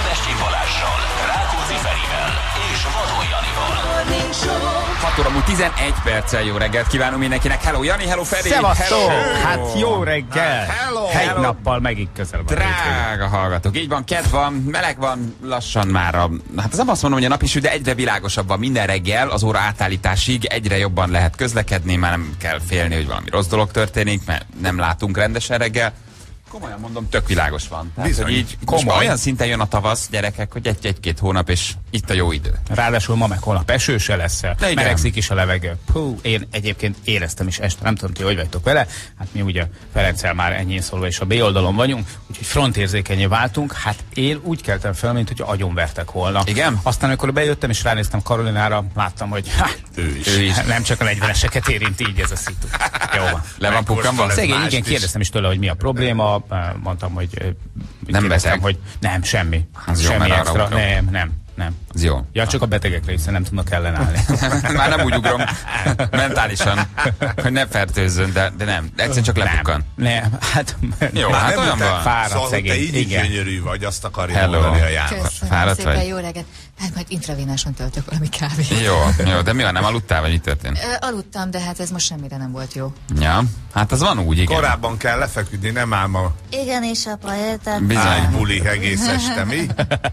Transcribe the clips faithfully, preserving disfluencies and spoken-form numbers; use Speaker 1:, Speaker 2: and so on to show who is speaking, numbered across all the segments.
Speaker 1: Szevestyi Balással, Rákóczi Ferivel és Vadon Janival.
Speaker 2: hat óra múlt tizenegy perccel jó reggelt kívánunk mindenkinek. Hello Jani, hello Feri.
Speaker 3: Szevasztok! Hát jó reggel!
Speaker 4: Hello!
Speaker 3: Egy nappal megint közel van.
Speaker 2: Drága hallgatók, így van, kedv van, meleg van, lassan már a... Hát az nem azt mondom, hogy a nap is, de egyre világosabb van minden reggel, az óra átállításig egyre jobban lehet közlekedni, már nem kell félni, hogy valami rossz dolog történik, mert nem látunk rendesen reggel. Komolyan mondom, tök világos van. Tehát,
Speaker 4: Bizony,
Speaker 2: hogy így
Speaker 3: komoly.
Speaker 2: olyan szinten jön a tavasz, gyerekek, hogy egy-egy-két hónap, és itt a jó idő.
Speaker 3: Ráadásul ma meg holnap eső se lesz.
Speaker 2: igen.
Speaker 3: Melegszik is a levegő. Hú, én egyébként éreztem is este, nem tudom ti, hogy vagytok vele. Hát mi ugye Ferenccel már ennyien szólva és a B oldalon vagyunk, úgyhogy frontérzékenyé váltunk. Hát én úgy keltem fel, mint hogy agyonvertek volna.
Speaker 2: Igen?
Speaker 3: Aztán amikor bejöttem és ránéztem Karolinára, láttam, hogy hát,
Speaker 4: Ő is.
Speaker 2: Ő is.
Speaker 3: nem csak a negyveneseket érint így ez a szitu. Jó van.
Speaker 2: Le van pukkanva?
Speaker 4: Ez
Speaker 3: Szegény,
Speaker 4: mást
Speaker 3: igen,
Speaker 4: is.
Speaker 3: kérdeztem is tőle, hogy mi a probléma, mondtam, hogy eh,
Speaker 2: Nem
Speaker 3: kérdeztem,
Speaker 2: beteg?
Speaker 3: hogy nem, semmi.
Speaker 2: Az jó,
Speaker 3: semmi
Speaker 2: mert arra
Speaker 3: extra,
Speaker 2: ugrok.
Speaker 3: nem, nem, nem.
Speaker 2: Ez jó.
Speaker 3: Ja, csak a betegekre, hiszen nem tudnak ellenállni.
Speaker 2: Már nem úgy ugrom mentálisan, hogy ne fertőzzön, de, de nem. Egyszerűen csak lepukkan.
Speaker 3: Nem, hát...
Speaker 2: Jó,
Speaker 4: Már
Speaker 2: hát
Speaker 4: nem
Speaker 2: olyan
Speaker 4: beteg.
Speaker 2: van.
Speaker 3: Fáradt
Speaker 4: Szóval te
Speaker 3: szegény,
Speaker 4: így is
Speaker 3: igen.
Speaker 4: gyönyörű vagy, azt akarja
Speaker 2: Hello.
Speaker 4: mondani a János.
Speaker 5: Köszönöm
Speaker 2: Fáradt
Speaker 5: szépen,
Speaker 2: vagy?
Speaker 5: jó reggelt. Hát majd intravénáson töltök valami kávét.
Speaker 2: Jó, jó, de mi van, nem aludtál, vagy mi történt?
Speaker 5: Ö, aludtam, de hát ez most semmire nem volt jó.
Speaker 2: Ja, hát az van úgy, igen.
Speaker 4: Korábban kell lefeküdni, nem ám a
Speaker 5: Igen, és apa, érted?
Speaker 2: Bizony.
Speaker 4: buli egész este, mi?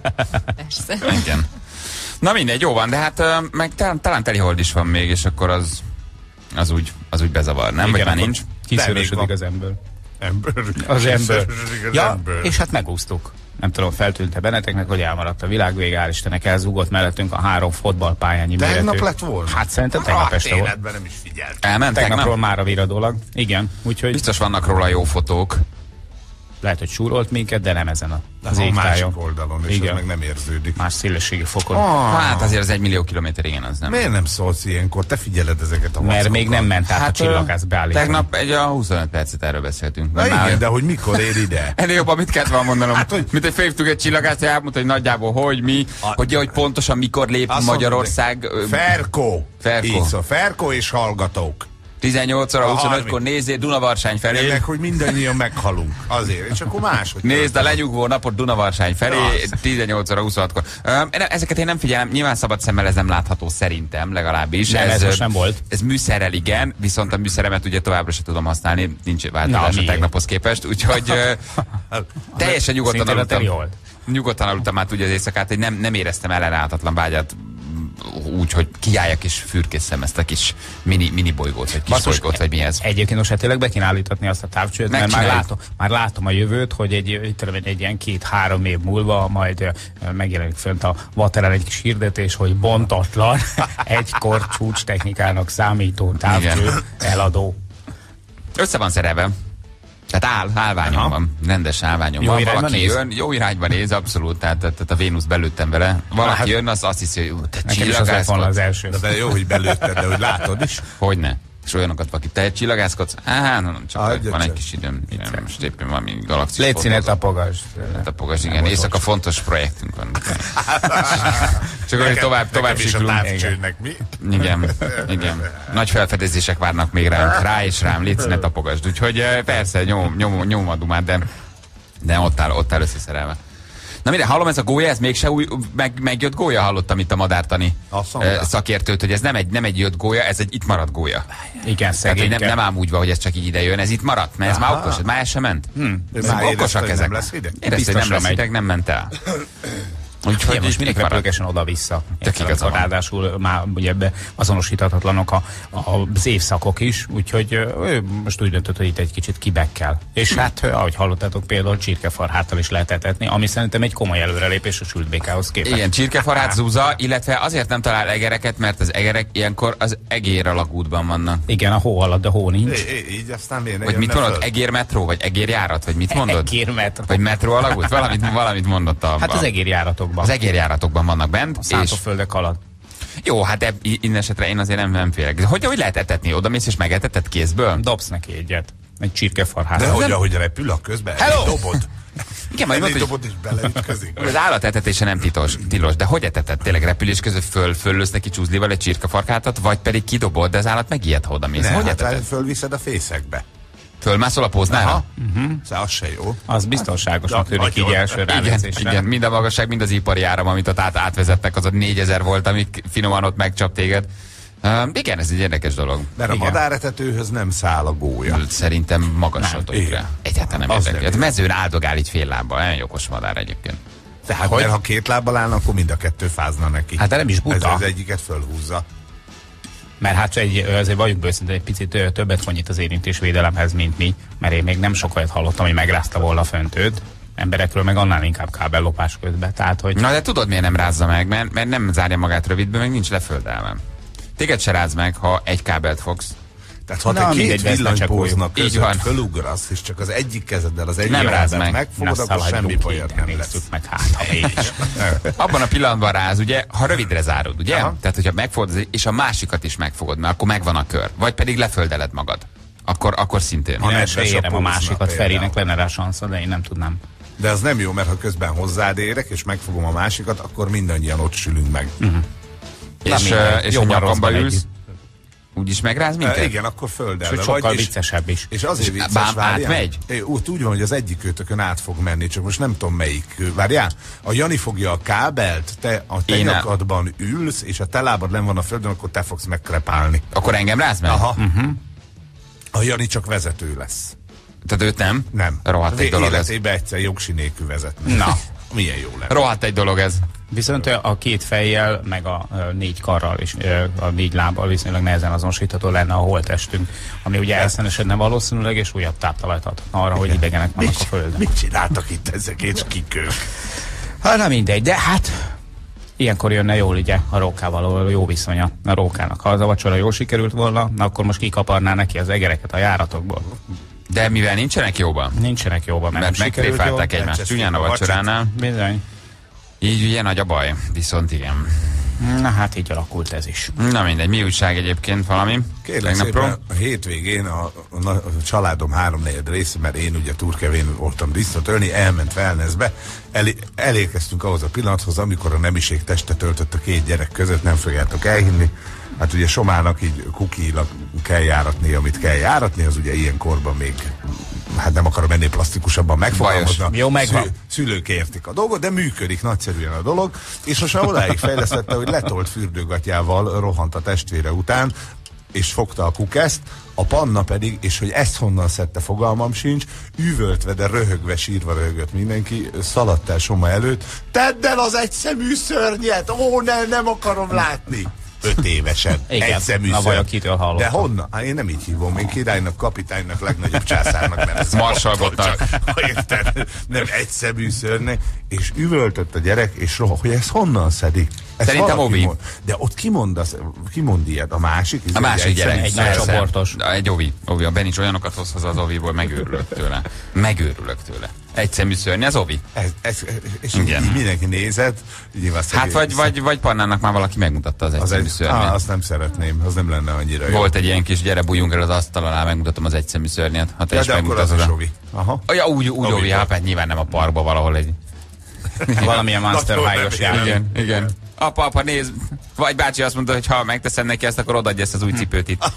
Speaker 5: Persze.
Speaker 2: Igen. Na mindegy, jó van, de hát ö, meg talán, talán telihold is van még, és akkor az, az, úgy, az úgy bezavar, nem? Vagy már
Speaker 3: akkor
Speaker 2: nincs?
Speaker 3: Kiszörösödik
Speaker 4: van.
Speaker 3: az ember.
Speaker 4: Ember.
Speaker 3: Az ember.
Speaker 4: Az
Speaker 3: Ja,
Speaker 4: ember.
Speaker 3: és hát megúsztuk. Nem tudom, feltűnt-e benneteknek, hogy elmaradt a világvége, hál' Istennek elzúgott mellettünk a három fotballpályányi méretű.
Speaker 4: Tegnap lett volna?
Speaker 3: Hát szerintem tegnap
Speaker 4: Hát
Speaker 3: este volt.
Speaker 4: életben nem is figyelt.
Speaker 2: Elment
Speaker 3: Tegnapról
Speaker 2: tegnap?
Speaker 3: már a viradólag. Igen, úgyhogy
Speaker 2: Biztos vannak róla jó fotók.
Speaker 3: lehet, hogy súrolt minket, de nem ezen a, az
Speaker 4: A
Speaker 3: égtájon.
Speaker 4: másik oldalon, és
Speaker 3: Igen.
Speaker 4: ez meg nem érződik.
Speaker 3: Más szélességi fokon.
Speaker 4: Ah,
Speaker 2: Hát azért az egy millió kilométer, igen, az nem.
Speaker 4: miért nem szólsz ilyenkor? Te figyeled ezeket a
Speaker 3: Mert
Speaker 4: vackokat.
Speaker 3: még nem ment át a
Speaker 2: ö,
Speaker 3: csillagász beállítani.
Speaker 2: Tegnap egy a huszonöt percet erről beszéltünk.
Speaker 4: Na
Speaker 2: Mert már-
Speaker 4: igen, de hogy mikor ér ide?
Speaker 2: Ennél jobban mit kellett volna mondanom?
Speaker 4: Hát, hogy-
Speaker 2: Mint hogy felhívtuk egy csillagászt, hogy elmondta, hogy nagyjából hogy, mi,
Speaker 4: A-
Speaker 2: hogy, hogy pontosan mikor lép
Speaker 4: Azt
Speaker 2: Magyarország.
Speaker 4: mondod,
Speaker 2: ö,
Speaker 4: Ferko.
Speaker 2: Ferko.
Speaker 4: Így szó, Ferko és hallgatók.
Speaker 2: tizennyolc óra
Speaker 4: A
Speaker 2: huszonötkor
Speaker 4: harminc.
Speaker 2: nézzél Dunavarsány felé.
Speaker 4: Ennek, hogy mindannyian meghalunk. Azért. És akkor máshogy.
Speaker 2: Nézd a lenyugvó napot Dunavarsány felé,
Speaker 4: Az.
Speaker 2: tizennyolc óra huszonhatkor. Ö, Ezeket én nem figyelem, nyilván szabad szemmel ez nem látható szerintem, legalábbis.
Speaker 3: Nem, ez
Speaker 2: ö,
Speaker 3: most nem volt.
Speaker 2: Ez műszerrel igen, viszont a műszeremet ugye továbbra sem tudom használni, nincs változás
Speaker 3: Na,
Speaker 2: a
Speaker 3: miért?
Speaker 2: tegnaphoz képest, úgyhogy ö, teljesen nyugodtan
Speaker 3: Szintén a
Speaker 2: aludtam.
Speaker 3: telihold.
Speaker 2: Nyugodtan aludtam már ugye az éjszakát, hogy nem, nem éreztem ellenállhatatlan vágyat úgy, hogy kiálljak és fürkészem ezt a kis mini, mini bolygót, vagy kis
Speaker 3: Basszus,
Speaker 2: bolygót, vagy mi ez.
Speaker 3: Egyébként most hát tényleg be kéne állítatni azt a távcsőt, mert már
Speaker 2: Megcsináljuk.
Speaker 3: látom, már látom a jövőt, hogy egy, egy, egy ilyen két-három év múlva majd ö, megjelenik fönt a Vateren egy kis hirdetés, hogy bontatlan, egykor csúcs technikának számító távcső
Speaker 2: Igen.
Speaker 3: eladó.
Speaker 2: Össze van szerelve. Tehát áll, állványom
Speaker 4: Aha.
Speaker 2: van, rendes állványom
Speaker 3: Jó
Speaker 2: van.
Speaker 3: irányba
Speaker 2: Valaki
Speaker 3: néz?
Speaker 2: jön, jó irányba néz, abszolút, tehát, tehát a Vénusz belőttem vele. Valaki
Speaker 3: hát-
Speaker 2: jön, az azt hiszi, hogy ú, te
Speaker 3: Nekem is az lett volna az
Speaker 2: csillagászkodsz.
Speaker 3: első.
Speaker 4: De, de jó, hogy belőtted, de hogy látod is.
Speaker 2: Hogyne? És olyanokat valaki, te csillagászkodsz? Á, no, no, csak
Speaker 4: Adja
Speaker 2: van egy
Speaker 4: csak.
Speaker 2: kis időm. Most éppen valami galaxis.
Speaker 3: Légy színet tapogasd.
Speaker 2: Tapogas, igen. Éjszaka fontos projektünk van. Csak hogy tovább, tovább
Speaker 4: Nekem is a
Speaker 2: siklunk.
Speaker 4: távcsőnek, mi?
Speaker 2: Igen, igen. Nagy felfedezések várnak még ránk, rá és rám, légy ne tapogasd. Úgyhogy eh, persze, nyom, nyom, nyom a dumát, de, de ott áll, ott áll összeszerelve. Na mire, hallom, ez a gólya, ez mégse új, meg, megjött gólya, hallottam itt a madártani
Speaker 4: Azt mondta.
Speaker 2: eh, szakértőt, hogy ez nem egy, nem egy jött gólya, ez egy itt maradt gólya.
Speaker 3: Igen,
Speaker 2: Tehát, hogy
Speaker 3: szegény.
Speaker 2: nem, nem ám úgy van, hogy ez csak így ide jön, ez itt maradt, mert ez már okos, ez már el sem ment. Hmm.
Speaker 4: Ő már érezte, hogy nem lesz ide?
Speaker 2: Érezte, hogy nem
Speaker 3: Biztosra
Speaker 2: lesz
Speaker 3: megy.
Speaker 2: ideg, nem ment el. Úgyhogy
Speaker 3: Ugye, most
Speaker 2: itt
Speaker 3: mindig
Speaker 2: maradt.
Speaker 3: repülgesen oda-vissza.
Speaker 2: Tök igaza van.
Speaker 3: Ráadásul már ugye be azonosíthatatlanok a, a, az évszakok is, úgyhogy ö, ő most úgy döntött, hogy itt egy kicsit kibekkel. És hát, ö, ahogy hallottátok, például csirkefarháttal is lehet etetni, ami szerintem egy komoly előrelépés a sült békához képest.
Speaker 2: Igen, csirkefarhát, zúza, illetve azért nem talál egereket, mert az egerek ilyenkor az egér alagútban vannak.
Speaker 3: Igen, a hó alatt, de hó nincs.
Speaker 4: É, é, így aztán miért ne
Speaker 2: Vagy mit
Speaker 4: jönne
Speaker 2: mondod?
Speaker 4: föl?
Speaker 2: Egérmetró? Vagy egérjárat? Vagy mit mondod?
Speaker 3: Egérmetró.
Speaker 2: Vagy metró alagút? Valamit, valamit mondott abban.
Speaker 3: Hát az egérjáratokban.
Speaker 2: Az egérjáratokban vannak bent.
Speaker 3: A
Speaker 2: És
Speaker 3: szántóföldek alatt.
Speaker 2: jó, hát ebb, innen esetre én azért nem, nem félek. Hogy, hogy lehet etetni? Oda mész és megeteted kézből?
Speaker 3: Dobsz neki egyet. Egy csirkefarhát.
Speaker 4: De hogy, ahogy repül a közben,
Speaker 2: Hello!
Speaker 4: dobod.
Speaker 2: Igen, majd
Speaker 4: Elég
Speaker 2: mondod, hogy
Speaker 4: dobod és beleütközik.
Speaker 2: az állatetetése nem titos, tilos, de hogy eteted? Tényleg repülés között föl, föllősz neki csúzlival egy csirkefarkátat, vagy pedig kidobod, de az állat megijed, ha oda mész.
Speaker 4: Ne,
Speaker 2: Hogy
Speaker 4: hát
Speaker 2: eteted?
Speaker 4: fölviszed a fészekbe.
Speaker 2: Fölmászol a Póznára?
Speaker 4: Aha. Uh-huh. Szóval az se jó.
Speaker 3: Az biztonságosnak tűnik így első
Speaker 2: Igen,
Speaker 3: ránézésre.
Speaker 2: igen, mind a magasság, mind az ipari áram, amit ott át, átvezettek, az ott négyezer volt, amik finoman ott megcsap téged. Uh, igen, ez egy érdekes dolog.
Speaker 4: Mert
Speaker 3: igen.
Speaker 4: a madáretetőhöz nem száll a gólya.
Speaker 2: Szerintem magasra
Speaker 4: Nem,
Speaker 2: ugr. Egyáltalán nem
Speaker 4: Az
Speaker 2: érdekli.
Speaker 4: nem
Speaker 2: Hát mezőn áldogál így fél lábbal. Nagyon okos madár egyébként.
Speaker 4: Tehát, hogy? Mert ha két lábbal állna, akkor mind a kettő fázna neki.
Speaker 3: Hát de nem is buta.
Speaker 4: Ez az egyiket fölhúzza.
Speaker 3: Mert hát egy, azért vagyunk őszintén, egy picit többet vonnyit az érintésvédelemhez, mint mi, mert én még nem sok olyat hallottam, hogy megrázta volna föntőt. Emberekről meg annál inkább kábellopás közben. Tehát, hogy...
Speaker 2: Na de tudod, miért nem rázza meg? Mert, mert nem zárja magát rövidbe, meg nincs leföldelve. Téged se ráz meg, ha egy kábelt fogsz.
Speaker 4: Tehát ha
Speaker 3: Na,
Speaker 4: te
Speaker 3: mindegy,
Speaker 4: két
Speaker 3: de ezt ne
Speaker 4: villanypóznak
Speaker 2: Így
Speaker 4: között
Speaker 2: van.
Speaker 4: fölugrasz, és csak az egyik kezeddel az egyik
Speaker 2: Nem ráz
Speaker 4: kábelt
Speaker 2: meg.
Speaker 4: megfogod, akkor semmi bajod nem lesz.
Speaker 3: Meg hát, ha mégis.
Speaker 2: Abban a pillanatban ráz, ugye, ha rövidre zárod, ugye?
Speaker 4: Aha.
Speaker 2: Tehát, hogyha megfogod, és a másikat is megfogod, mert akkor megvan a kör. Vagy pedig leföldeled magad. Akkor, akkor szintén.
Speaker 3: Ha nem se
Speaker 4: Nedves a
Speaker 3: érem a
Speaker 4: pózna
Speaker 3: másikat,
Speaker 4: például.
Speaker 3: Ferinek lenne rá sansza, de én nem tudnám.
Speaker 4: De az nem jó, mert ha közben hozzád érek, és megfogom a másikat, akkor mindannyian ott sülünk meg.
Speaker 3: Uh-huh.
Speaker 2: És,
Speaker 3: Na,
Speaker 2: uh, és a
Speaker 3: jobban
Speaker 2: nyakamba
Speaker 3: rosszban
Speaker 2: ülsz,
Speaker 3: együtt.
Speaker 2: úgyis megráz
Speaker 4: E,
Speaker 2: minket?
Speaker 4: igen, akkor földelve
Speaker 3: Sőt,
Speaker 4: vagy.
Speaker 3: sokkal
Speaker 4: és,
Speaker 3: viccesebb is.
Speaker 4: és azért vicces,
Speaker 2: bám
Speaker 4: várjál.
Speaker 2: átmegy?
Speaker 4: É, úgy, úgy van, hogy az egyik őtökön át fog menni, csak most nem tudom melyik. Várjál, a Jani fogja a kábelt, te a te
Speaker 2: Én el-
Speaker 4: nyakadban ülsz, és a te lábad nem van a földön, akkor te fogsz megkrepálni.
Speaker 2: Akkor engem ráz meg?
Speaker 4: Aha. Uh-huh. A Jani csak vezető lesz.
Speaker 2: Tehát őt nem?
Speaker 4: Nem.
Speaker 2: Rohadt egy dolog ez.
Speaker 4: Életében egyszer jogsi nélkül vezetni.
Speaker 3: Na.
Speaker 4: Milyen jó lenne.
Speaker 2: Rohadt egy dolog ez.
Speaker 3: Viszont a két fejjel, meg a ö, négy karral és ö, a négy lábbal viszonylag nehezen azonosítható lenne a holttestünk, ami ugye elszenesedne valószínűleg, és újabb táptalajt adhatna arra, hogy idegenek vannak a Földön.
Speaker 4: Mit csináltak itt ezek, és kik ők?
Speaker 3: Hát nem mindegy, de hát ilyenkor jönne jól ugye a rókával való jó viszonya a rókának. Ha az a vacsora jól sikerült volna, akkor most kikaparná neki az egereket a járatokból.
Speaker 2: De mivel nincsenek jóban,
Speaker 3: Nincsenek jóban, mert,
Speaker 2: mert
Speaker 3: nem sikerült
Speaker 2: megtréfálták
Speaker 3: jól.
Speaker 2: egymást
Speaker 4: Lecseszték
Speaker 2: csúnyán a
Speaker 4: a vacsit.
Speaker 2: vacsoránál,
Speaker 3: Bizony.
Speaker 2: így ugye nagy a baj. Viszont igen.
Speaker 3: Na hát így alakult ez is.
Speaker 2: Na mindegy, mi újság egyébként valami?
Speaker 4: Kérlek szépen, a hétvégén a, a, a családom háromnegyed része, mert én ugye Turkevén voltam disznót ölni, elment wellnessbe. El, elérkeztünk ahhoz a pillanathoz, amikor a nemiség testet öltött a két gyerek között, nem fogjátok elhinni. Hát ugye Somának így kukilag kell járatni, amit kell járatni, az ugye ilyen korban még, hát nem akarom ennél plastikusabban megfogalmazni.
Speaker 3: Jó, megvan.
Speaker 4: Szü, szülők értik a dolgot, de működik nagyszerűen a dolog, és most már odáig fejlesztette, hogy letolt fürdőgatjával rohant a testvére után, és fogta a kukeszt, a Panna pedig, és hogy ezt honnan szedte, fogalmam sincs, üvöltve, de röhögve, sírva röhögött mindenki, szaladt el Soma előtt, tedd el az egyszemű szörnyet, ó, nem, nem akarom látni. Öt évesen.
Speaker 3: Igen,
Speaker 4: egyszemű
Speaker 3: na
Speaker 4: szörny.
Speaker 3: vajon kitől hallottam.
Speaker 4: De honnan? Hát én nem így hívom, én királynak, kapitánynak, legnagyobb császárnak nevezem.
Speaker 2: Marsalgotnak.
Speaker 4: Csak, érted? Nem egyszemű szörnynek, és üvöltött a gyerek, és roha, hogy ezt honnan szedik? Ezt
Speaker 2: Szerintem
Speaker 4: valaki
Speaker 2: Ovi.
Speaker 4: mond. De ott kimondasz, kimond ilyet? A másik?
Speaker 2: A másik gyerek.
Speaker 3: egy nagy
Speaker 2: persze.
Speaker 3: csoportos.
Speaker 2: Egy Ovi. Ovi. A Benics olyanokat hoz haza az Oviból, megőrülök tőle. Megőrülök tőle. Egyszemű szörny, az Ovi.
Speaker 4: Ez, ez, és
Speaker 2: Igen.
Speaker 4: így mindenki nézett. Nyilván
Speaker 2: Hát
Speaker 4: szegény-
Speaker 2: vagy, vagy, vagy Pannának már valaki megmutatta az
Speaker 4: az
Speaker 2: egyszemű
Speaker 4: egy,
Speaker 2: szörnyet.
Speaker 4: á, azt nem szeretném, az nem lenne annyira jó.
Speaker 2: Volt egy ilyen kis, gyere bújjunk el az asztal alá, megmutatom az egyszemű szörnyet. Ha te
Speaker 4: Ja,
Speaker 2: is
Speaker 4: de akkor az
Speaker 2: megmutatod.
Speaker 4: is Ovi. Aha.
Speaker 2: Ja, úgy, úgy
Speaker 4: Ovi
Speaker 2: Ovi,
Speaker 4: volt.
Speaker 2: hát hát nyilván nem a parkba valahol egy...
Speaker 3: Valamilyen Monster
Speaker 4: Nagyon
Speaker 3: High-os
Speaker 4: nem
Speaker 3: játék.
Speaker 2: Igen, igen. Apa, apa, nézd! Vagy bácsi azt mondta, hogy ha megteszem neki ezt, akkor odaadja ezt az új cipőt itt.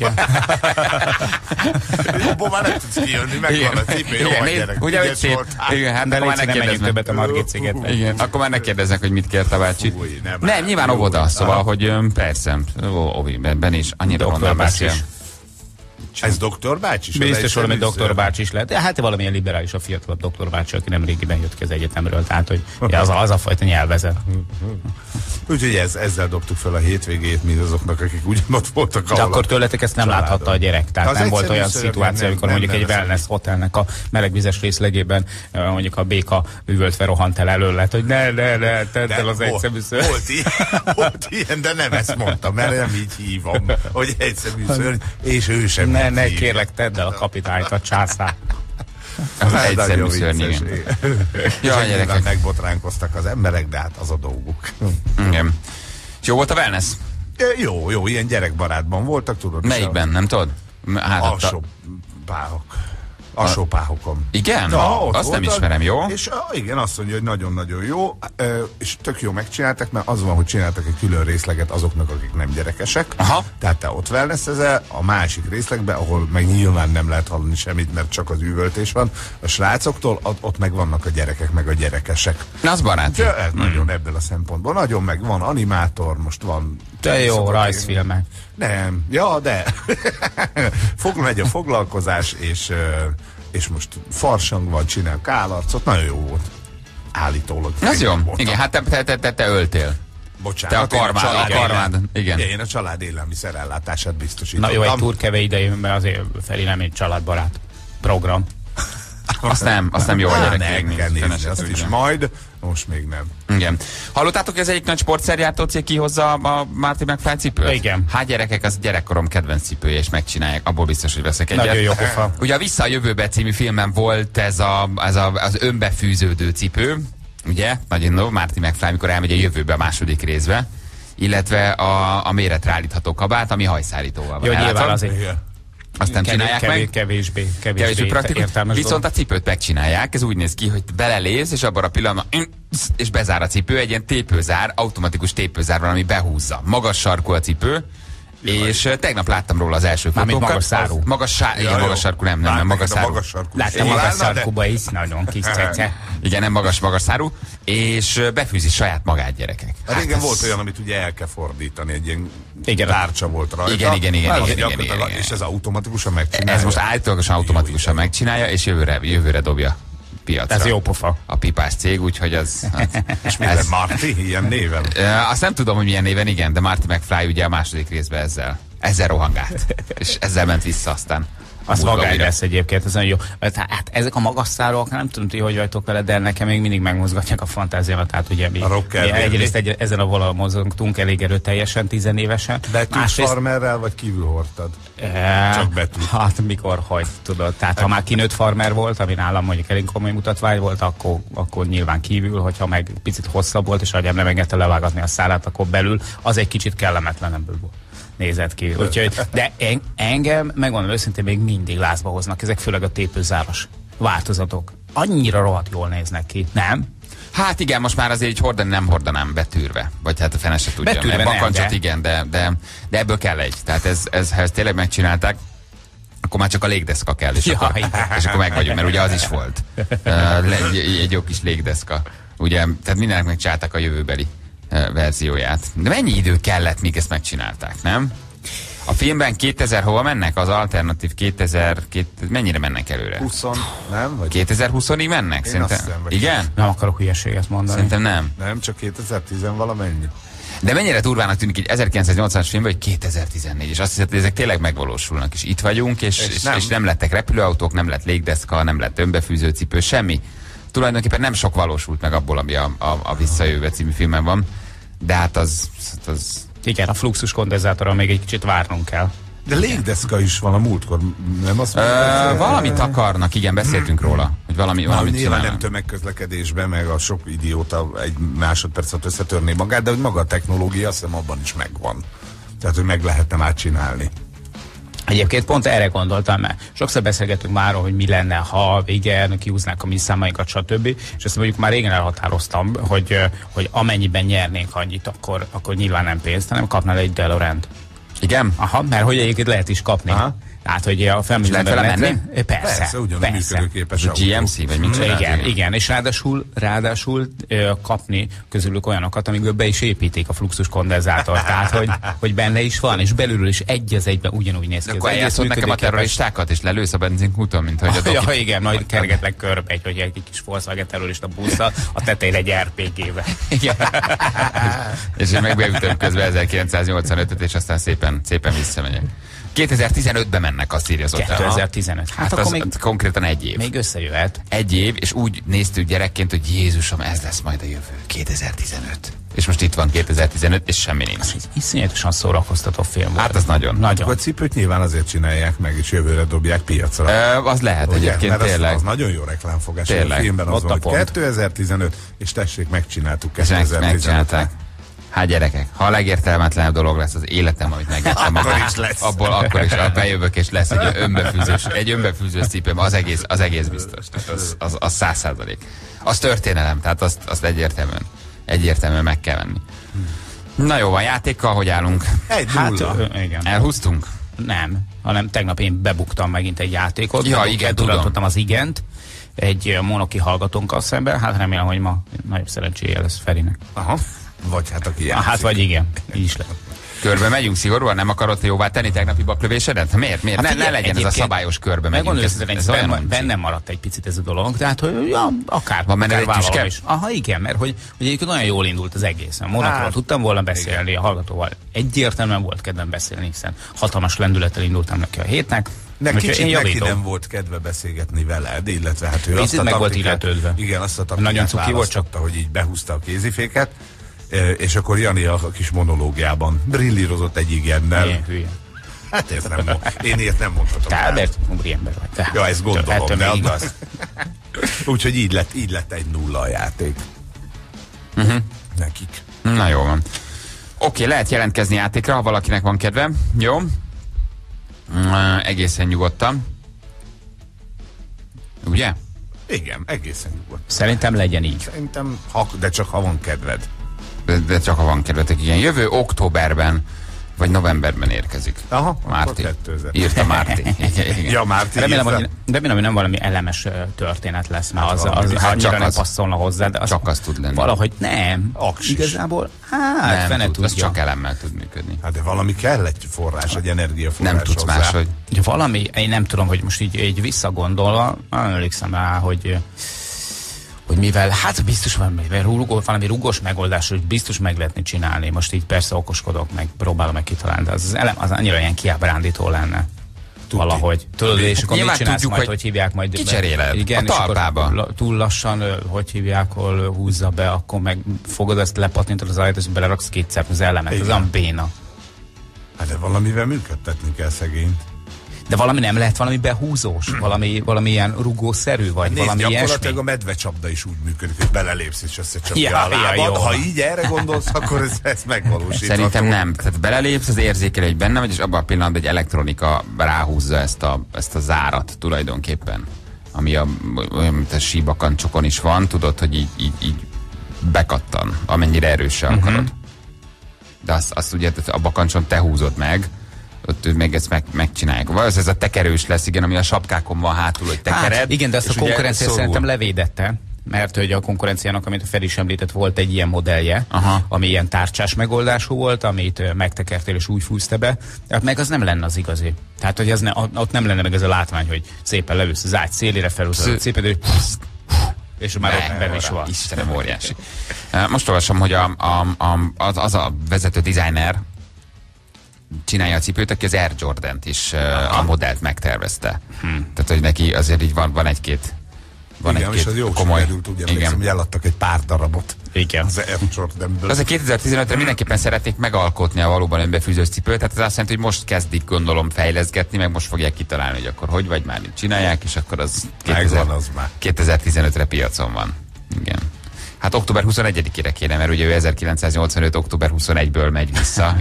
Speaker 4: Jobban már nem tudsz kijönni, megvan a cipő, jó a
Speaker 2: nézd,
Speaker 4: gyerek.
Speaker 2: ugye, hogy
Speaker 4: ügyes
Speaker 2: szép.
Speaker 4: volt. Hát,
Speaker 2: Igen, hát
Speaker 3: De
Speaker 2: akkor már
Speaker 3: légy
Speaker 2: ne
Speaker 3: nem menjünk
Speaker 2: kérdeznek.
Speaker 3: többet a Margit szigetre.
Speaker 2: Igen, akkor már ne kérdezzek, hogy mit kért a bácsi.
Speaker 4: Fúj, nem
Speaker 2: Nem,
Speaker 4: áll.
Speaker 2: nyilván
Speaker 4: Jó,
Speaker 2: óvoda,
Speaker 4: ah.
Speaker 2: szóval, hogy öm, persze, ó, Ovi, Ben is annyira
Speaker 3: Doktor
Speaker 2: rondan
Speaker 3: bácsi
Speaker 2: beszél.
Speaker 3: is.
Speaker 4: Ez doktor bácsi is?
Speaker 3: Biztos valami doktor
Speaker 4: doktor
Speaker 3: bácsi is lehet. De hát valamilyen liberális a fiatalabb doktor bácsi, aki nem régiben jött ki az egyetemről. Tehát, hogy ja, az, a, az a fajta nyelvezet.
Speaker 4: Úgyhogy ez, ezzel dobtuk fel a hétvégét mindazoknak, akik ugyanott voltak.
Speaker 3: De
Speaker 4: ahol
Speaker 3: akkor
Speaker 4: a
Speaker 3: tőletek ezt nem
Speaker 4: családom.
Speaker 3: láthatta a gyerek. Tehát
Speaker 4: Az
Speaker 3: nem volt
Speaker 4: egyszerű
Speaker 3: olyan
Speaker 4: szörny,
Speaker 3: szituáció,
Speaker 4: nem,
Speaker 3: amikor
Speaker 4: nem
Speaker 3: mondjuk egy
Speaker 4: nevezem.
Speaker 3: wellness hotelnek a melegvizes részlegében ö, mondjuk a béka üvöltve rohant el előlett, hogy ne, ne, ne, tedd
Speaker 4: De
Speaker 3: el az
Speaker 4: volt-
Speaker 3: egyszemű szörny.
Speaker 4: Volt ilyen, volt ilyen, de nem ezt mondtam, mert nem így hívom, hogy egyszemű szörny, és ő sem
Speaker 3: Ne,
Speaker 4: így
Speaker 3: ne,
Speaker 4: hívja.
Speaker 3: kérlek, tedd el a kapitányt, a császár.
Speaker 2: Az
Speaker 4: Hát,
Speaker 2: egyszemű
Speaker 4: nagyon
Speaker 2: szörny,
Speaker 4: vicces.
Speaker 2: igen.
Speaker 4: És
Speaker 2: Ja,
Speaker 4: nyilván
Speaker 2: gyerekek.
Speaker 4: megbotránkoztak az emberek, de hát az a dolguk.
Speaker 2: Igen. És jó volt a wellness?
Speaker 4: Jó, jó, ilyen gyerekbarátban voltak, tudod.
Speaker 2: Melyikben, nem tudod? Hát, ott a-
Speaker 4: Alsó páhok. Alsópáhokon.
Speaker 2: Igen?
Speaker 4: Ja, ott
Speaker 2: azt nem
Speaker 4: voltak,
Speaker 2: ismerem, jó?
Speaker 4: És uh, igen, azt mondja, hogy nagyon-nagyon jó, uh, és tök jó megcsináltak, mert az van, hogy csináltak egy külön részleget azoknak, akik nem gyerekesek.
Speaker 2: Aha.
Speaker 4: Tehát te ott wellnessezel, a másik részlegben, ahol meg nyilván nem lehet hallani semmit, mert csak az üvöltés van, a srácoktól, ott, ott meg vannak a gyerekek, meg a gyerekesek.
Speaker 2: Na, az baráti.
Speaker 4: De ez hmm. nagyon ebből a szempontból. Nagyon meg van animátor, most van...
Speaker 3: De jó, rajzfilmek.
Speaker 4: Nem, ja, de. Fog megy a foglalkozás, és, és most farsang van, csinál kálarcot, nagyon jó volt. Állítólag.
Speaker 2: Ez jó. Igen, hát te, te, te, te, te öltél.
Speaker 4: Bocsánat,
Speaker 2: te a karmád,
Speaker 4: család,
Speaker 2: a karmád. Igen.
Speaker 4: Én a család élelmiszer ellátását biztosítom.
Speaker 3: Na jó, egy turkeve idején, mert azért Feri nem egy családbarát program.
Speaker 2: Azt nem, azt nem jó a gyerek.
Speaker 4: Meg kell nézni, azt is majd, most még nem.
Speaker 2: Igen. Hallottátok, hogy ez egyik nagy sportszergyártó cég kihozza a Marty McFly cipőt?
Speaker 3: Igen.
Speaker 2: Hát gyerekek, az gyerekkorom kedvenc cipője, és megcsinálják. Abból biztos, hogy veszek egyet.
Speaker 3: Nagyon jó pofa.
Speaker 2: Ugye a Vissza a jövőbe című filmben volt ez, a, ez a, az önbefűződő cipő, ugye? Nagyon no, Marty McFly, amikor elmegy a jövőbe a második részbe, illetve a, a méretre állítható kabát, ami hajszárítóval van.
Speaker 3: Jó, nyilván azért.
Speaker 2: Azt nem
Speaker 3: Kevés,
Speaker 2: csinálják
Speaker 3: kevés,
Speaker 2: meg.
Speaker 3: Kevésbé, kevésbé,
Speaker 2: Kevésbé praktikus.
Speaker 3: értelmes
Speaker 2: Viszont
Speaker 3: dolog.
Speaker 2: a cipőt megcsinálják, ez úgy néz ki, hogy belelész, és abban a pillanatban és bezár a cipő, egy ilyen tépőzár, automatikus tépőzár van, ami behúzza. Magas sarkú a cipő, és tegnap láttam róla az első
Speaker 3: Mármint
Speaker 2: fotókat.
Speaker 3: magas szárú.
Speaker 2: Magas, sá... igen, magas sarkú, nem, nem, nem magas szárú.
Speaker 4: Magas sarkú.
Speaker 3: Láttam magas szarkuba is, nagyon kis cece.
Speaker 2: Igen, nem magas, magas szárú, és befűzi saját magát, gyerekek.
Speaker 4: Hát igen, volt olyan, amit ugye el kell fordítani, egy ilyen
Speaker 3: Igen.
Speaker 4: tárcsa volt rajta.
Speaker 2: Igen, igen, igen,
Speaker 4: Az
Speaker 2: igen, igen,
Speaker 4: gyakorlatilag-
Speaker 2: igen,
Speaker 4: És ez automatikusan megcsinálja.
Speaker 2: Ez most állítólagosan automatikusan megcsinálja, és jövőre, jövőre dobja piacra.
Speaker 3: Ez jó pofa.
Speaker 2: A pipás cég, úgyhogy az... az
Speaker 4: És mi ez Marty? Ilyen néven?
Speaker 2: Uh, azt nem tudom, hogy milyen néven, igen, de Marty McFly ugye a második részben ezzel, ezzel rohangált. És ezzel ment vissza aztán.
Speaker 3: Az
Speaker 2: Burga
Speaker 3: vagány
Speaker 2: újra.
Speaker 3: lesz egyébként, ez nagyon jó. Hát ezek a magas szárúak, nem tudom, ti hogy vagytok vele, de nekem még mindig megmozgatják a fantáziámat. Hát ugye mi,
Speaker 4: A rocker
Speaker 3: mi
Speaker 4: baby.
Speaker 3: egyrészt egy, ezen a vonalon mozogtunk elég erőteljesen, tizenévesen.
Speaker 4: Betűs farmerrel, vagy kívül hordtad?
Speaker 3: E,
Speaker 4: Csak betű.
Speaker 3: Hát mikor, hogy tudod. Tehát ha már kinőtt farmer volt, ami nálam mondjuk elég komoly mutatvány volt, akkor, akkor nyilván kívül, hogyha meg picit hosszabb volt, és agyám nem engedte levágatni a szálát, akkor belül, az egy kicsit kellemetlenebből volt. Nézett ki. Úgyhogy, de en, engem, megmondom őszintén, még mindig lázba hoznak, ezek főleg a tépőzáros változatok. Annyira rohadt jól néznek ki, nem?
Speaker 2: Hát igen, most már azért így hordani nem hordanám betűrve. Vagy hát a fene se tudja.
Speaker 3: Betűrve
Speaker 2: Mert
Speaker 3: nem,
Speaker 2: bakancsot
Speaker 3: de-
Speaker 2: igen, de, de, de ebből kell egy. Tehát ez, ez, ha ezt tényleg megcsinálták, akkor már csak a légdeszka kell, és,
Speaker 3: Ja,
Speaker 2: akkor,
Speaker 3: igen.
Speaker 2: és akkor meg vagyunk, mert ugye az is volt. Uh, egy, egy jó kis légdeszka. Ugye, tehát mindenek megcsinálták a jövőbeli uh, verzióját. De mennyi idő kellett, míg ezt megcsinálták, nem? A filmben kétezer hova mennek? Az alternatív kétezer, két, mennyire mennek előre?
Speaker 4: húsz, nem? Vagy
Speaker 2: kétezer-húszig mennek?
Speaker 4: Én
Speaker 2: Szerintem.
Speaker 4: azt hiszem, vagy-
Speaker 2: Igen?
Speaker 3: Nem akarok hülyeséget mondani.
Speaker 2: Szerintem nem.
Speaker 4: nem, csak kétezer-tíz valamennyi.
Speaker 2: De mennyire durvának tűnik így ezerkilencszáznyolcvanas filmben, hogy kétezer-tizennégy, és azt hiszed, hogy ezek tényleg megvalósulnak, és itt vagyunk, és, és,
Speaker 4: És
Speaker 2: és,
Speaker 4: nem.
Speaker 2: nem. és nem lettek repülőautók, nem lett légdeszka, nem lett önbefűző cipő, semmi. Tulajdonképpen nem sok valósult meg abból, ami a, a, a Visszajövőbe című filmben van, de hát az... az
Speaker 3: Igen, a fluxus kondenzátorral még egy kicsit várnunk kell.
Speaker 4: De légdeszka is van a múltkor, nem azt
Speaker 2: Ö, valamit akarnak, igen, beszéltünk róla, hogy valami,
Speaker 4: Na,
Speaker 2: valamit
Speaker 4: nyilván nem
Speaker 2: csinálnak.
Speaker 4: tömegközlekedésben, meg a sok idióta egy másodperc alatt összetörné magát, de hogy maga a technológia azt hiszem abban is megvan. Tehát, hogy meg lehetne már csinálni.
Speaker 3: Egyébként pont erre gondoltam, mert sokszor beszélgetünk már, hogy mi lenne, ha igen, kihúznák a mi számainkat, stb. És ezt mondjuk már régen elhatároztam, hogy, hogy amennyiben nyernénk annyit, akkor, akkor nyilván nem pénzt, hanem kapnál egy DeLorean-t.
Speaker 2: Igen?
Speaker 3: Aha, mert hogy egyébként lehet is kapni.
Speaker 4: Aha.
Speaker 3: Tehát, hogy a felmegyünk
Speaker 2: lehet vele menni?
Speaker 3: Persze,
Speaker 4: Persze, ugyanúgy
Speaker 3: persze.
Speaker 4: működőképes
Speaker 2: A gé em cé, vagy mit csinál?
Speaker 3: Igen, igen, és ráadásul, ráadásul ö, kapni közülük olyanokat, amikből be is építik a fluxus kondenzátort, tehát hogy, hogy benne is van, és belülről is egy az egyben ugyanúgy néz ki.
Speaker 2: De akkor
Speaker 3: Az egész
Speaker 2: eljátszod nekem a
Speaker 3: működőképes.
Speaker 2: terroristákat, és lelősz a benzinkúton, mint hogy a
Speaker 3: Ja,
Speaker 2: doki...
Speaker 3: igen, majd kergetlek körbe egy, hogy egy kis Volkswagen terrorista busszal, a tetején egy er pé gé-vel.
Speaker 2: És én megbeütöm közben ezerkilencszáznyolcvanötöt, és aztán szépen, szépen visszamegyek. kétezer-tizenötben mennek, azt írja az ott.
Speaker 3: kétezer-tizenöt. Hát,
Speaker 2: Hát
Speaker 3: akkor
Speaker 2: az
Speaker 3: még,
Speaker 2: konkrétan egy év.
Speaker 3: még összejöhet.
Speaker 2: Egy év, és úgy néztük gyerekként, hogy Jézusom, ez lesz majd a jövő. kétezer-tizenöt. És most itt van kétezer-tizenöt, és semmi nincs.
Speaker 3: Ez iszonyatosan szórakoztató film volt.
Speaker 2: Hát az nagyon.
Speaker 3: Nagyon.
Speaker 4: A cipőt nyilván azért csinálják meg, és jövőre dobják piacra.
Speaker 2: Ö, az lehet
Speaker 4: Ugye?
Speaker 2: egyébként,
Speaker 4: Mert az,
Speaker 2: tényleg.
Speaker 4: az nagyon jó reklámfogás.
Speaker 2: Tényleg.
Speaker 4: A filmben az
Speaker 3: Ott
Speaker 4: van,
Speaker 3: a
Speaker 4: hogy
Speaker 3: pont.
Speaker 4: kétezer-tizenöt, és tessék, megcsináltuk
Speaker 2: És meg-
Speaker 4: kétezer-tizenötre.
Speaker 2: megcsinálták. Hát gyerekek, ha a legértelmetlenebb dolog lesz az életem, amit megettem,
Speaker 4: Akkor
Speaker 2: abból,
Speaker 4: is lesz.
Speaker 2: abból akkor is bejövök, és lesz egy önbefűzős, egy önbefűzős cipőm, az egész, az egész biztos. Tehát az, az, az száz százalék. Az történelem, tehát azt, azt egyértelműen, egyértelműen meg kell venni. Na jó, van, játékkal hogy állunk?
Speaker 4: Egy
Speaker 3: Hát,
Speaker 4: nulla.
Speaker 3: ö, igen.
Speaker 2: Elhúztunk?
Speaker 3: Nem, hanem tegnap én bebuktam megint egy játékot.
Speaker 2: Ja, igen, tudom.
Speaker 3: az igent egy ö, monoki hallgatónkkal szemben. Hát remélem, hogy ma nagyobb szerencséje lesz Ferinek.
Speaker 4: Aha. Vagy hát aki
Speaker 3: Ah,
Speaker 4: játszik.
Speaker 3: hát vagy igen, így is lehet.
Speaker 2: Körbe megyünk szigorúan, nem akarod jóvá tenni tegnapi baklövésedet? Hát miért? miért?
Speaker 3: Hát
Speaker 2: ne, ne
Speaker 3: figyelj,
Speaker 2: legyen ez a
Speaker 3: egyébként
Speaker 2: szabályos körbe megyünk.
Speaker 3: Megmondom
Speaker 2: Ez,
Speaker 3: őszintén,
Speaker 2: ez
Speaker 3: ez
Speaker 2: olyan
Speaker 3: bennem,
Speaker 2: unci.
Speaker 3: bennem maradt egy picit ez a dolog, tehát hogy ja, akár,
Speaker 2: Van benne
Speaker 3: akár
Speaker 2: egy
Speaker 3: vállalom
Speaker 2: tüske?
Speaker 3: is. Aha, igen, mert hogy, hogy egyébként nagyon jól indult az egész. A Monakról
Speaker 4: Hát,
Speaker 3: tudtam volna beszélni, igen. A hallgatóval egyértelműen volt kedvem beszélni, hiszen hatalmas lendülettel indultam neki a hétnek.
Speaker 4: Ne,
Speaker 3: Úgyhogy
Speaker 4: kicsit
Speaker 3: én
Speaker 4: neki
Speaker 3: javítom.
Speaker 4: nem volt kedve beszélgetni veled, illetve hát ő
Speaker 3: Picit
Speaker 4: azt a
Speaker 3: meg volt
Speaker 4: taktikát-
Speaker 3: illetődve.
Speaker 4: Igen, azt a taktikát
Speaker 3: Nagyon cuki volt, csak-
Speaker 4: választotta, hogy így behúzta a kéziféket, eh, és akkor Jani a kis monológiában brillírozott egy igennel.
Speaker 3: Ilyen hülye.
Speaker 4: Hát ez nem mond, én ilyet nem mondhatom.
Speaker 3: Te
Speaker 4: el.
Speaker 3: Albert, úri ember vagy. Te.
Speaker 4: Ja, ezt gondolom,
Speaker 3: Ettől
Speaker 4: de
Speaker 3: még
Speaker 4: igaz. Úgyhogy így lett, így lett egy nulla a játék.
Speaker 2: Uh-huh.
Speaker 4: Nekik.
Speaker 2: Na jó van. Oké, lehet jelentkezni játékra, ha valakinek van kedve. Jó? Mm, egészen nyugodtan. Ugye?
Speaker 4: Igen, egészen nyugodt.
Speaker 3: Szerintem legyen így.
Speaker 4: Szerintem, ha, de csak ha van kedved.
Speaker 2: De, de csak ha van kedvetek, igen. Jövő októberben vagy novemberben érkezik.
Speaker 4: Aha,
Speaker 2: Márti.
Speaker 4: akkor kettőzer.
Speaker 2: Írta Márti. Igen, igen.
Speaker 4: Ja, Márti
Speaker 3: Remélem,
Speaker 4: írta?
Speaker 3: hogy, remélem, hogy nem valami elemes ö, történet lesz, mert az, az, az
Speaker 2: Hát
Speaker 3: annyira
Speaker 2: csak
Speaker 3: nem
Speaker 2: az-
Speaker 3: passzolna hozzá. De az,
Speaker 2: csak az tud lenni.
Speaker 3: Valahogy nem.
Speaker 4: Aksis.
Speaker 3: Igazából, hát,
Speaker 2: nem
Speaker 3: fene
Speaker 2: tud, az
Speaker 3: tudja.
Speaker 2: csak elemmel tud működni.
Speaker 4: Hát de valami kell egy forrás, egy energiaforrás
Speaker 2: Nem tudsz
Speaker 4: hozzá.
Speaker 2: máshogy.
Speaker 3: Ugye valami, én nem tudom, hogy most így, így visszagondolva, nem emlékszem rá, hogy hogy mivel, hát biztos valami, rúgó, valami rúgós megoldás, hogy biztos meg lehetne csinálni. Most így persze okoskodok, meg próbálom meg kitalálni, de az, az elem az annyira ilyen kiábrándító lenne. Valahogy. Tudod, és akkor mit
Speaker 2: Nyilván
Speaker 3: csinálsz
Speaker 2: tudjuk,
Speaker 3: majd,
Speaker 2: hogy
Speaker 3: hogy hívják majd.
Speaker 2: kicseréled
Speaker 3: igen,
Speaker 2: a
Speaker 3: és akkor
Speaker 2: talpába.
Speaker 3: la- túl lassan, ö, hogy hívják, hol ö, húzza be, akkor meg fogod ezt, lepatintod az ajtót, és beleraksz kétszer az elemet. Ez
Speaker 4: Igen.
Speaker 3: olyan béna.
Speaker 4: Hát de valamivel működtetni kell szegényt.
Speaker 3: De valami nem lehet valami behúzós, valami, valami ilyen rugószerű, vagy
Speaker 4: Nézd,
Speaker 3: valami
Speaker 4: gyakorlatilag
Speaker 3: ilyesmi.
Speaker 4: a medvecsapda is úgy működik, hogy belelépsz és összecsapja
Speaker 3: Ja,
Speaker 4: a
Speaker 3: ja,
Speaker 4: lábad.
Speaker 3: jó.
Speaker 4: Ha így erre gondolsz, akkor ez, ez megvalósítható.
Speaker 2: Szerintem nem. Tehát belelépsz, az érzékelő, hogy benne vagy, és abban a pillanatban egy elektronika ráhúzza ezt a, ezt a zárat tulajdonképpen. Ami a, olyan, mint a síbakancsokon is van, tudod, hogy így, így, így bekattan, amennyire erősen
Speaker 3: Mhm.
Speaker 2: akarod. De azt, azt ugye a bakancson te húzod meg, ott ők meg ezt meg, megcsinálják. Valószínűleg ez a tekerős lesz, igen, ami a sapkákon van hátul, hogy tekered.
Speaker 3: Hát, igen, de ezt a
Speaker 2: és ugye
Speaker 3: konkurencia
Speaker 2: szorul.
Speaker 3: szerintem levédette, mert hogy a konkurenciának, amit a Feri is említett, volt egy ilyen modellje,
Speaker 2: Aha.
Speaker 3: ami ilyen tárcsás megoldású volt, amit ö, megtekertél és úgy fúzta be, hát meg az nem lenne az igazi. Tehát, hogy az ne, ott nem lenne meg ez a látvány, hogy szépen leülsz az ágy szélére, felhúzod a
Speaker 2: Sző-
Speaker 3: cipőt, és, és már ott benne is van.
Speaker 2: Istenem, óriási. Most olvasom, hogy a, a, a, az, az a vezető designer csinálja a cipőt, aki az Air Jordan-t is uh, a modellt megtervezte. Hmm. Tehát, hogy neki azért így van, van egy-két van
Speaker 4: Igen, és
Speaker 2: egy-két
Speaker 4: az jó
Speaker 2: komoly...
Speaker 4: sikerült, úgy emlékszem, hogy eladtak egy pár darabot.
Speaker 3: Igen.
Speaker 4: Az Air Jordanből.
Speaker 2: Az a kétezer-tizenötre mindenképpen szeretnék megalkotni a valóban önbefűzős cipőt, tehát ez azt jelenti, hogy most kezdik gondolom fejleszgetni, meg most fogják kitalálni, hogy akkor hogy vagy már mit csinálják, és akkor az,
Speaker 4: Megvan az már.
Speaker 2: kétezer-tizenötre piacon van. Igen. Hát október huszonegyedikére kéne, mert ugye ő ezerkilencszáznyolcvanöt október huszonegyedikéből megy vissza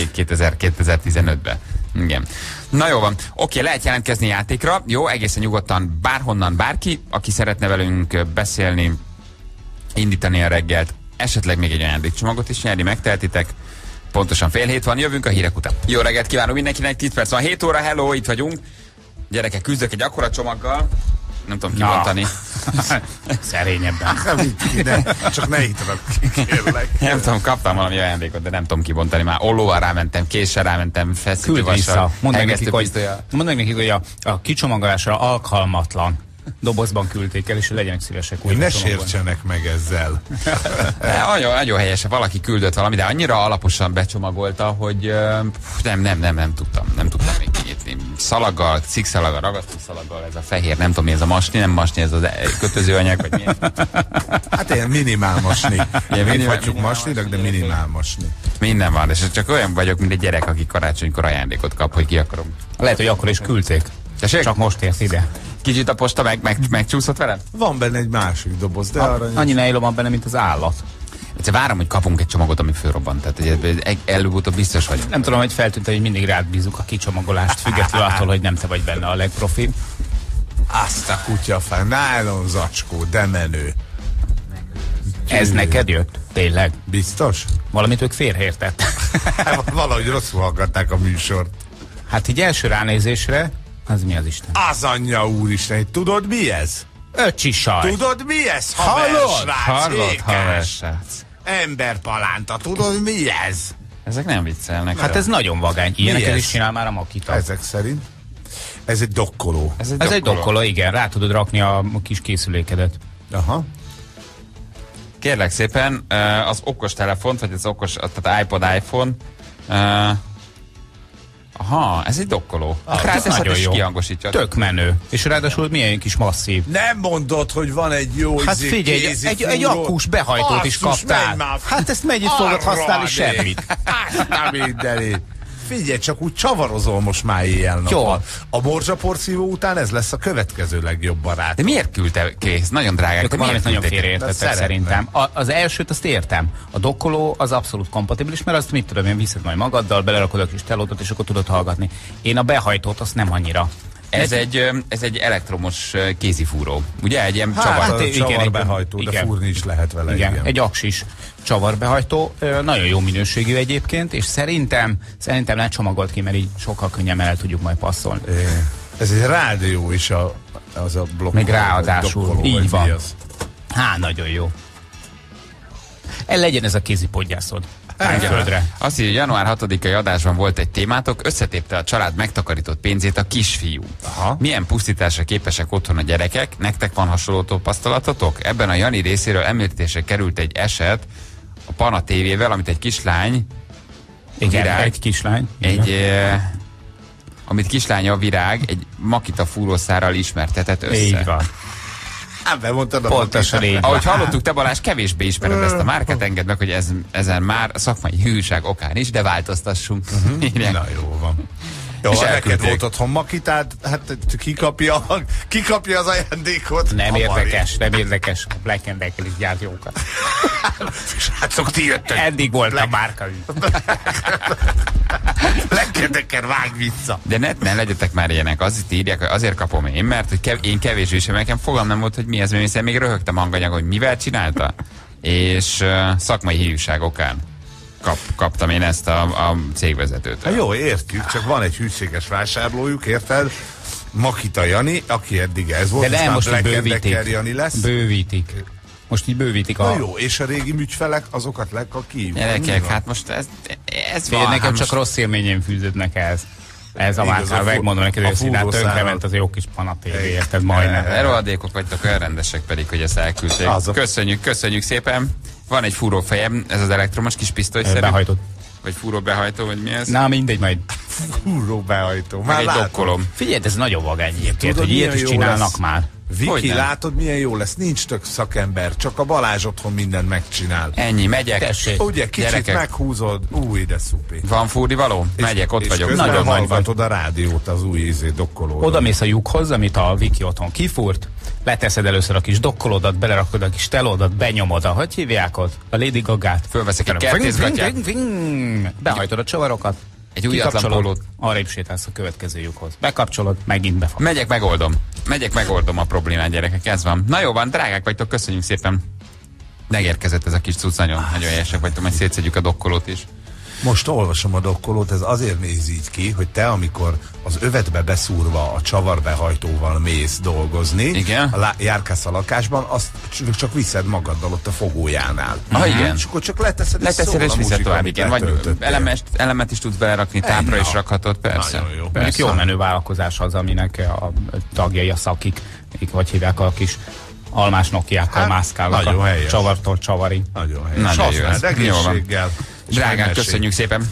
Speaker 2: kétezer-tizenötbe. Igen. Na jó van. Oké, lehet jelentkezni játékra. Jó, egészen nyugodtan bárhonnan bárki, aki szeretne velünk beszélni, indítani a reggelt, esetleg még egy ajándékcsomagot is nyerni, megtehetitek. Pontosan fél hét van, jövünk a hírek után. Jó reggelt kívánok mindenkinek, tíz perc van, hét óra, hello, itt vagyunk. Gyerekek, küzdök egy akkora csomaggal, nem tudom kibontani.
Speaker 3: Szerényebben.
Speaker 4: Ne, csak ne itt rak ki, kérlek.
Speaker 2: Nem tudom, kaptam valami ajándékot, de nem tudom kibontani. Már ollóval rámentem, késsel rámentem,
Speaker 3: Küld
Speaker 2: feszítővassal,
Speaker 3: vissza. Mondd meg nekik, hogy,
Speaker 2: hegesztőpisztollyal.
Speaker 3: mondd meg nekik, hogy a, a kicsomagolásra alkalmatlan dobozban küldték el, és legyenek szívesek újra
Speaker 4: Ne
Speaker 3: csomagolni.
Speaker 4: sértsenek meg ezzel.
Speaker 2: De nagyon, nagyon helyes, valaki küldött valami, de annyira alaposan becsomagolta, hogy uh, nem, nem, nem, nem tudtam, nem tudtam még kinyitni. Szalaggal, szikszalaggal, ragasztószalaggal, ez a fehér, nem tudom mi ez a masni, nem masni, ez az kötözőanyag, vagy milyen.
Speaker 4: Hát ilyen minimál masni.
Speaker 2: minimál-
Speaker 4: Hívhatjuk
Speaker 2: minimál
Speaker 4: masninak, de minimál masni.
Speaker 2: Minden van, és csak olyan vagyok, mint egy gyerek, aki karácsonykor ajándékot kap, hogy ki akarom.
Speaker 3: Lehet, hogy akkor is küldték.
Speaker 2: Tessék?
Speaker 3: Csak most ért ide.
Speaker 2: Kicsit a posta meg, meg, megcsúszott velem?
Speaker 4: Van benne egy másik doboz, de arra
Speaker 3: Annyi nejlom van benne, mint az állat.
Speaker 2: Egyszer várom, hogy kapunk egy csomagot, ami fölrobbant. Tehát egy- előbb-utóbb biztos vagyok.
Speaker 3: Nem tudom, hogy feltűnt, hogy mindig rád bízunk a kicsomagolást, függetlenül attól, hogy nem te vagy benne a legprofi.
Speaker 4: Azt a kutyafán, nylon zacskó, de menő.
Speaker 3: Ez neked jött? Tényleg?
Speaker 4: Biztos?
Speaker 3: Valamit ők félreértettek.
Speaker 4: Valahogy rosszul hallgatták a műsort.
Speaker 3: Hát így első ránézésre, az mi az Isten?
Speaker 4: Az anyja úristen, tudod mi ez?
Speaker 3: Öcsi saj.
Speaker 4: Tudod mi ez?
Speaker 3: Hallod?
Speaker 4: Haversrác,
Speaker 2: Hallod,
Speaker 4: ékes.
Speaker 2: haversrác.
Speaker 4: Emberpalánta, tudod mi ez?
Speaker 2: Ezek nem viccelnek.
Speaker 3: Hát ez nagyon vagány. Ilyeneket
Speaker 4: ez?
Speaker 3: is csinál már a Makita.
Speaker 4: Ezek szerint. Ez egy dokkoló.
Speaker 2: Ez egy
Speaker 3: Ez egy
Speaker 2: dokkoló.
Speaker 3: dokkoló, igen. Rá tudod rakni a kis készülékedet.
Speaker 4: Aha.
Speaker 2: Kérlek szépen, eh, az okos telefont, vagy az okos, tehát iPod, iPhone, eh, aha, ez egy dokkoló.
Speaker 3: Ah, ez
Speaker 2: Ráteszed
Speaker 3: nagyon
Speaker 2: és
Speaker 3: jó.
Speaker 2: kihangosítja.
Speaker 3: Tök menő. És ráadásul milyen kis masszív.
Speaker 4: Nem mondod, hogy van egy jó
Speaker 3: Hát
Speaker 4: izé,
Speaker 3: figyelj,
Speaker 4: kézi
Speaker 3: egy, egy
Speaker 4: fúró.
Speaker 3: akkus behajtót is
Speaker 4: Basszus,
Speaker 3: kaptál.
Speaker 4: menj már.
Speaker 3: Hát ezt mennyit fogod
Speaker 4: Arra
Speaker 3: használni?
Speaker 4: né.
Speaker 3: Semmit.
Speaker 4: Hát mindenit. Figyelj, csak úgy csavarozol most már éjjel-nappal.
Speaker 3: Jó.
Speaker 4: A morzsaporszívó után ez lesz a következő legjobb barát.
Speaker 2: De miért küldte kész? Nagyon drágák.
Speaker 3: Ők
Speaker 2: de
Speaker 3: valamit
Speaker 2: miért
Speaker 3: nagyon
Speaker 2: küldték?
Speaker 3: félreértettek
Speaker 4: De szeretem.
Speaker 3: szerintem. A, az elsőt azt értem. A dokkoló az abszolút kompatibilis, mert azt mit tudom én, viszed majd magaddal, belerakod a kis telótot, és akkor tudod hallgatni. Én a behajtót azt nem annyira.
Speaker 2: Ez egy, ö, ez egy elektromos ö, kézifúró. Ugye? Egy ilyen
Speaker 4: Hát,
Speaker 2: csavar.
Speaker 4: hát
Speaker 3: igen,
Speaker 4: csavar
Speaker 3: egy-
Speaker 4: behajtó, de
Speaker 3: igen.
Speaker 4: fúrni is lehet vele.
Speaker 3: Igen,
Speaker 4: Igen.
Speaker 3: egy aksis csavarbehajtó, ö, nagyon jó minőségű egyébként, és szerintem, szerintem ne csomagolt ki, mert így sokkal könnyebben el tudjuk majd passzolni.
Speaker 4: É. Ez egy rádió is a, az a blokk.
Speaker 3: Még ráadásul,
Speaker 4: dokkoló,
Speaker 3: így
Speaker 4: vagy mi
Speaker 3: van.
Speaker 4: az?
Speaker 3: Há, nagyon jó. El legyen ez a kézipodgyászod. Tájföldre.
Speaker 2: Azt írja, hogy január hatodikai adásban volt egy témátok, összetépte a család megtakarított pénzét a kisfiú.
Speaker 4: Aha.
Speaker 2: Milyen pusztításra képesek otthon a gyerekek? Nektek van hasonló tapasztalatotok? Ebben a Jani részéről említésre került egy eset a Pana tévével, amit egy kislány,
Speaker 3: Igen,
Speaker 2: Virág.
Speaker 3: egy kislány.
Speaker 2: egy, eh, amit kislánya a Virág egy Makita fúrószárral ismertetett össze.
Speaker 3: Így van.
Speaker 4: Hát bemondtad a
Speaker 3: Pontosan így.
Speaker 2: Ahogy hallottuk, te Balázs kevésbé ismered ezt a márkát, engedd meg, hogy ez, ezen már szakmai hűság okán is, de változtassunk. Írják.
Speaker 4: Na jó van. Jó,
Speaker 2: És
Speaker 4: ha neked
Speaker 2: elküldték.
Speaker 4: volt otthon Makitád, hát kikapja, kikapja az ajándékot.
Speaker 3: Nem
Speaker 4: hamar
Speaker 3: érdekes, nem érdekes. A Black and Decker is gyárt jókat.
Speaker 4: Srácok, ti jöttök.
Speaker 3: Eddig volt a márka.
Speaker 4: Legkedekkel vág vissza.
Speaker 2: De ne, ne legyetek már ilyenek, azt írják, hogy azért kapom én, mert hogy kev, én kevésbé sem, nekem fogalmam nem volt, hogy mi ez, mert hiszen még röhögtem a hanganyag, hogy mivel csinálta. És uh, szakmai hívság okán kap, kaptam én ezt a, a cégvezetőtől.
Speaker 4: Hát jó, értjük, csak van egy hűséges vásárlójuk, érted? Makita Jani, aki eddig ez volt,
Speaker 3: De nem, most így
Speaker 4: Black and
Speaker 3: bővítik.
Speaker 4: Decker Jani lesz.
Speaker 3: Bővítik. Most így bővítik
Speaker 4: Na
Speaker 3: a...
Speaker 4: jó, és a régi ügyfelek, azokat legka ki.
Speaker 2: Gyerekek, hát most ez, ez
Speaker 3: Fél,
Speaker 2: van.
Speaker 3: nekem
Speaker 2: hát
Speaker 3: csak
Speaker 2: most-
Speaker 3: rossz élményem fűződnek ehhez. Ez a
Speaker 4: Igaz,
Speaker 3: márkára,
Speaker 4: a fú-
Speaker 3: megmondom neked
Speaker 4: a
Speaker 3: őszintén, hát
Speaker 4: fúrószára-
Speaker 3: tönkrement az jó kis Pana tévé, érted majdnem.
Speaker 2: Erohadékok vagytok, olyan rendesek pedig, hogy ezt elküldték.
Speaker 4: Azok.
Speaker 2: Köszönjük, köszönjük szépen. Van egy fúrófejem, ez az elektromos kis pisztolyszerű.
Speaker 3: Behajtott.
Speaker 2: Vagy fúróbehajtó, vagy mi ez?
Speaker 3: Na mindegy, majd.
Speaker 4: Fúró behajtó.
Speaker 2: Meg
Speaker 4: Már
Speaker 2: egy
Speaker 4: látom.
Speaker 2: dokkolom.
Speaker 3: Figyelj, ez nagyon vagány egyébként,
Speaker 4: Tudod,
Speaker 3: hogy ilyet
Speaker 4: milyen
Speaker 3: is
Speaker 4: jó
Speaker 3: csinálnak
Speaker 4: lesz?
Speaker 3: már.
Speaker 4: Viki,
Speaker 2: Hogyne?
Speaker 4: látod, milyen jó lesz? Nincs tök szakember, csak a Balázs otthon mindent megcsinál.
Speaker 2: Ennyi, megyek.
Speaker 3: Tessék.
Speaker 4: Ugye, kicsit
Speaker 2: Gyerekek.
Speaker 4: meghúzod, új, de szupi.
Speaker 2: Van fúrni való? Megyek, ott
Speaker 4: és
Speaker 2: vagyok.
Speaker 4: közben
Speaker 3: Nagyon nagy
Speaker 4: hallgatod a rádiót az új izé dokkolóról.
Speaker 3: Oda mész a lyukhoz, amit a Viki otthon kifúrt, leteszed először a kis dokkolódat, belerakod a kis telódat, benyomod a, hogy hívják ott? A Lady Gagát.
Speaker 2: Fölveszek egy
Speaker 3: Ving, ving,
Speaker 2: kertészgatját.
Speaker 3: ving, ving. Behajtod a csavarokat,
Speaker 2: Egy újatlan
Speaker 3: kikapcsolod,
Speaker 2: pólót.
Speaker 3: arrébb sétálsz a következő lyukhoz. Bekapcsolod, megint befog.
Speaker 2: Megyek, megoldom. Megyek, megoldom a problémát, gyerekek. Ez van. Na jó van, drágák vagytok, köszönjük szépen. Megérkezett ez a kis cucc, nagyon, nagyon helyesek vagytok, majd szétszedjük a dokkolót is.
Speaker 4: Most olvasom a dokkolót, ez azért néz így ki, hogy te, amikor az övetbe beszúrva a csavarbehajtóval mész dolgozni,
Speaker 2: Igen.
Speaker 4: a lá- járkálsz a lakásban, azt cs- csak viszed magaddal ott a fogójánál.
Speaker 2: Ah, igen.
Speaker 4: És akkor csak leteszed,
Speaker 2: Leteszed és
Speaker 4: szól a
Speaker 2: viszed
Speaker 4: muzsika,
Speaker 2: tovább,
Speaker 4: amit
Speaker 2: igen. Vagy
Speaker 4: letöltöttél.
Speaker 2: elemet, elemet is tudsz belerakni, tápra
Speaker 4: Ennyi.
Speaker 2: is rakhatod, persze.
Speaker 4: Nagyon jó.
Speaker 3: Mondjuk
Speaker 2: Persze.
Speaker 3: jó menő vállalkozás az, aminek a tagjai, a szakik, hogy hívják a kis almás nokiákkal
Speaker 4: Hát,
Speaker 3: mászkálnak
Speaker 4: nagyon
Speaker 3: a
Speaker 4: helyes.
Speaker 3: csavartól csavarig.
Speaker 4: Nagyon helyes.
Speaker 2: Nagyon jó ez.
Speaker 4: Használd
Speaker 2: Jó van.
Speaker 4: egészséggel. és
Speaker 2: Drágák,
Speaker 4: rendesség.
Speaker 2: köszönjük szépen.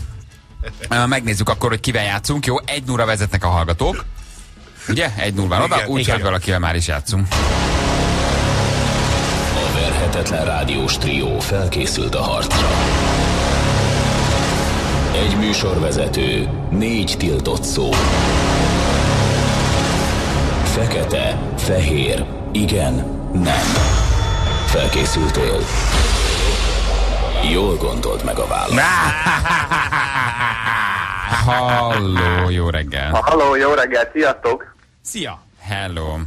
Speaker 2: Uh, Megnézzük akkor, hogy kivel játszunk. Jó, egy nulla vezetnek a hallgatók. Ugye? Egy null van oda,
Speaker 4: Igen,
Speaker 2: úgyhogy
Speaker 3: igen.
Speaker 2: valakivel már is játszunk.
Speaker 1: A verhetetlen rádiós trió felkészült a harcra. Egy műsorvezető, négy tiltott szó. Fekete, fehér, igen, nem. Felkészültél? Jól gondolt meg a választ.
Speaker 2: Halló, jó reggel.
Speaker 6: Halló, jó reggelt, sziasztok!
Speaker 3: Szia!
Speaker 2: Hello.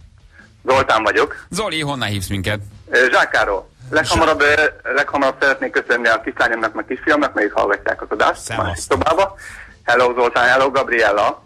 Speaker 6: Zoltán vagyok.
Speaker 2: Zoli, honnan hívsz minket?
Speaker 6: Ö, Zsákáról. Leghamarabb, ö, leghamarabb szeretnék köszönni a kislányomnak, meg kisfiamnak, melyik hallgatják az adást. Másik szobába. Hello Zoltán, hello Gabriella.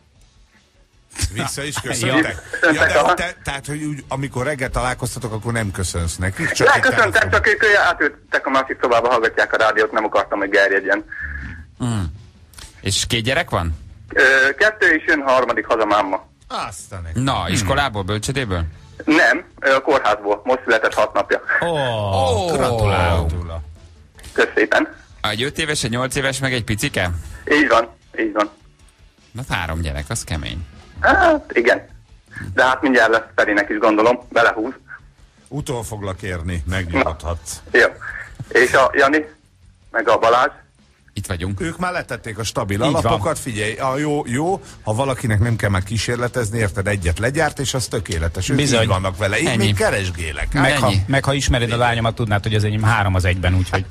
Speaker 4: Vissza is köszöntek? Ja, de ha te, tehát, hogy úgy, amikor reggel találkoztatok, akkor nem köszönsz nekik? Csak
Speaker 6: Köszöntem, csak ők átültek a másik szobába, hallgatják a rádiót, nem akartam, hogy gerjedjen.
Speaker 2: Mm. És két gyerek van?
Speaker 6: Ö, kettő és jön, harmadik hazamámma.
Speaker 4: Aztán
Speaker 2: Na, iskolából, bölcsödéből?
Speaker 6: Nem, a kórházból. Most született hat napja.
Speaker 3: Ó, oh, oh, gratulálok.
Speaker 6: Kösz szépen.
Speaker 2: Egy öt éves, egy nyolc éves, meg egy picike?
Speaker 6: Így van, így van.
Speaker 2: Na, három gyerek, az kemény.
Speaker 6: Hát, igen. De hát mindjárt lesz Ferinek is, gondolom, belehúz.
Speaker 4: Utol foglak érni, megnyugodhatsz.
Speaker 6: Jó. És a Jani, meg a Balázs.
Speaker 2: Itt vagyunk.
Speaker 4: Ők már letették a stabil
Speaker 3: Így
Speaker 4: alapokat,
Speaker 3: van.
Speaker 4: figyelj, a jó, jó, ha valakinek nem kell már kísérletezni, érted, egyet legyárt, és az tökéletes. Ők
Speaker 3: Bizony.
Speaker 4: így vannak vele, így
Speaker 2: Ennyi.
Speaker 4: még keresgélek.
Speaker 3: Meg ha,
Speaker 2: Ennyi.
Speaker 3: meg ha ismered a lányomat, tudnád, hogy az enyém három az egyben, úgyhogy...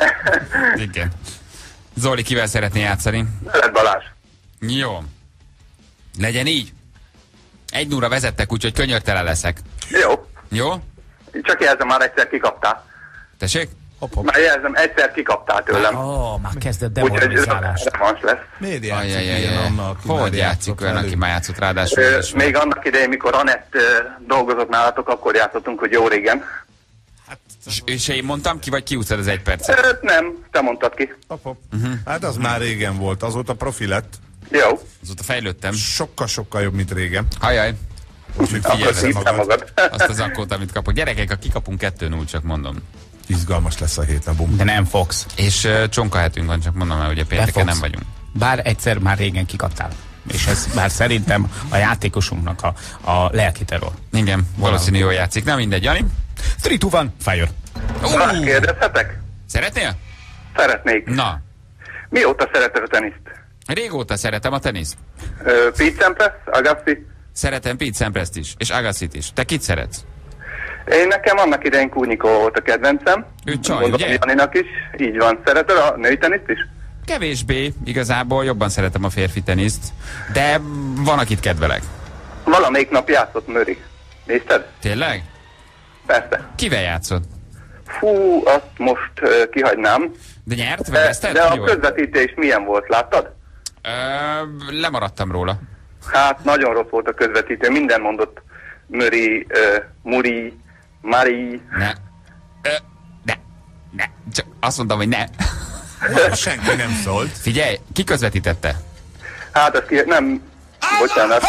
Speaker 2: Igen. Zoli, kivel szeretné játszani?
Speaker 6: Veled Balázs.
Speaker 2: Jó. Legyen így. Egy nulla vezettek, úgyhogy könyörtelen leszek.
Speaker 6: Jó.
Speaker 2: Jó?
Speaker 6: Csak jelzem, már egyszer kikaptál.
Speaker 2: Tessék?
Speaker 3: Hopp, hopp.
Speaker 6: Már jelzem, egyszer kikaptál tőlem.
Speaker 3: Ó, oh, már kezdett
Speaker 6: Úgyhogy
Speaker 3: demoralizálást.
Speaker 6: revans lesz.
Speaker 4: Miért játszik
Speaker 2: Ajajajaj.
Speaker 4: ilyen Anna, aki már
Speaker 2: Hogy játszik
Speaker 4: játszott
Speaker 2: olyan, aki
Speaker 4: velünk?
Speaker 2: már játszott ráadásul?
Speaker 6: Ö,
Speaker 2: és
Speaker 6: még annak idején, mikor Anett ö, dolgozott nálatok, akkor játszottunk, hogy jó régen.
Speaker 2: És, és én mondtam ki, vagy kiúsztad az egy percet?
Speaker 6: Ö, nem, te mondtad ki.
Speaker 4: Hopp, hopp. Hát az már régen volt, azóta profi lett.
Speaker 6: Jó.
Speaker 2: Azóta fejlődtem.
Speaker 4: Sokkal-sokkal jobb, mint régen.
Speaker 2: Hajaj.
Speaker 4: Úgyhogy
Speaker 6: Akkor
Speaker 4: figyelj
Speaker 6: szívtam
Speaker 4: magad.
Speaker 6: magad.
Speaker 2: Azt az akkót, amit kapok. Gyerekek, a kikapunk kettő null, csak mondom.
Speaker 4: Izgalmas lesz a héten, bum.
Speaker 3: De nem fogsz.
Speaker 2: És uh, csonkahetünk van, csak mondom, mert ugye pénteken nem
Speaker 3: fogsz.
Speaker 2: vagyunk.
Speaker 3: Bár egyszer már régen kikaptál. És ez bár szerintem a játékosunknak a, a lelki terror.
Speaker 2: Igen, valószínű jól játszik. Nem mindegy, Jani.
Speaker 3: három, kettő, egy, fire.
Speaker 2: Uh,
Speaker 6: Kérdezhetek?
Speaker 2: szeretnél?
Speaker 6: Szeretnék.
Speaker 2: Na,
Speaker 6: Mióta szereted a teniszt?
Speaker 2: régóta szeretem a teniszt.
Speaker 6: Ö, Pete Sampras, Agassi?
Speaker 2: Szeretem Pete Samprast is, és Agassit is. Te kit szeretsz?
Speaker 6: Én nekem annak idején Kúnyikó volt a kedvencem.
Speaker 2: Ő csaj,
Speaker 6: Gondolom,
Speaker 2: ugye?
Speaker 6: Janinak is. Így van. Szereted a női teniszt is?
Speaker 2: Kevésbé, igazából jobban szeretem a férfi teniszt, de van, akit kedvelek.
Speaker 6: Valamelyik nap játszott Murray. Nézted?
Speaker 2: Tényleg?
Speaker 6: Persze.
Speaker 2: Kivel játszott?
Speaker 6: Fú, azt most uh, kihagynám.
Speaker 2: De nyert, vagy
Speaker 6: De,
Speaker 2: vesztett?
Speaker 6: de a
Speaker 2: Mi volt?
Speaker 6: közvetítés milyen volt, láttad?
Speaker 2: Ö, lemaradtam róla.
Speaker 6: Hát nagyon rossz volt a közvetítő. Minden mondott Murray, uh, Muri, Mari.
Speaker 2: Ne. Ö, ne. Ne. Csak azt mondtam, hogy ne.
Speaker 4: Senki nem szólt.
Speaker 2: Figyelj, ki közvetítette?
Speaker 6: Hát ez ki... Nem... Bocsánat.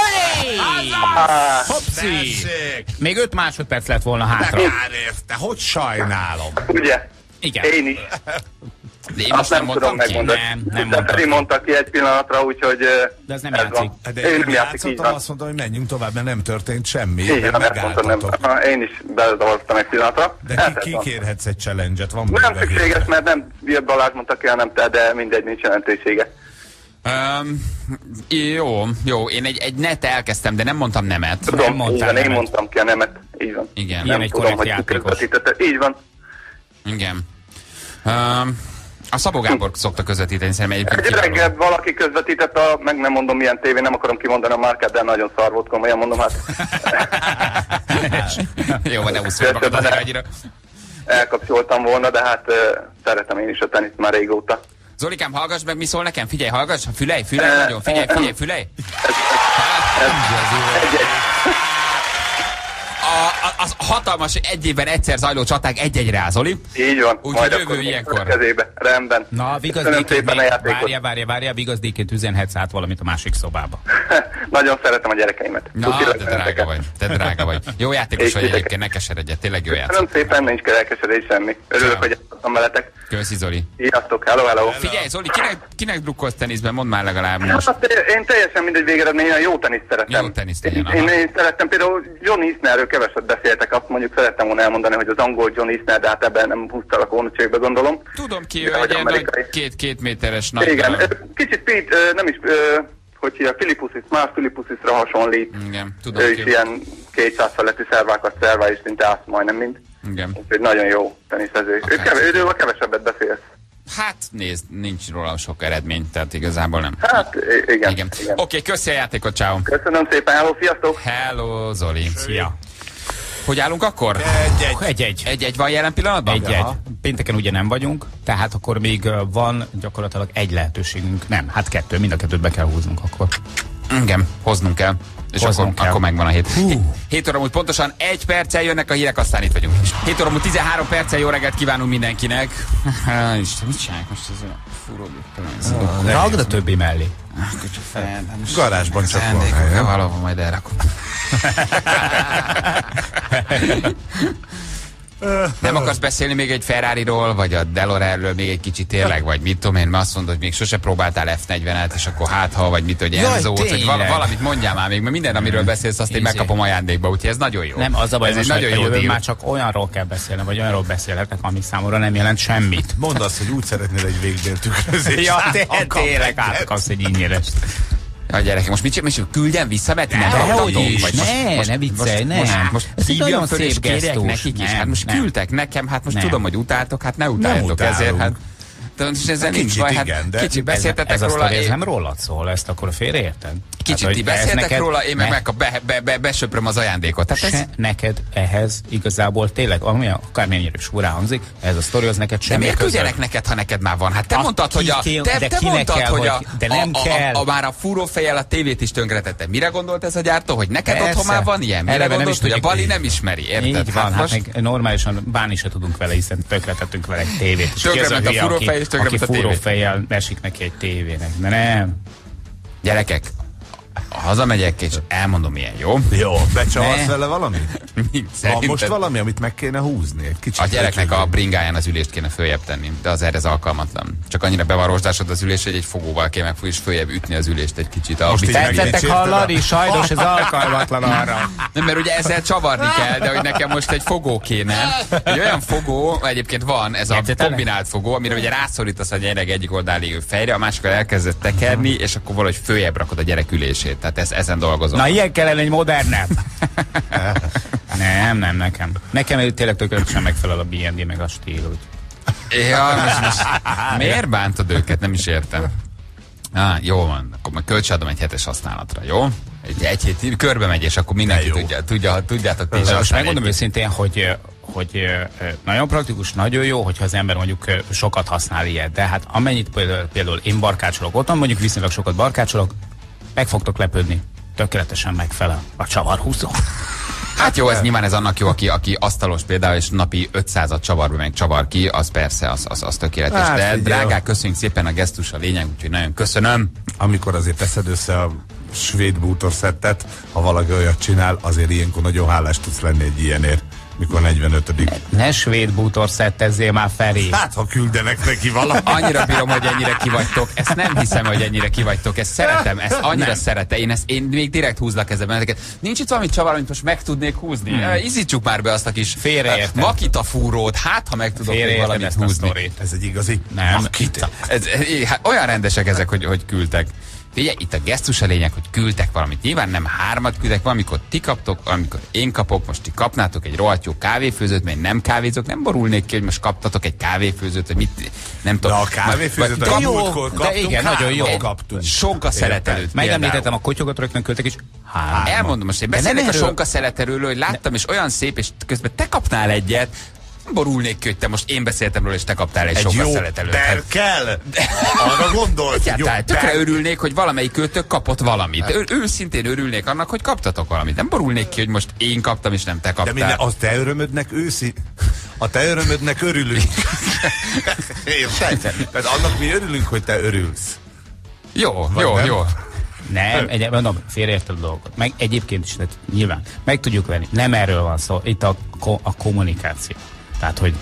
Speaker 6: Ah,
Speaker 3: Hopszi! Még öt másodperc lett volna hátra.
Speaker 4: Már érte, hogy sajnálom.
Speaker 6: ugye?
Speaker 3: Igen.
Speaker 6: Én is.
Speaker 2: De én
Speaker 6: Azt
Speaker 2: most nem
Speaker 6: nem tudom
Speaker 2: mondtam ki.
Speaker 6: megmondani.
Speaker 3: Nem, nem
Speaker 6: De
Speaker 3: mondtam
Speaker 6: Feri
Speaker 3: ki.
Speaker 6: mondta ki egy pillanatra, úgyhogy... ö,
Speaker 3: De ez nem
Speaker 6: ez
Speaker 3: játszik.
Speaker 6: van.
Speaker 4: De
Speaker 6: Ő
Speaker 4: én
Speaker 6: nem játszik, így
Speaker 4: játszottam,
Speaker 6: van.
Speaker 4: azt mondtam, hogy menjünk tovább, mert nem történt semmi.
Speaker 6: Így
Speaker 4: mert
Speaker 6: van, ezt mondtam, nem.
Speaker 4: megálltatok.
Speaker 6: Ah, Én is bezavartam egy pillanatra.
Speaker 4: De
Speaker 6: Ez
Speaker 4: ki,
Speaker 6: van.
Speaker 4: kikérhetsz egy challenge-et, van
Speaker 6: Nem
Speaker 4: bőven
Speaker 6: szükséges,
Speaker 4: héten.
Speaker 6: mert nem jött Balázs mondta ki, hanem te, de mindegy, nincs jelentősége.
Speaker 2: Um, jó, jó, én egy, egy net elkezdtem, de nem mondtam nemet.
Speaker 6: Tudom, így
Speaker 3: mondtál
Speaker 6: van, én
Speaker 3: nemet.
Speaker 6: mondtam ki a nemet. Így van.
Speaker 2: Igen,
Speaker 3: Ilyen
Speaker 6: Nem
Speaker 3: egy
Speaker 6: tudom,
Speaker 3: korrekt
Speaker 6: hogy ki
Speaker 3: játékos.
Speaker 6: közvetítette. Így van.
Speaker 2: igen. Um, a Szabó Gábor szokta közvetíteni, szerintem egyébként
Speaker 6: Egy
Speaker 2: kiváló.
Speaker 6: reggel valaki közvetített a, meg nem mondom milyen tévé, nem akarom kimondani a márkát, de nagyon szar volt, komolyan mondom, hát
Speaker 2: Jó, de ne úszol magad azért annyira.
Speaker 6: elkapcsoltam volna, de hát uh, szeretem én is a teniszt már régóta.
Speaker 2: Zolikám, hallgass meg, mi szól nekem? Figyelj, hallgass, fülej, fülej, nagyon, figyelj, figyelj, fülej.
Speaker 6: Egy-egy.
Speaker 2: A, a, az hatalmas egy évben egyszer zajló csaták egy-egyre áll, Zoli.
Speaker 6: Így van,
Speaker 2: Úgy,
Speaker 6: majd
Speaker 2: hogy
Speaker 6: akkor
Speaker 2: jövő ilyenkor.
Speaker 6: kezébe. Rendben.
Speaker 3: Na,
Speaker 6: Köszönöm
Speaker 3: vigazdéként
Speaker 6: szépen a
Speaker 3: még,
Speaker 6: játékot.
Speaker 3: várja, várja, várja, vigazdéként üzenhetsz át valamit a másik szobába.
Speaker 6: Nagyon szeretem a gyerekeimet.
Speaker 2: Na,
Speaker 6: Tuti
Speaker 2: te
Speaker 6: lesz
Speaker 2: drága
Speaker 6: benneteket.
Speaker 2: vagy, te drága vagy. Jó játékos vagy
Speaker 6: És
Speaker 2: egyébként, ne keseredj, tényleg jó játék.
Speaker 6: Köszönöm szépen, nincs kell elkesedés semmi. Örülök,
Speaker 2: Ciao.
Speaker 6: hogy játszottam veletek.
Speaker 2: Köszi, Zoli.
Speaker 6: Sziasztok, hello, hello.
Speaker 2: Figyelj, Zoli, kinek, kinek drukkolsz teniszben? Mondd már legalább most.
Speaker 6: Hát, én teljesen mindegy végeredmény, én a jó teniszt szeretem.
Speaker 2: Jó teniszt legyen,
Speaker 6: én,
Speaker 2: aha.
Speaker 6: én szeretem, például John Isnerről keveset beszéltek, azt mondjuk szerettem volna elmondani, hogy az angol John Isner, de hát ebben nem húztalak ónocségbe, gondolom.
Speaker 2: Tudom ki,
Speaker 6: De
Speaker 2: ő
Speaker 6: hogy
Speaker 2: egy ilyen nagy
Speaker 6: amerikai.
Speaker 2: két-két méteres nagy
Speaker 6: Igen,
Speaker 2: darab.
Speaker 6: ö, kicsit Pete, ö, nem is, ö, hogy hívja, Philippusis, más Philippusisra hasonlít.
Speaker 2: Igen, tudom
Speaker 6: Ő
Speaker 2: ki.
Speaker 6: is ilyen kétszáz feletti szervákat szervál, és szinte azt majdnem mind.
Speaker 2: Igen.
Speaker 6: Úgyhogy nagyon jó teniszező.
Speaker 2: Akár.
Speaker 6: Ő kevés, őről kevesebbet beszélsz.
Speaker 2: Hát nézd, nincs róla sok eredmény, tehát igazából nem.
Speaker 6: Hát i- igen.
Speaker 2: Igen.
Speaker 6: igen.
Speaker 2: Oké, okay, köszi a játékot, ciao.
Speaker 6: Köszönöm szépen, hello, sziasztok!
Speaker 2: Hello, Zoli. Szia. Hogy állunk akkor?
Speaker 4: Egy-egy.
Speaker 3: Egy-egy.
Speaker 2: Egy-egy van jelen pillanatban?
Speaker 3: Egy-egy.
Speaker 2: Aha.
Speaker 3: Pénteken ugye nem vagyunk, tehát akkor még ö, van gyakorlatilag egy lehetőségünk. Nem, hát kettő, mind a kettőt be kell húznunk akkor.
Speaker 2: Igen, hoznunk kell. És
Speaker 3: Hoznunk
Speaker 2: akkor,
Speaker 3: kell.
Speaker 2: akkor megvan a hét. hét óra múlt pontosan egy perccel jönnek a hírek, aztán itt vagyunk is. hét óra múlt tizenhárom perccel jó reggelt kívánunk mindenkinek. Isten, mit csinálják most ez a furó?
Speaker 3: Ragd a többi mellé.
Speaker 4: Garázsban csak van hely, nem?
Speaker 2: Valahol majd elrakom. Nem akarsz beszélni még egy Ferrariról, vagy a DeLoreanről még egy kicsit tényleg, vagy mit tudom én, mert azt mondod, hogy még sose próbáltál ef negyvenet, és akkor hát ha, vagy mit, hogy Enzo, hogy val- valamit mondjál már még, mert minden, amiről beszélsz, azt én megkapom ajándékba, úgyhogy ez nagyon jó.
Speaker 3: Nem, az a baj,
Speaker 2: ez
Speaker 3: most
Speaker 2: egy nagyon jó
Speaker 3: jövő
Speaker 2: díl.
Speaker 3: már csak olyanról kell beszélni, vagy olyanról beszélhetek, ami számomra nem jelent semmit.
Speaker 4: Mondd azt, hogy úgy szeretnél egy végdéltükrözést.
Speaker 3: Ja,
Speaker 4: Hát,
Speaker 3: té-
Speaker 4: akar
Speaker 3: tényleg
Speaker 4: egyet.
Speaker 3: átkapsz egy ingyenest.
Speaker 2: Ja, gyerekek, most mit csinálj? Most küldjen vissza, mert ti nem
Speaker 3: Dehogy
Speaker 2: kaptatok?
Speaker 3: is,
Speaker 2: Vagy
Speaker 3: ne,
Speaker 2: most,
Speaker 3: ne
Speaker 2: most,
Speaker 3: viccelj,
Speaker 2: most,
Speaker 3: nem.
Speaker 2: Most, most
Speaker 3: Ez egy
Speaker 2: hívjam
Speaker 3: nagyon
Speaker 2: föl, és
Speaker 3: szép
Speaker 2: kérjek
Speaker 3: gesztus.
Speaker 2: nekik is.
Speaker 3: Nem,
Speaker 2: Hát most
Speaker 3: nem.
Speaker 2: küldtek nekem, hát most
Speaker 3: Nem.
Speaker 2: tudom, hogy utáltok, hát ne utáltok
Speaker 4: utálunk.
Speaker 2: ezért. Hát, de most ezzel nincs
Speaker 4: Kicsit
Speaker 2: baj, hát
Speaker 4: igen, de
Speaker 2: kicsit beszéltetek
Speaker 3: ez a
Speaker 2: róla.
Speaker 3: sztori, ez
Speaker 2: én-
Speaker 3: nem rólad szól, ezt akkor félreérted?
Speaker 2: Kicsit
Speaker 3: Hát,
Speaker 2: ti
Speaker 3: hogy ez
Speaker 2: beszéltek
Speaker 3: neked-
Speaker 2: róla, én meg,
Speaker 3: ne-
Speaker 2: meg a be, be, be, besöpröm az ajándékot. Tehát ez,
Speaker 3: Se neked ehhez igazából tényleg, ami akármennyire is furán hangzik, ez a sztori az neked
Speaker 2: de
Speaker 3: semmi
Speaker 2: miért
Speaker 3: köze.
Speaker 2: küldjenek neked, ha neked már van? Hát te
Speaker 3: A
Speaker 2: mondtad, hogy a,
Speaker 3: ki-
Speaker 2: te,
Speaker 3: de
Speaker 2: te
Speaker 3: kinek
Speaker 2: mondtad,
Speaker 3: kell,
Speaker 2: hogy a,
Speaker 3: hogy- de nem
Speaker 2: a,
Speaker 3: kell.
Speaker 2: A, a, a, már a fúrófejjel a tévét is tönkretette. Mire gondolt ez a gyártó, hogy neked
Speaker 3: Persze.
Speaker 2: otthon már van ilyen? Mire
Speaker 3: Eleve nem
Speaker 2: gondolt,
Speaker 3: is
Speaker 2: hogy a
Speaker 3: tudjuk,
Speaker 2: Bali
Speaker 3: így
Speaker 2: nem ismeri? Érted?
Speaker 3: Így van, hát,
Speaker 2: most
Speaker 3: meg normálisan bánni se tudunk vele, hiszen tönkretettünk vele egy tévét. És ki az
Speaker 2: Tönkrement a
Speaker 3: hülye,
Speaker 2: fúrófej,
Speaker 3: aki-
Speaker 2: és tönkrement
Speaker 3: aki
Speaker 2: a tévé.
Speaker 3: fúrófejjel esik neki egy tévének. De nem.
Speaker 2: gyerekek, hazamegyek és elmondom ilyen, jó?
Speaker 4: Jó, becsavarsz
Speaker 3: Ne.
Speaker 4: vele valamit? Van
Speaker 2: Szerinted
Speaker 4: most valami, amit meg kéne húzni? Egy kicsit
Speaker 2: a gyereknek a
Speaker 4: öcsögöm.
Speaker 2: bringáján az ülést kéne följebb tenni, de az erre az alkalmatlan. Csak annyira bevarosdásod az ülés, hogy egy fogóval kéne meg és följebb ütni az ülést egy kicsit. A
Speaker 4: Most így
Speaker 2: biciklivel.
Speaker 3: Tetszettek
Speaker 4: Megdicsérted
Speaker 3: hallani?
Speaker 4: a-
Speaker 3: Sajnos ez alkalmatlan arra.
Speaker 2: Nem, mert ugye ezzel csavarni kell, de hogy nekem most egy fogó kéne. Egy olyan fogó, egyébként van, ez a
Speaker 3: Érted,
Speaker 2: kombinált fogó, amire ugye rászorítasz a gyerek egyik oldalán lévő fejre, a másikkal elkezdett tekerni, és akkor valahogy följebb rakod a gyerek ülését. Tehát ez, ezen dolgozom.
Speaker 3: Na, ilyen kellene egy modernebb. Nem, nem, nekem. Nekem tényleg tökéletesen megfelel a bé en dé meg a stílus.
Speaker 2: Ja, most, most miért bántod őket? Nem is értem. Ah, jó van, akkor majd költséadom egy hetes használatra, jó? Egy, egy hét körbe megy, és akkor mindenki
Speaker 4: jó.
Speaker 2: tudja, tudja, tudjátok ti is
Speaker 3: Most
Speaker 2: használni.
Speaker 3: megmondom őszintén, hogy, hogy ö, nagyon praktikus, nagyon jó, hogyha az ember mondjuk ö, sokat használ ilyet, de hát amennyit például, például én barkácsolok otthon, mondjuk viszonylag sokat barkácsolok, meg fogtok lepődni. Tökéletesen megfelel a csavarhúzó.
Speaker 2: Hát jó, ez nyilván ez annak jó, aki, aki asztalos például, és napi ötszázat csavarba meg csavar ki, az persze, az, az, az tökéletes.
Speaker 4: Hát,
Speaker 2: De
Speaker 4: figyelj.
Speaker 2: drágák, köszönjük szépen, a gesztus a lényeg, úgyhogy nagyon köszönöm.
Speaker 4: Amikor azért teszed össze a svéd bútorszettet, ha valaki olyat csinál, azért ilyenkor nagyon hálás tudsz lenni egy ilyenért, mikor negyvenötödik
Speaker 3: Ne svéd bútor szettezzél már felé.
Speaker 4: Hát, ha küldenek neki valamit.
Speaker 2: Annyira bírom, hogy ennyire kivagytok. Ezt nem hiszem, hogy ennyire kivagytok. Ezt szeretem, ezt annyira
Speaker 3: Nem.
Speaker 2: szeretem. Én, ezt, én még direkt húzlak ezzel benneteket. Nincs itt valami csavar, amit most meg tudnék húzni. Hmm. Izítsuk már be azt a kis
Speaker 3: Félreértem.
Speaker 2: makita fúrót, hát ha meg tudok még
Speaker 3: Félreértem
Speaker 2: valamit
Speaker 3: ezt a
Speaker 2: húzni.
Speaker 3: sztorit.
Speaker 4: Ez egy igazi
Speaker 3: Nem.
Speaker 4: makita.
Speaker 2: Ez, ez, hát olyan rendesek ezek, hogy, hogy küldtek. Figyelj, itt a gesztus a lényeg, hogy küldtek valamit. Nyilván nem hármat küldtek, valamikor ti kaptok, valamikor én kapok, most ti kapnátok egy rohadt jó kávéfőzőt, mert én nem kávézok, nem borulnék ki, hogy most kaptatok egy kávéfőzőt, vagy mit, nem
Speaker 4: De
Speaker 2: tudom.
Speaker 4: a kávéfőzőt
Speaker 2: Vagy-
Speaker 4: a
Speaker 2: vagy-
Speaker 3: jó,
Speaker 4: múltkor
Speaker 3: de
Speaker 4: kaptunk,
Speaker 3: igen, nagyon jó.
Speaker 4: hármat kaptunk.
Speaker 2: Sonka szeletelőt.
Speaker 3: Megemlítettem a kotyogot, rögtön küldtek is. Három.
Speaker 2: Elmondom most, én
Speaker 3: De nem
Speaker 2: beszélek a
Speaker 3: erről-
Speaker 2: sonka szeletelőről, hogy láttam, és olyan szép, és közben te kapnál egyet, borulnék ki, hogy te most én beszéltem róla, és te kaptál egy,
Speaker 4: Egy
Speaker 2: sonka
Speaker 4: jó
Speaker 2: szeletelőt.
Speaker 4: ter kell. Arra gondolsz, hogy jó
Speaker 2: Egyáltalán, tökre
Speaker 4: ter.
Speaker 2: örülnék, hogy valamelyik őtök kapott valamit. Ő, őszintén örülnék annak, hogy kaptatok valamit. Nem borulnék ki, hogy most én kaptam, és nem te
Speaker 4: De
Speaker 2: kaptál.
Speaker 4: minden, az te örömödnek őszi. A te örömödnek örülünk. Érted? Tehát annak mi örülünk, hogy te örülsz.
Speaker 2: Jó,
Speaker 4: Vagy
Speaker 2: jó,
Speaker 4: nem?
Speaker 2: jó.
Speaker 3: Nem, egy, mondom, félreérted a dolgot. Meg egyébként is, tehát nyilván, meg tudjuk venni. Nem erről van szó, itt a, ko- a kommunikáció. Tehát, hogy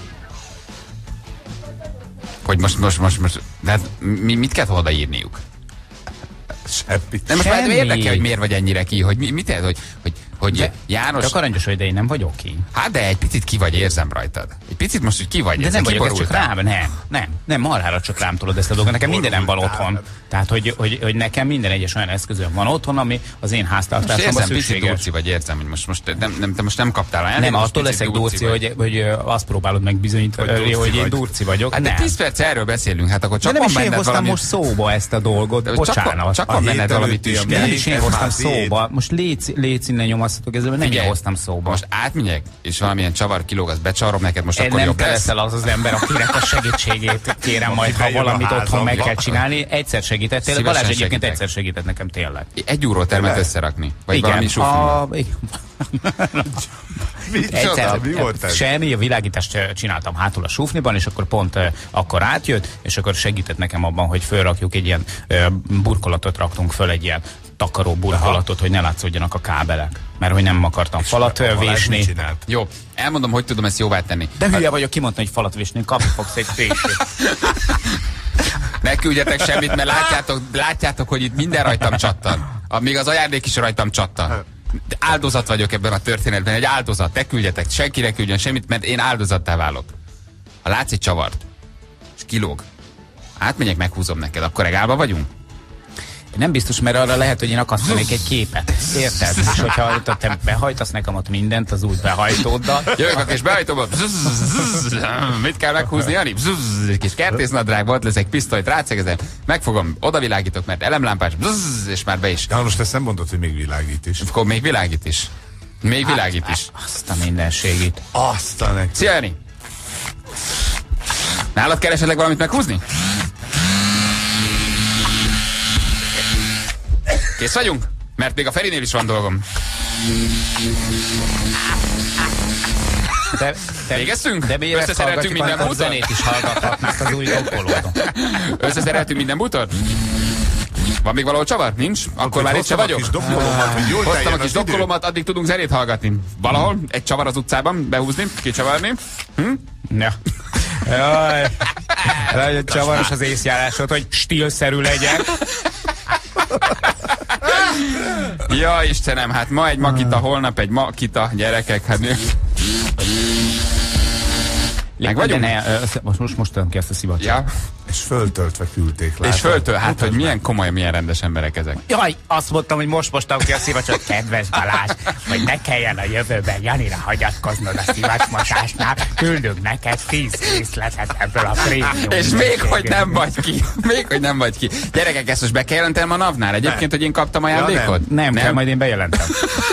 Speaker 2: Hogy most, most, most, most, de hát mi, mit kell odaírniuk?
Speaker 4: Semmit.
Speaker 2: Nem, most már
Speaker 3: Semmi.
Speaker 2: érdekel, hogy miért vagy ennyire ki, hogy mi, mit érted, hogy, hogy hogy
Speaker 3: de,
Speaker 2: János...
Speaker 3: Csak aranyos vagy, de én nem vagyok ki.
Speaker 2: Hát de egy picit ki vagy, érzem rajtad. Egy picit most, hogy ki vagy.
Speaker 3: De nem vagyok, ez csak rám, nem, nem, nem, marhára csak rám tolod ezt a dolgot. Nekem mindenem van otthon. Tehát, hogy, hogy, hogy nekem minden egyes olyan eszközöm van otthon, ami az én háztartásomban szükséges.
Speaker 2: Picit durci vagy, érzem, hogy most, most nem, nem, te most nem kaptál el.
Speaker 3: Nem, attól leszek durci, hogy, hogy azt próbálod megbizonyítani, hogy, hogy én durci vagyok.
Speaker 2: Hát de tíz perc erről beszélünk, hát akkor csak
Speaker 3: de
Speaker 2: van
Speaker 3: nem is én hoztam
Speaker 2: valami...
Speaker 3: most szóba ezt a dolgot, bocsánat.
Speaker 2: Csak van benned valami tüske.
Speaker 3: Nem is én hoztam szóba. Most légy, légy innen nyomasztatok ezzel, mert nem én hoztam szóba.
Speaker 2: Most átmegyek, és valamilyen csavar kilóg, az becsarom neked, most akkor
Speaker 3: nem
Speaker 2: jobb lesz.
Speaker 3: Nem az az ember, akinek a segítségét kérem majd, ha valamit otthon meg kell csinálni. Egyszer segítettél, Balázs egyébként egyszer segített nekem tényleg.
Speaker 2: Egy euró termet összerakni? Vagy
Speaker 3: igen,
Speaker 2: valami sufnival?
Speaker 3: Egyszer, mi volt ez? Semmi, a világítást csináltam hátul a sufniban, és akkor pont uh, akkor átjött, és akkor segített nekem abban, hogy fölrakjuk egy ilyen uh, burkolatot, raktunk föl egy ilyen takaró burkolatot, aha, hogy ne látszódjanak a kábelek. Mert hogy nem akartam és falat vésni.
Speaker 2: Jó, elmondom, hogy tudom ezt jóvá tenni.
Speaker 3: De hülye vagyok, kimondtam, hogy falat vésni, kapni fogsz egy vését.
Speaker 2: Ne küldjetek semmit, mert látjátok, látjátok, hogy itt minden rajtam csattan. Még az ajándék is rajtam csattan. Áldozat vagyok ebben a történetben, egy áldozat. Ne küldjetek, senki ne küldjön semmit, mert én áldozattá válok. Ha látsz egy csavart, és kilóg, átmegyek, meghúzom neked, akkor regálba vagyunk?
Speaker 3: Nem biztos, mert arra lehet, hogy én akasztanék egy képet. Érted? És hogyha te behajtasz nekem ott mindent az úgy behajtóddal.
Speaker 2: Jövök, és behajtom, mit kell meghúzni, Jani? Egy kis kertésznadrág volt, lesz egy pisztolyt, rácegezem, megfogom, odavilágítok, mert elemlámpás, és már be is.
Speaker 4: Ja, most ezt nem mondod, hogy még világít is.
Speaker 2: Akkor még világít is. Még hát, világít is.
Speaker 3: Azt a mindenségét.
Speaker 4: Azt a neked.
Speaker 2: Szia, Jani! Nálad kell esetleg valamit meghúzni? Kész vagyunk? Mert még a Ferinél is van dolgom.
Speaker 3: De, de,
Speaker 2: Végeztünk?
Speaker 3: De
Speaker 2: összeszereltünk minden bútor?
Speaker 3: Zenét is hallgathatnák az új dokkolódon.
Speaker 2: Összeszereltünk minden bútor? Van még valahol csavar? Nincs? Akkor már itt se vagyok. Hoztam a kis dokkolomat, addig tudunk zenét hallgatni. Valahol? Egy csavar az utcában? Behúzni? Kicsavarni? Hm?
Speaker 3: Ja. Jaj. Nagyon csavaros az észjárásod, hogy stílszerű legyen.
Speaker 2: Ja, Istenem, hát ma egy makita, holnap egy makita, gyerekek, hát mi... Meg vagyunk?
Speaker 3: Ne, most, most, most tudom ki ezt a szivacsot.
Speaker 2: Ja.
Speaker 4: És föltöltve küldték, látod?
Speaker 2: És föltöl, hát, hogy milyen komoly, milyen rendes emberek ezek.
Speaker 3: Jaj, azt mondtam, hogy most mostam ki a szivacsot, kedves Balázs, hogy ne kelljen a jövőben Janira hagyatkoznod a szivacsmosásnál, küldünk neked tíz részletet ebből a prémium.
Speaker 2: És még hogy nem vagy ki, még hogy nem vagy ki. Gyerekek, ezt most be kell jelentem a navnál egyébként, hogy én kaptam ajándékot?
Speaker 3: Ja, nem. Nem, nem kell, majd én bejelentem.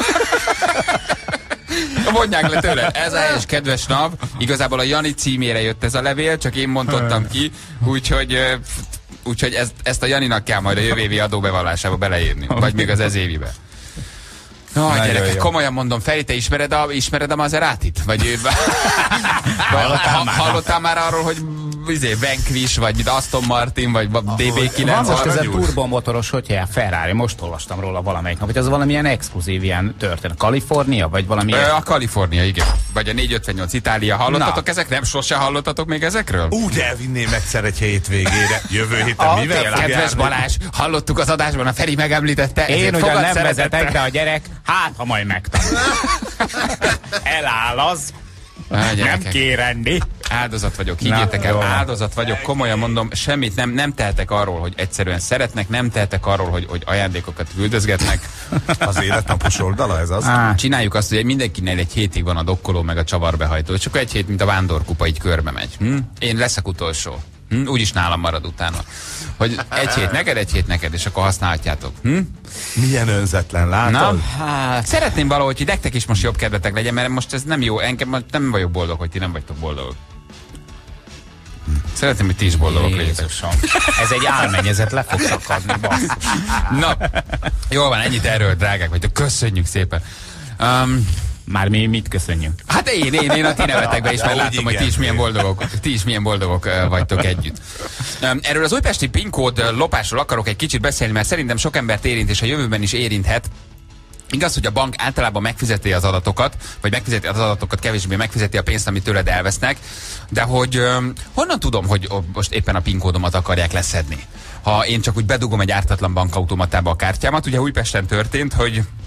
Speaker 2: Mondják le tőle. Ez a helyes, kedves NAV. Igazából a Jani címére jött ez a levél, csak én mondottam ki, úgyhogy, úgyhogy ezt, ezt a Janinak kell majd a jövő évi adóbevallásába beleírni. Vagy még az ez évibe. No, gyerekek, komolyan mondom, Feri, te ismered a, ismered a Maseratit? Vagy hallottál, már. hallottál már arról, hogy izé, Vanquish, vagy Aston Martin, vagy D B kilenc?
Speaker 3: Van most ez a turbomotoros, hogy hívják, Ferrari, most olvastam róla valamelyik nap, hogy az valamilyen exkluzív ilyen történet. Kalifornia, vagy valami?
Speaker 2: Ö, a Kalifornia, igen. Vagy a négyszázötvennyolc Itália. Hallottatok ezek? Nem, sose hallottatok még ezekről?
Speaker 4: Úgy elvinném egyszer egy hétvégére. Jövő héten
Speaker 3: a,
Speaker 4: mivel fog
Speaker 2: Kedves
Speaker 4: járni?
Speaker 2: Balázs, hallottuk az adásban, a Feri megemlítette.
Speaker 3: Én ugyan nem vezetek, de a gyerek, hát ha majd megtanul. Eláll az.
Speaker 2: Á,
Speaker 3: nem kérenni.
Speaker 2: Áldozat vagyok, higgyétek el, áldozat vagyok, komolyan mondom, semmit nem, nem tehetek arról, hogy egyszerűen szeretnek, nem tehetek arról, hogy, hogy ajándékokat küldözgetnek.
Speaker 4: Az életnapos oldala ez az?
Speaker 2: Á. Csináljuk azt, hogy mindenkinél egy hétig van a dokkoló meg a csavarbehajtó, és akkor egy hét, mint a vándorkupa, így körbe megy. Hm? Én leszek utolsó. Hm? Úgyis nálam marad utána. Hogy egy hét neked, egy hét neked, és akkor használhatjátok. Hm?
Speaker 4: Milyen önzetlen, látod?
Speaker 2: Na, hát, szeretném valahogy, hogy nektek is most jobb kedvetek legyen, mert most ez nem jó, engem nem vagyok boldog, hogy ti nem vagytok boldogok. Szeretném, hogy ti is boldogok legyetek.
Speaker 3: Ez egy álmennyezet, le fog szakadni, basszus.
Speaker 2: Na, jól van, ennyit erről, drágák vagytok. Köszönjük szépen. Um,
Speaker 3: Már mi mit köszönjük?
Speaker 2: Hát én, én, én a ti nevetekben is, mert látom, hogy ti is milyen boldogok, ti is milyen boldogok uh, vagytok együtt. Um, erről az újpesti PIN kód lopásról akarok egy kicsit beszélni, mert szerintem sok embert érint, és a jövőben is érinthet. Igaz, hogy a bank általában megfizeti az adatokat, vagy megfizeti az adatokat, kevésbé megfizeti a pénzt, amit tőled elvesznek, de hogy um, honnan tudom, hogy most éppen a PIN kódomat akarják leszedni? Ha én csak úgy bedugom egy ártatlan bankautomatába a kártyámat, ugye Újpesten történt, hogy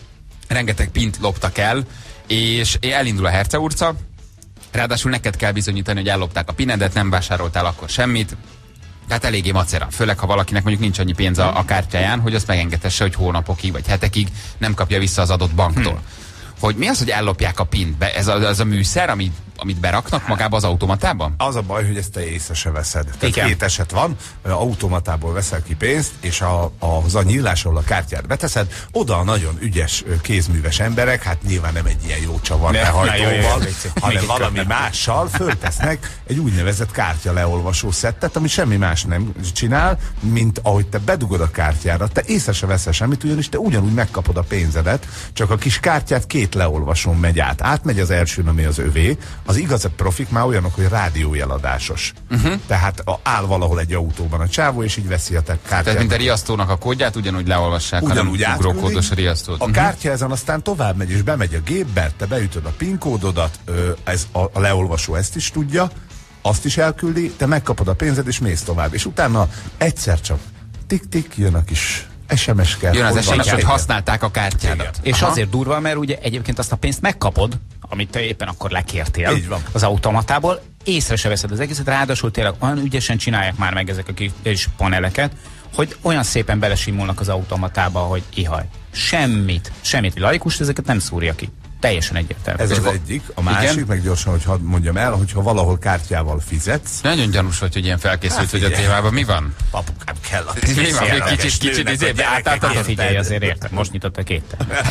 Speaker 2: rengeteg pint loptak el, és elindul a Herce utca, ráadásul neked kell bizonyítani, hogy ellopták a pinedet, nem vásároltál akkor semmit. Tehát eléggé macera. Főleg, ha valakinek mondjuk nincs annyi pénz a, a kártyáján, hogy azt megengedhesse, hogy hónapokig vagy hetekig nem kapja vissza az adott banktól. Hmm. Hogy mi az, hogy ellopják a pint? Be, ez, a, ez a műszer, amit, amit beraknak magába az automatába?
Speaker 4: Az a baj, hogy ezt te észre se veszed. Tehát két eset van, automatából veszel ki pénzt, és a, az a nyílás, ahol a kártyát beteszed, oda a nagyon ügyes, kézműves emberek, hát nyilván nem egy ilyen jó csavar behajtóval, hanem valami mással föltesznek egy úgynevezett kártya leolvasó szettet, ami semmi más nem csinál, mint ahogy te bedugod a kártyára, te észre se veszel semmit, ugyanis te ugyanúgy megkapod a pénzedet, csak a kis kártyát két leolvasón megy át. Átmegy az elsőn, ami az övé. Az igazabb profik már olyanok, hogy rádiójeladásos. Uh-huh. Tehát a, áll valahol egy autóban a csávó, és így veszi a te kártyát.
Speaker 2: Tehát mint a riasztónak a kódját, ugyanúgy leolvassák,
Speaker 4: ugyanúgy
Speaker 2: hanem ugrókódos riasztót.
Speaker 4: A uh-huh. kártya ezen aztán tovább megy, és bemegy a gépbe, te beütöd a PIN kódodat, ez a, a leolvasó ezt is tudja, azt is elküldi, te megkapod a pénzed, és mész tovább. És utána egyszer csak tik-tik jön a kis es em es kell.
Speaker 2: Jön az es em es, hogy használták a kártyádat.
Speaker 3: És aha. azért durva, mert ugye egyébként azt a pénzt megkapod, amit te éppen akkor lekértél az automatából, észre se veszed az egészet, ráadásul tényleg olyan ügyesen csinálják már meg ezek a kis paneleket, hogy olyan szépen belesimulnak az automatába, hogy ihaj. Semmit, semmit laikust, ezeket nem szúrja ki. Teljesen egyértelmű.
Speaker 4: Ez az egyik. A másik, igen? Meg gyorsan, hogy hadd mondjam el, hogyha valahol kártyával fizetsz.
Speaker 2: Nagyon gyanús vagy, hogy ilyen felkészült vagy a témában. Mi van?
Speaker 4: Papukám kell a
Speaker 2: mi van? Kicsit, kicsit, izébe átáltatod.
Speaker 3: Figyelj, azért érted, most nyitott a két.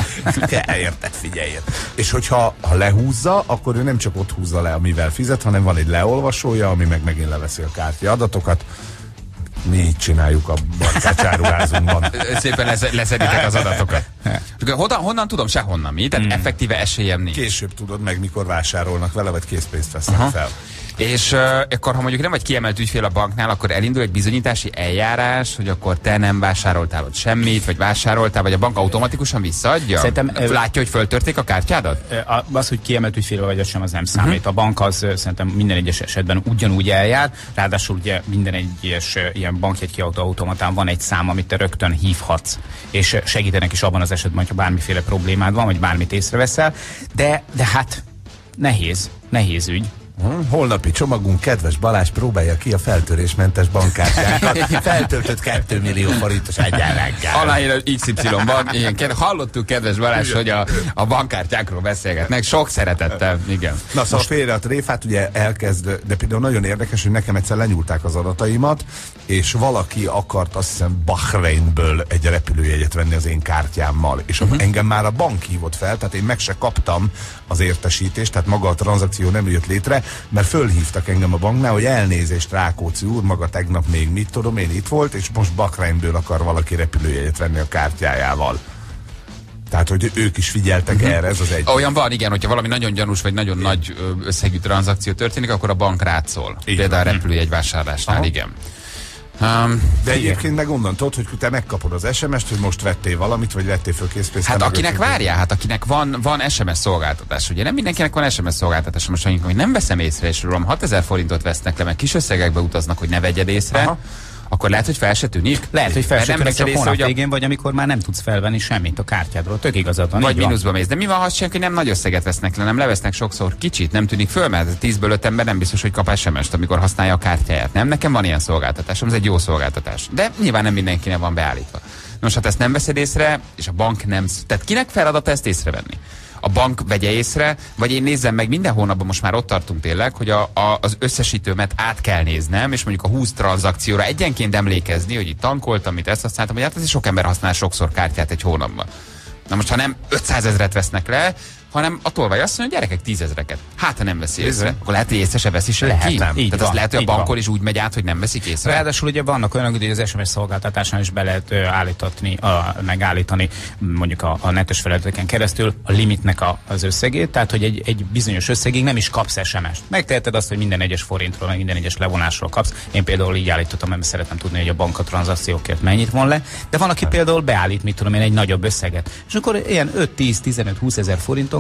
Speaker 4: Érted, figyelj. És hogyha ha lehúzza, akkor ő nem csak ott húzza le, amivel fizet, hanem van egy leolvasója, ami meg megint leveszi a kártya adatokat. Mi így csináljuk a barkácsáruházunkban.
Speaker 2: Szépen lesz, leszeditek az adatokat. Honnan, honnan tudom? Sehonnan. Mi? Tehát hmm. effektíve esélyem nincs.
Speaker 4: Később tudod meg, mikor vásárolnak vele, vagy készpénzt vesznek uh-huh. fel.
Speaker 2: És uh, akkor, ha mondjuk nem vagy kiemelt ügyfél a banknál, akkor elindul egy bizonyítási eljárás, hogy akkor te nem vásároltál ott semmit, vagy vásároltál, vagy a bank automatikusan visszaadja? Szerintem, látja, hogy föltörték a kártyádat?
Speaker 3: Az, hogy kiemelt ügyfél vagy sem, az nem számít. Uh-huh. A bank az szerintem minden egyes esetben ugyanúgy eljár, ráadásul ugye minden egyes ilyen bankjegy kiadó automatán van egy szám, amit te rögtön hívhatsz, és segítenek is abban az esetben, hogyha bármiféle problémád van, vagy bármit észreveszel, de, de hát nehéz, nehéz ügy.
Speaker 4: Hmm, holnapi csomagunk, kedves Balázs próbálja ki a feltörésmentes bankkártyákat. Feltöltött két millió forintos egyenleggel.
Speaker 2: Aláír iksz ipszilon bank. Igen, hallottuk, kedves Balázs, hogy a, a bankkártyákról beszélgetnek. Sok szeretettel, igen.
Speaker 4: Na szóval félre a tréfát, ugye elkezd, de például nagyon érdekes, hogy nekem egyszer lenyúlták az adataimat, és valaki akart, azt hiszem, Bahreinből egy repülőjegyet venni az én kártyámmal, és uh-huh. engem már a bank hívott fel, tehát én meg se kaptam az értesítést, tehát maga a tranzakció nem jött létre, mert fölhívtak engem a banknál, hogy elnézést, Rákóczi úr, maga tegnap még mit tudom, én itt volt, és most Bahreinből akar valaki repülőjegyet venni a kártyájával. Tehát, hogy ők is figyeltek uh-huh. erre, ez az egy.
Speaker 2: Olyan van, igen, hogyha valami nagyon gyanús, vagy nagyon igen. nagy összegű tranzakció történik, akkor a bank rád szól. Például a repülőjegy vásárlásnál, aha. igen. Um,
Speaker 4: de egyébként meg onnan tudod, hogy te megkapod az es em es-t, hogy most vettél valamit, vagy vettél föl készpénzt.
Speaker 2: Hát akinek várjál, hát akinek van, van es em es szolgáltatás, ugye nem mindenkinek van es em es szolgáltatás, most hogy nem veszem észre, és rólam hatezer forintot vesznek le, meg kis összegekbe utaznak, hogy ne vegyed észre, aha. akkor lehet, hogy fel se tűnik.
Speaker 3: Lehet, hogy fel se tűnik, csak hónap végén, vagy amikor már nem tudsz felvenni semmit a kártyádról. Tök igazad van.
Speaker 2: Vagy mínuszba mész. De mi van, ha senki nem nagy összeget vesznek le, nem levesznek sokszor kicsit, nem tűnik föl, mert tízből öt ember nem biztos, hogy kap es em es-t, amikor használja a kártyáját. Nem, nekem van ilyen szolgáltatásom, ez egy jó szolgáltatás. De nyilván nem mindenkinek van beállítva. Nos, hát ezt nem veszed észre, és a bank nem. Tehát kinek feladata ezt észrevenni? A bank vegye észre, vagy én nézzem meg minden hónapban, most már ott tartunk tényleg, hogy a, a, az összesítőmet át kell néznem, és mondjuk a húsz tranzakcióra egyenként emlékezni, hogy itt tankoltam, itt ezt használtam, hogy hát ez is sok ember használ sokszor kártyát egy hónapban. Na most, ha nem ötszázezret vesznek le, hanem a tolvaj azt mondja, hogy gyerekek tízezreket. Hát, ha nem veszi észre, akkor lehet, hogy észre se veszi senki. Tehát az lehet, hogy a bankon is úgy megy át, hogy nem veszik észre.
Speaker 3: Ráadásul ugye vannak olyanok, hogy az es em es szolgáltatásán is be lehet uh, állítatni, uh, megállítani mondjuk a, a netes felületeken keresztül a limitnek a, az összegét, tehát hogy egy, egy bizonyos összegig nem is kapsz es em es-t. Megteheted azt, hogy minden egyes forintról, meg minden egyes levonásról kapsz. Én például így állítottam, mert szeretném tudni, hogy a bank a tranzakciókért mennyit von le, de van, aki például beállít, mit tudom én, egy nagyobb összeget. És akkor ilyen öt, tíz, tizenöt, húsz ezer forinton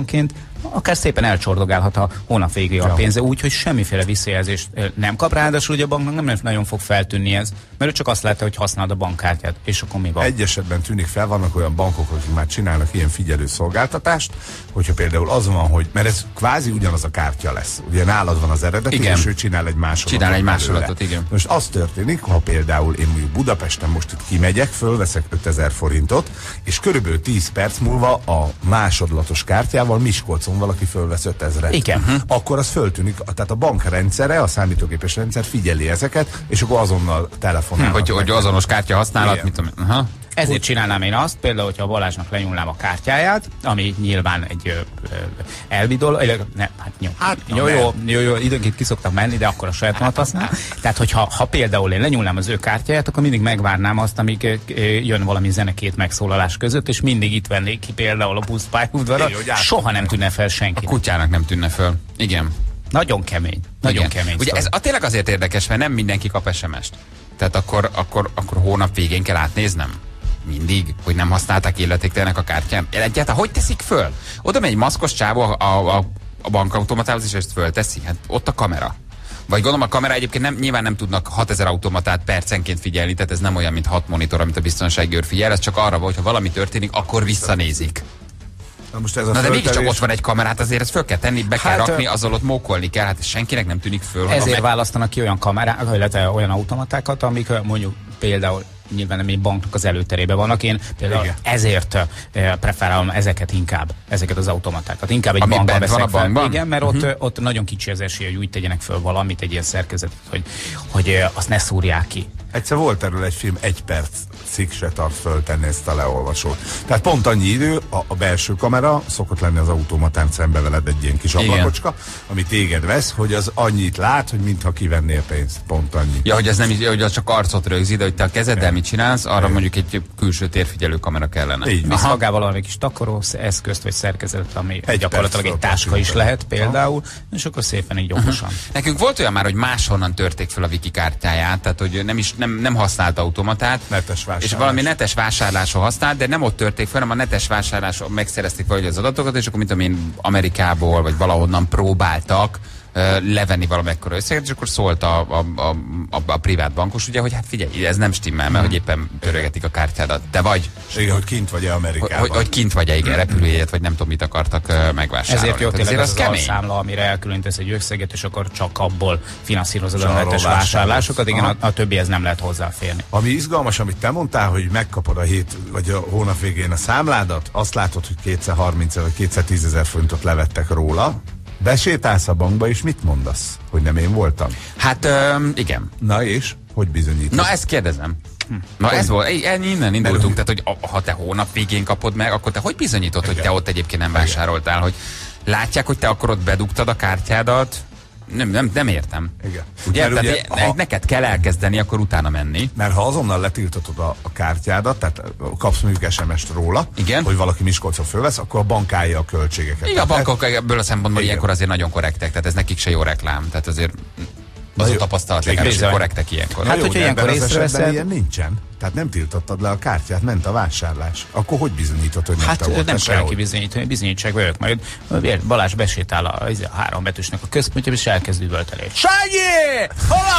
Speaker 3: időnként akár szépen elcsordogálhat a hónap végéig a pénze úgy, hogy semmiféle visszajelzést nem kap, ráadásul ugye a banknak nem nagyon fog feltűnni ez, mert ő csak azt látta, hogy használod a bankkártyát, és akkor mi van?
Speaker 4: Egy esetben tűnik fel, vannak olyan bankok, akik már csinálnak ilyen figyelő szolgáltatást, hogyha például az van, hogy, mert ez kvázi ugyanaz a kártya lesz. Ugye nálad van az eredeti,
Speaker 2: igen.
Speaker 4: és ő csinál egy másolatot.
Speaker 2: Csinál egy másolatot, igen.
Speaker 4: Most az történik, ha például én mondjuk Budapesten most itt kimegyek, fölveszek ötezer forintot, és körülbelül tíz perc múlva a másodlatos kártyával Miskolcon valaki fölvesz ötezret.
Speaker 3: Igen.
Speaker 4: Uh-huh. Akkor az föltűnik, tehát a bankrendszere, a számítógépes rendszer figyeli ezeket, és akkor azonnal telefonál.
Speaker 2: Hogy, hogy azonos kártya használat, mit tudom. Aha.
Speaker 3: Ezért csinálnám én azt, például, hogyha a Balázsnak lenyúlnám a kártyáját, ami nyilván egy ö, ö, elvi dolog, ne, hát jó,
Speaker 4: hát,
Speaker 3: jó, jó, jó, jó, időnként ki szoktam menni, de akkor a sajátomat használ. Tehát, hogyha ha például én lenyúlnám az ő kártyáját, akkor mindig megvárnám azt, amíg ö, jön valami zene két megszólalás között, és mindig itt vennék ki például a buszpályaudvarat, soha nem tűnne fel senki.
Speaker 2: A kutyának nem tűnne föl. Igen.
Speaker 3: Nagyon kemény. Nagyon
Speaker 2: Igen.
Speaker 3: kemény.
Speaker 2: Ugye ez a tényleg azért érdekes, mert nem mindenki kap es em est. Tehát akkor, akkor, akkor hónap végén kell átnéznem. Mindig, hogy nem használták illetéktelenek a kártyán. Egyáltalán hogy teszik föl? Oda megy egy maszkos csávó a, a, a bankautomatához, és ezt fölteszi. Hát ott a kamera. Vagy gondolom a kamera egyébként nem, nyilván nem tudnak hatezer automatát percenként figyelni, tehát ez nem olyan, mint hat monitor, amit a biztonsági őr figyel, ez csak arra, hogy ha valami történik, akkor visszanézik.
Speaker 4: Na, most ez a
Speaker 2: Na de mégiscsak
Speaker 4: föltevés...
Speaker 2: ott van egy kamerát, azért ezt föl kell tenni, be kell
Speaker 3: Hát,
Speaker 2: rakni, azzal ott mókolni kell, hát senkinek nem tűnik föl.
Speaker 3: Ezért
Speaker 2: meg...
Speaker 3: választanak ki olyan kamerákat, illetve olyan automatákat, amik mondjuk például nyilván nem egy banknak az előterében vannak. Én például
Speaker 4: Igen.
Speaker 3: ezért uh, preferálom ezeket inkább, ezeket az automatákat. Inkább egy
Speaker 2: Ami
Speaker 3: bankban
Speaker 2: bent van
Speaker 3: veszek
Speaker 2: a
Speaker 3: fel.
Speaker 2: bankban?
Speaker 3: Igen, mert
Speaker 2: Uh-huh.
Speaker 3: ott, ott nagyon kicsi az esély, hogy úgy tegyenek föl valamit, egy ilyen szerkezetet, hogy, hogy uh, azt ne szúrják ki.
Speaker 4: Egyszer volt erről egy film, egy percig se tart föltenni ezt a leolvasót. Tehát pont annyi idő, a, a belső kamera szokott lenni az automatán szembe veled egy ilyen kis ablakocska, ami téged vesz, hogy az annyit lát, hogy mintha kivennél pénzt. Pont annyi.
Speaker 2: Ja, hogy ez nem így, hogy az csak arcot rögzít, de hogy te a kezeddel mit csinálsz, arra mondjuk egy külső térfigyelő kamera kellene.
Speaker 4: Így
Speaker 3: Visz
Speaker 4: van.
Speaker 3: magával valami kis takaró eszközt vagy szerkezetet, ami
Speaker 4: Egy
Speaker 3: gyakorlatilag
Speaker 4: perc
Speaker 3: egy táska is
Speaker 4: fölteszi.
Speaker 3: lehet például, és akkor szépen így okosan.
Speaker 2: Nekünk volt olyan már, hogy máshonnan törték fel a Viki kártyáját, tehát hogy nem is nem, nem használt automatát,
Speaker 4: Netes vásárlás.
Speaker 2: és valami netes vásárláson használt, de nem ott törték fel, hanem a netes vásárláson megszerezték valahogy az adatokat, és akkor mint tudom én Amerikából, vagy valahonnan próbáltak uh, levenni valamekkora összeget, és akkor szólt a, a, a, a, a privát bankos, ugye, hogy hát figyelj, ez nem stimmel, mert hogy éppen törögetik a kártyádat. Te vagy?
Speaker 4: Igen, hogy kint vagy-e
Speaker 2: Hogy,
Speaker 4: Amerikában.
Speaker 2: hogy, hogy kint vagy-e, igen, repülőjegyet, vagy nem tudom, mit akartak uh, megvásárolni.
Speaker 3: Ezért jó
Speaker 2: Tehát
Speaker 3: tényleg az,
Speaker 2: az
Speaker 3: az
Speaker 2: kemény.
Speaker 3: alszámla, amire elkülönítesz egy összeget, és akkor csak abból finanszírozod
Speaker 4: Csak
Speaker 3: a netes
Speaker 4: arról
Speaker 3: vásárlásokat. Igen,
Speaker 4: Aha.
Speaker 3: a, a többihez nem lehet hozzáférni.
Speaker 4: Ami izgalmas, amit te mondtál, hogy megkapod a hét vagy a hónap végén a számládat, azt látod, hogy kétszázharminc vagy kétszáztízezer forintot levettek róla, besétálsz a bankba, és mit mondasz? Hogy nem én voltam?
Speaker 2: Hát um, igen.
Speaker 4: Na és? Hogy bizonyítod?
Speaker 2: Na ezt kérdezem. Na ez volt, Ej, innen indultunk, tehát hogy a- ha te hónap végén kapod meg, akkor te hogy bizonyítod, hogy te ott egyébként nem vásároltál, hogy látják, hogy te akkor ott bedugtad a kártyádat? Nem, nem, nem értem.
Speaker 4: Igen.
Speaker 2: Ugye?
Speaker 4: Mert
Speaker 2: Tehát
Speaker 4: ugye,
Speaker 2: ha...
Speaker 4: ha-
Speaker 2: neked kell elkezdeni, akkor utána menni.
Speaker 4: Mert ha azonnal letiltatod a, a kártyádat, tehát kapsz mondjuk es em est róla,
Speaker 2: Igen.
Speaker 4: hogy valaki Miskolcon fölvesz, akkor a bank állja a költségeket.
Speaker 2: Igen, a
Speaker 4: Tehát
Speaker 2: bankok ebből a szempontból
Speaker 4: Igen.
Speaker 2: ilyenkor azért nagyon korrektek, tehát ez nekik se jó reklám, tehát azért az a
Speaker 4: jó.
Speaker 2: tapasztalat
Speaker 4: Igen.
Speaker 2: legalábbis, hogy
Speaker 3: Bizony.
Speaker 2: korrektek ilyenkor.
Speaker 4: Na
Speaker 3: Hát,
Speaker 4: jó,
Speaker 3: hogyha
Speaker 4: de
Speaker 3: ilyenkor
Speaker 4: ebben az esetben
Speaker 3: észreveszed-
Speaker 4: ilyen nincsen. Tehát nem tiltottad le a kártyát, ment a vásárlás. Akkor hogy bizonyítod, hogy nem
Speaker 3: Hát
Speaker 4: te voltál
Speaker 3: nem kell
Speaker 4: sehol?
Speaker 3: kibizonyítani, bizonyítsák vagyok. Majd Balázs besétál a, a három betűsnek a központja, és elkezd üvölteni. Sanyi! Hol a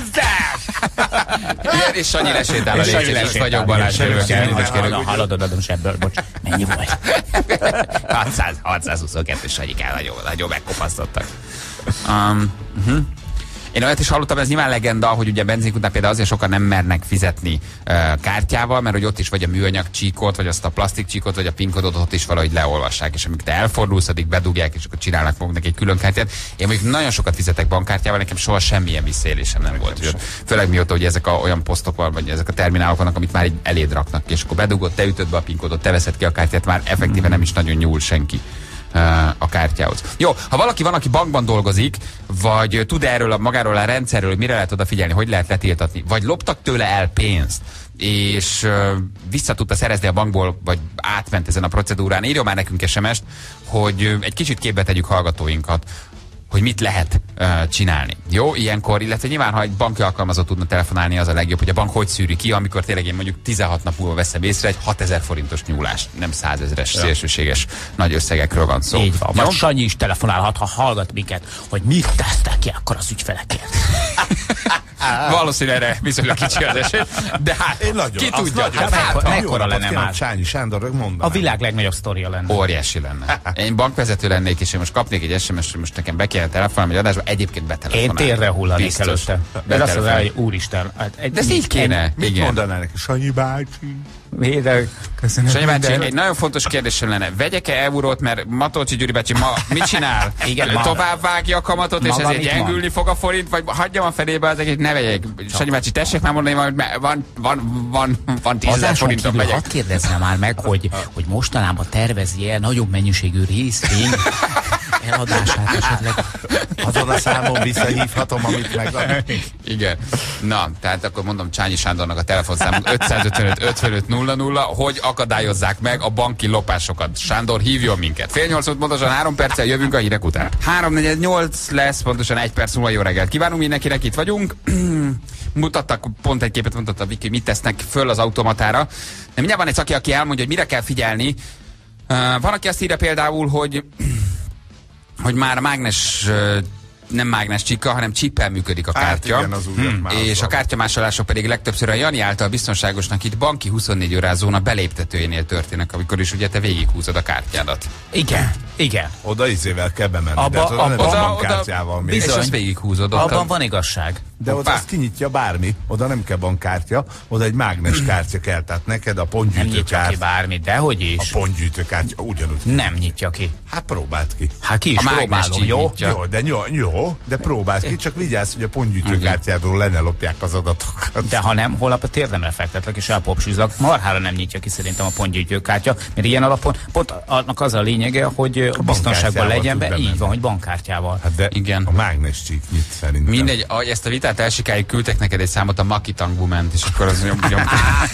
Speaker 3: pénzed?
Speaker 2: Igen, és Sanyi lesétál a
Speaker 3: És Sanyi
Speaker 2: lépcsőn, és
Speaker 3: lesétál,
Speaker 2: vagyok Balázs
Speaker 3: igen,
Speaker 2: körül.
Speaker 3: igen,
Speaker 2: Kedves
Speaker 3: igen,
Speaker 2: kerül.
Speaker 3: hallod, adom sebből, bocs. Mennyi volt?
Speaker 2: hatszáz, hatszázhuszonkettő Sanyikán nagyon, nagyon megkopasztottak. Um, uh-huh. Én olyat is hallottam, ez nyilván legenda, hogy ugye benzinkutnál például azért sokan nem mernek fizetni uh, kártyával, mert hogy ott is vagy a műanyag csíkot, vagy azt a plastik csíkot, vagy a pinkodot ott is valahogy leolvassák, és amíg te elfordulsz, addig bedugják, és akkor csinálnak maguknak egy külön kártyát. Én mondjuk nagyon sokat fizetek bankkártyával, nekem soha semmilyen visszaélésem nem volt. Ugye, főleg mióta, hogy ezek a, olyan posztok van, vagy ezek a terminálok vannak, amit már így eléd raknak, és akkor bedugod, te ütöd be a pinkodot, te veszed ki a kártyát, már effektíven nem is nagyon nyúl senki a kártyához. Jó, ha valaki van, aki bankban dolgozik, vagy tud erről a, magáról a rendszerről, hogy mire lehet odafigyelni, hogy lehet letiltatni, vagy loptak tőle el pénzt, és uh, vissza tudta szerezni a bankból, vagy átment ezen a procedúrán, írjon már nekünk es em est, hogy uh, egy kicsit képbe tegyük hallgatóinkat. hogy mit lehet uh, csinálni. Jó, ilyenkor, illetve nyilván, ha egy banki alkalmazott tudna telefonálni, az a legjobb, hogy a bank hogy szűri ki, amikor tényleg én mondjuk tizenhat nap múlva veszem észre egy hatezer forintos nyúlást, nem százezres ja. szélsőséges nagy összegekről van szó.
Speaker 3: Így van. Vagy Sanyi is telefonálhat, ha hallgat minket, hogy mit tesztek ki akkor az ügyfelekért.
Speaker 2: Valószínűleg erre viszonylag kicsi az esély, de hát
Speaker 4: én nagyon,
Speaker 2: ki tudja.
Speaker 4: Nagyon,
Speaker 2: hát,
Speaker 3: hát,
Speaker 2: hát,
Speaker 3: mekkora lenne már?
Speaker 4: Sányi Sándor, mondanám.
Speaker 3: A világ legnagyobb sztoria lenne.
Speaker 2: Óriási lenne. Én bankvezető lennék, és én most kapnék egy es em es-t, most nekem be kellene telefonálni, hogy adásban egyébként betelefonálni.
Speaker 3: Én térre hullanék előtte. De azt az el, hogy úristen. Hát
Speaker 2: egy, de ez így kéne.
Speaker 4: Mit
Speaker 2: igen.
Speaker 4: mondanál neki? Sanyi bácsi.
Speaker 3: Védek. Köszönöm.
Speaker 2: Sanyi bácsi, egy nagyon fontos kérdésem lenne. Vegyek-e eurót, mert Matolcsi Gyuri bácsi ma mit csinál?
Speaker 3: Igen, ma,
Speaker 2: tovább vágja a kamatot, és ezért gyengülni fog a forint, vagy hagyjam a felébe az egész, ne vegyek. Sanyi bácsi, tessék már mondani, hogy van, van, van, van tízezer forintom megyek.
Speaker 3: Hadd kérdezzem már meg, hogy, hogy mostanában tervezi-e nagyobb mennyiségű részvény eladását esetleg.
Speaker 4: Azon a számon visszahívhatom, amit megad.
Speaker 2: Igen. Na, tehát akkor mondom Csányi Sándornak a telefonszám ötszázötvenöt ötvenöt nulla nulla, hogy akadályozzák meg a banki lopásokat. Sándor, hívjon minket. Fél nyolc óta pontosan három perccel jövünk a hírek után. három negyven nyolc lesz, pontosan egy perc múlva. Jó reggelt kívánunk mindenkinek, itt vagyunk. Mutattak pont egy képet, mutatta a Viki, mit tesznek föl az automatára. De mindjárt van egy szaki, aki elmondja, hogy mire kell figyelni. Uh, van, aki azt írja például, hogy hogy már a mágnes, nem mágnes csika, hanem csippel működik a kártya.
Speaker 4: Hát igen, az hmm.
Speaker 2: És a kártyamásolások pedig legtöbbször a Jani által biztonságosnak itt banki huszonnégy órás zóna beléptetőjénél történnek, amikor is ugye te végighúzod a kártyádat.
Speaker 3: Igen, igen.
Speaker 4: Oda izével kell bemenni,
Speaker 3: abba,
Speaker 4: de hát oda
Speaker 3: abba,
Speaker 4: nem
Speaker 3: oda,
Speaker 4: bankkártyával még.
Speaker 2: És azt végighúzod ott.
Speaker 3: Abban van igazság.
Speaker 4: De oda azt kinyitja bármi, oda nem kell bankkártya, oda egy mágnes kártya kell, tehát neked a pontgyűjtőkártya.
Speaker 3: Nem nyitja ki bármi, dehogy is.
Speaker 4: A pontgyűjtőkártya ugyanúgy.
Speaker 3: Nem nyitja ki.
Speaker 4: Hát próbáld ki.
Speaker 3: Hát ki is
Speaker 2: a
Speaker 3: próbálom, jó?
Speaker 4: Jó, de jó, jó, de próbáld ki, csak vigyázz, hogy a pontgyűjtőkártyádról le ne lopják az adatokat.
Speaker 3: De ha nem, holnap a térdemre fektetlek és elpopsizlak. Marhára nem nyitja ki szerintem a pontgyűjtőkártya, mert ilyen alapon pont annak az a lényege, hogy a biztonságban legyen be, így van, hogy bankkártyával.
Speaker 4: Hát de
Speaker 2: igen.
Speaker 4: A mágnes csík nyit szerintem.
Speaker 2: Mindegy, ahogy ezt a vitát elsikáljuk, küldtek neked egy számot a Makitang Woman-t, és akkor az jobb, jobb,